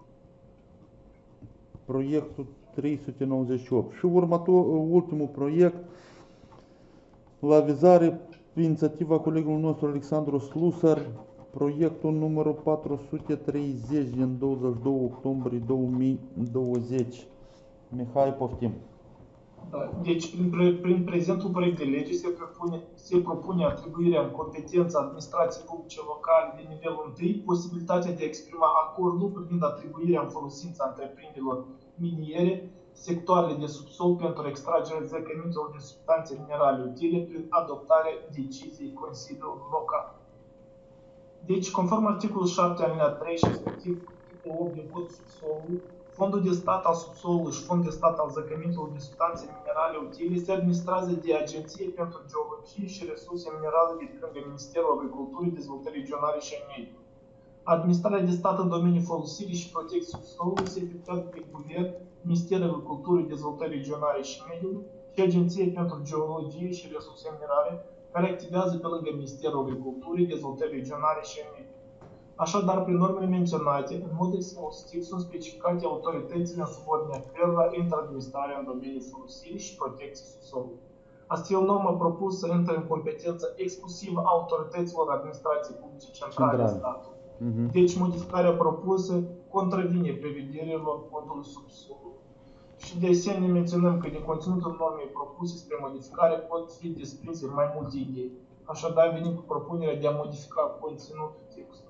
proiectul trei sute nouăzeci și opt. Și următorul, ultimul proiect, la avizare, inițiativa colegului nostru Alexandru Slusar, proiectul numărul patru sute treizeci din douăzeci și doi octombrie două mii douăzeci. Mihai, poftim. Da, deci, prin, prin prezentul proiect de lege se propune, se propune atribuirea în competența administrației publice locale de nivelul unu, posibilitatea de a exprima acordul privind atribuirea în folosința întreprinderilor miniere, sectoarele de subsol pentru extragerea zăcămintelor de substanțe minerale utile prin adoptarea deciziei Consiliului Local. Deci, conform articolul șapte alineat trei și respectiv articolul opt din Codul Subsolului, Fondul de stat al subsolului și Fondul de stat al zăcămintelor de substanțe minerale utile se administrează de Agenție pentru Geologie și Resurse Minerale de lângă Ministerul Agriculturii, Dezvoltării Regionale și a Mediului. Administrarea de stat în domeniul folosirii și protecției subsolului se efectuează de Guvern, Ministerul Agriculturii, Dezvoltării Regionale și Mediului și Agenție pentru Geologie și Resurse Minerale, care activează pe lângă Ministerul Agriculturii, Dezvoltării Regionale și a Mediului. Așadar, prin normele menționate, în mod exhaustiv sunt specificate autoritățile în subordinea cărora intră administrarea în domeniul folosirii și protecției subsolului. Astfel, norma propusă intră în competență exclusivă a autorităților administrației publice centrale a statului. Uh-huh. Deci, modificarea propusă contravine prevederilor codului subsolului. Și de asemenea menționăm că din conținutul normei propuse spre modificare pot fi desprinse mai multe idei. Așadar, venim cu propunerea de a modifica conținutul textului.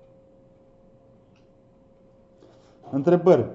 Întrebări?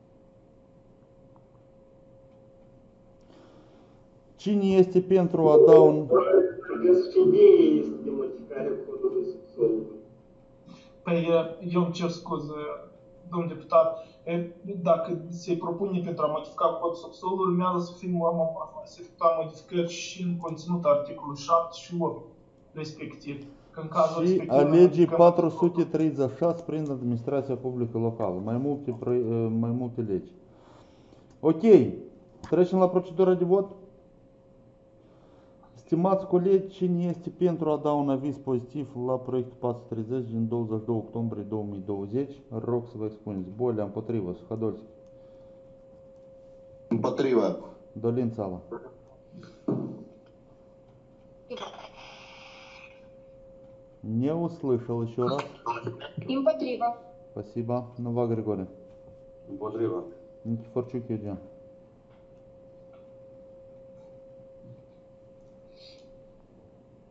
Cine este pentru a da un... Ce idee este de modificarea codului subsolului? Păi, eu îmi cer scuze, domnul deputat, dacă se propune pentru a modifica codul subsolului, urmează să fim să efectuăm modificări și în conținutul articolului șapte și opt, respectiv. În cazul și respectiv, a legii patru sute treizeci și șase prin administrația publică locală. Mai multe, mai multe legi. Ok. Trecem la procedura de vot. Stimați colegi, cine este pentru a da un aviz pozitiv la proiectul patru sute treizeci din douăzeci și doi octombrie două mii douăzeci? Rog să vă expuneți. Bolea, împotrivă, Suhadolski. Împotrivă. Dolin Țala. Не услышал еще раз. Împotrivă. Спасибо. Нова Григорий. Împotriva. Никифорчук Евген.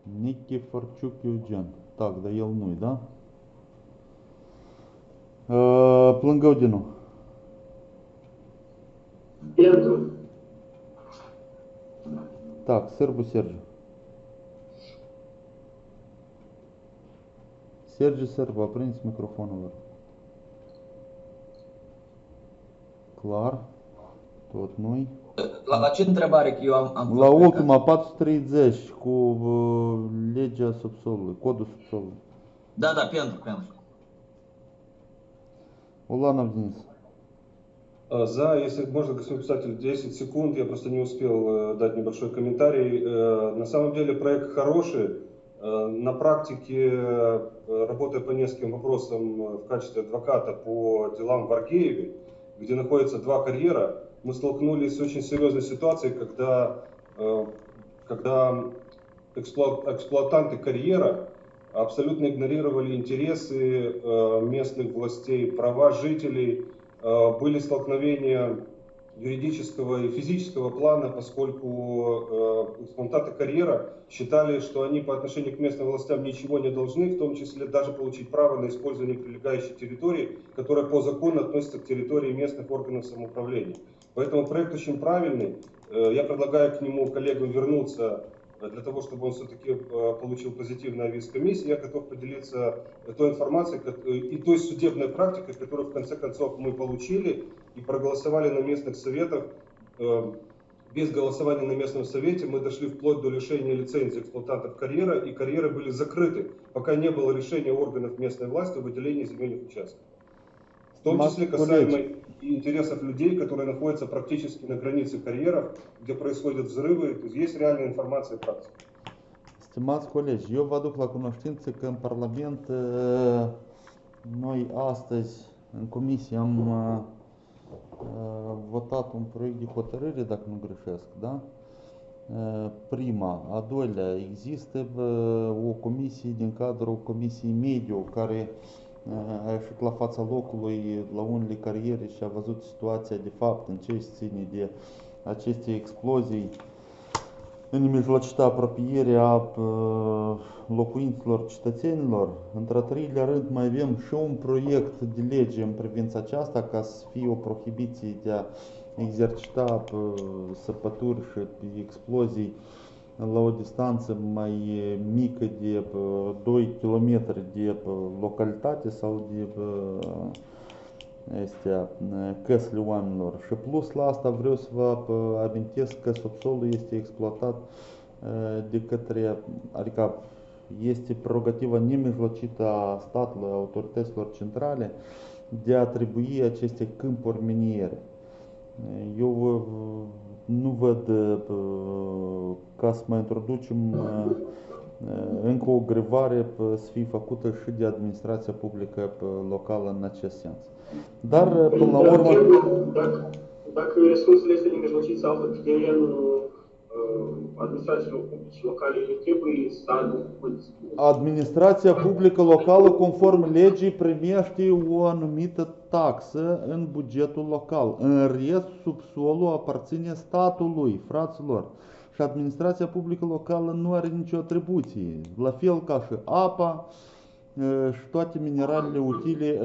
Nikiforciuc Eugen. Так, dar el nu-i, da? Uh, Plângăudinu. Pentru. Так, Sârbu Sergiu. Sergiu Sârbu, aprindeți microfonul lor. Clar. Tot nu-i. La, la ce întrebare că eu am, am La fost ultima, patru sute treizeci, cu uh, legea subsolului, codul subsolului. Да, да, pentru, pentru. Уланов Денис. За, если можно, господин писатель, десять секунд, я просто не успел э, дать небольшой комментарий. Э, на самом деле проект хороший. Э, на практике, э, работая по нескольким вопросам в качестве адвоката по делам в Аргееве, где находятся два карьера, мы столкнулись с очень серьезной ситуацией, когда, э, когда эксплуат, эксплуатанты карьера абсолютно игнорировали интересы э, местных властей, права жителей. Э, были столкновения юридического и физического плана, поскольку э, эксплуатанты карьера считали, что они по отношению к местным властям ничего не должны, в том числе даже получить право на использование прилегающей территории, которая по закону относится к территории местных органов самоуправления. Поэтому проект очень правильный. Э, я предлагаю к нему коллегам вернуться для того, чтобы он все-таки получил позитивный авиз комиссии. Я готов поделиться той информацией и той судебной практикой, которую в конце концов мы получили и проголосовали на местных советах. Без голосования на местном совете мы дошли вплоть до лишения лицензии эксплуатантов карьера, и карьеры были закрыты, пока не было решения органов местной власти о выделении земельных участков. В том числе касаемо и интересов людей, которые naходятся практически на границе карьеров, где происходят взрывы. То есть есть реальная информация и практика. Stimați colegi, eu vă aduc la cunoștință că în Parlament noi astăzi în comisie am votat un proiect de hotărâre, dacă nu greșesc, da? Prima, a doilea, există o comisie din cadrul Comisiei Mediu care a ieșit la fața locului la unele cariere și a văzut situația de fapt în ce se ține de aceste explozii în mijlocită apropiere a locuințelor cetățenilor. Într-a treilea rând mai avem și un proiect de lege în privința aceasta ca să fie o prohibiție de a exercita săpături și explozii la o distanță mai mică de doi kilometri de localitate sau de este, căsile oamenilor. Și plus la asta vreau să vă amintesc că subsolul este exploatat de către, adică este prerogativa nemijlocită a statului, a autorităților centrale de a atribui aceste câmpuri miniere. Eu nu văd ca să mai introducem încă o grevare să fie făcută și de administrația publică locală în acest sens. Dar până la urmă... Dacă, dacă resursele este nemijlocit sau pe terenul administrațiilor publice locale, trebuie să Administrația publică locală, conform legii, primește o anumită taxă în bugetul local. În rest, subsolul aparține statului, fraților. Și administrația publică locală nu are nicio atribuție. La fel ca și apa și toate mineralele utile.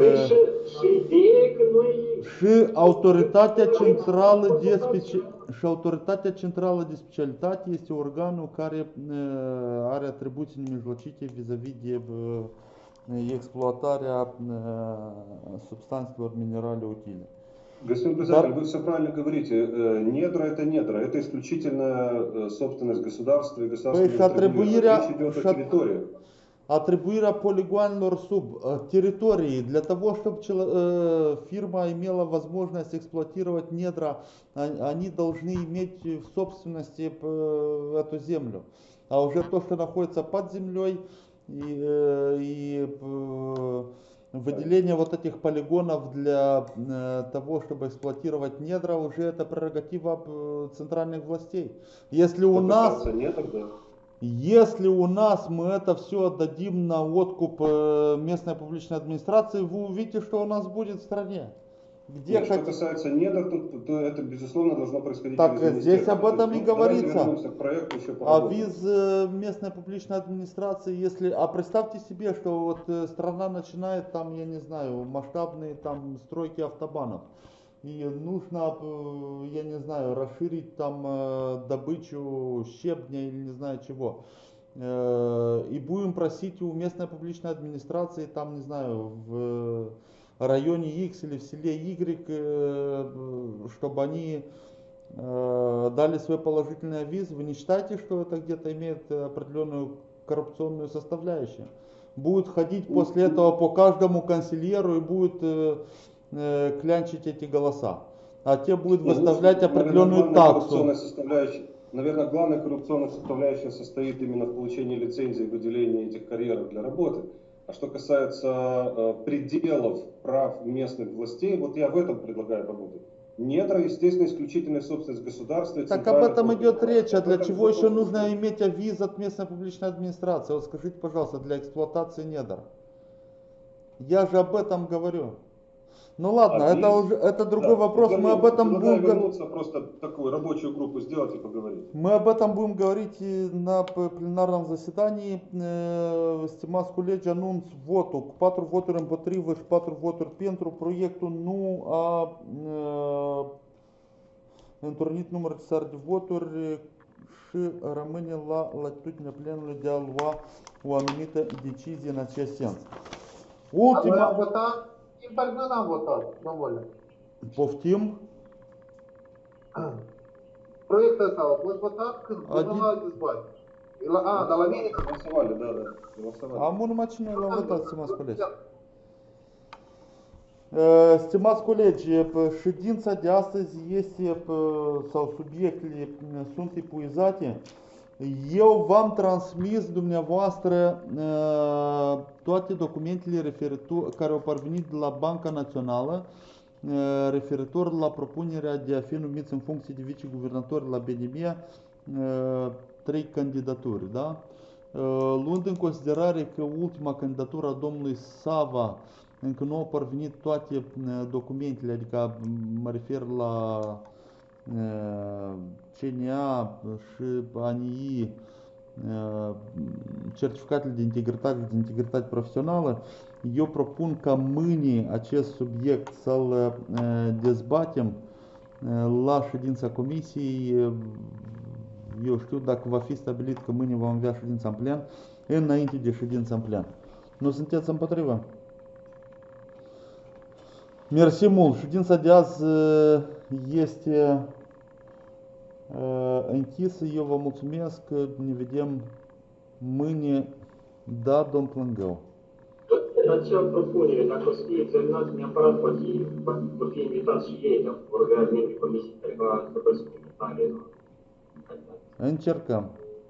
Și autoritatea centrală de speci... și autoritatea centrală de specialitate este organul care are atribuții nemijlocite vis-a-vis de exploatarea substanțelor minerale utile. Господин председатель, вы все правильно говорите. Недра это недра, это исключительно собственность государства и государственного регулирования. Речь идет о территории. Atribuirea poligoanelor sub территории для того, чтобы фирма имела возможность эксплуатировать недра, они должны иметь в собственности эту землю. А уже то, что находится под землей и, и выделение вот этих полигонов для того, чтобы эксплуатировать недра, уже это прерогатива центральных властей. Если у нас... Если у нас мы это все отдадим на откуп местной публичной администрации, вы увидите, что у нас будет в стране. Где Нет, хоть... что касается недр, то, то это, безусловно, должно происходить Так через здесь об этом и Ну, говорится. Давайте вернемся к проекту, еще А поработаем. виз э, местной публичной администрации, если... А представьте себе, что вот э, страна начинает там, я не знаю, масштабные там стройки автобанов. И нужно, э, я не знаю, расширить там э, добычу щебня или не знаю чего. Э, и будем просить у местной публичной администрации там, не знаю, в районе X или в селе Y, э, чтобы они э, дали свой положительный виз. Вы не считаете, что это где-то имеет определенную коррупционную составляющую? Будет ходить после этого по каждому консильеру и будет э, э, клянчить эти голоса. А те будут выставлять определенную Наверное, таксу. коррупционная составляющая, наверное, главная коррупционная составляющая состоит именно в получении лицензии и выделении этих карьеров для работы. А что касается э, пределов прав местных властей, вот я в этом предлагаю работать. Недра, естественно, исключительная собственность государства. Так об этом идет речь, а для чего еще нужно иметь виз от местной публичной администрации? Вот скажите, пожалуйста, для эксплуатации недр. Я же об этом говорю. Ну ладно, А это виз? уже это другой Да, вопрос. Мы вернемся. об этом Предлагаю будем вернуться, просто такую рабочую группу сделать и поговорить. мы об этом будем говорить и на п- plenarном заседании. Э, Stimați colegi, anunț votul cu patru voturi împotrivă și patru voturi pentru. Proiectul nu a uh, întrunit numărul necesar de voturi și rămâne la latitudinea plenului de a lua o anumită decizie în acest sens. Noi am Ultima... votat, din partea mea n-am votat, domnule. Poftim? Proiectul ăsta a fost votat când Adi- până la dezbatere. La, a, dar la mine... Голосовали, да, да. Голосовали. Am numai cine l-a votat, stimați colegi. Uh, Stimați colegi, p- ședința de astăzi este, p- sau subiectele uh, sunt epuizate. Eu v-am transmis dumneavoastră uh, toate documentele referitor, care au parvenit de la Banca Națională uh, referitor la propunerea de a fi numiți în funcție de viceguvernatori la B N M uh, trei candidaturi, da? Uh, Luând în considerare că ultima candidatură a domnului Sava încă nu au parvenit toate uh, documentele, adică mă refer la uh, C N A și A N I, uh, certificatele de integritate de integritate profesională, eu propun ca mâine acest subiect să-l uh, dezbatem uh, la ședința comisiei. Uh, Eu știu, dacă va fi stabilit că mâine vom avea ședința în plen, înainte de ședința în plen. Nu sunteți împotrivă? Mersi mult. Ședința de azi uh, este uh, închisă. Eu vă mulțumesc. Ne vedem mâine. Da, domn Plângău. Acea propunere, dacă o să fie examinat, neapărat va fi, vor fi invitați și ei, dacă vor avea membrii comisiei care va trebui să comentare. Încercăm.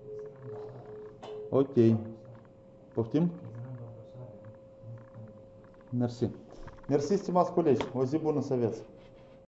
Ok. Poftim? Mersi. Mersi, stimați colegi. O zi bună să aveți.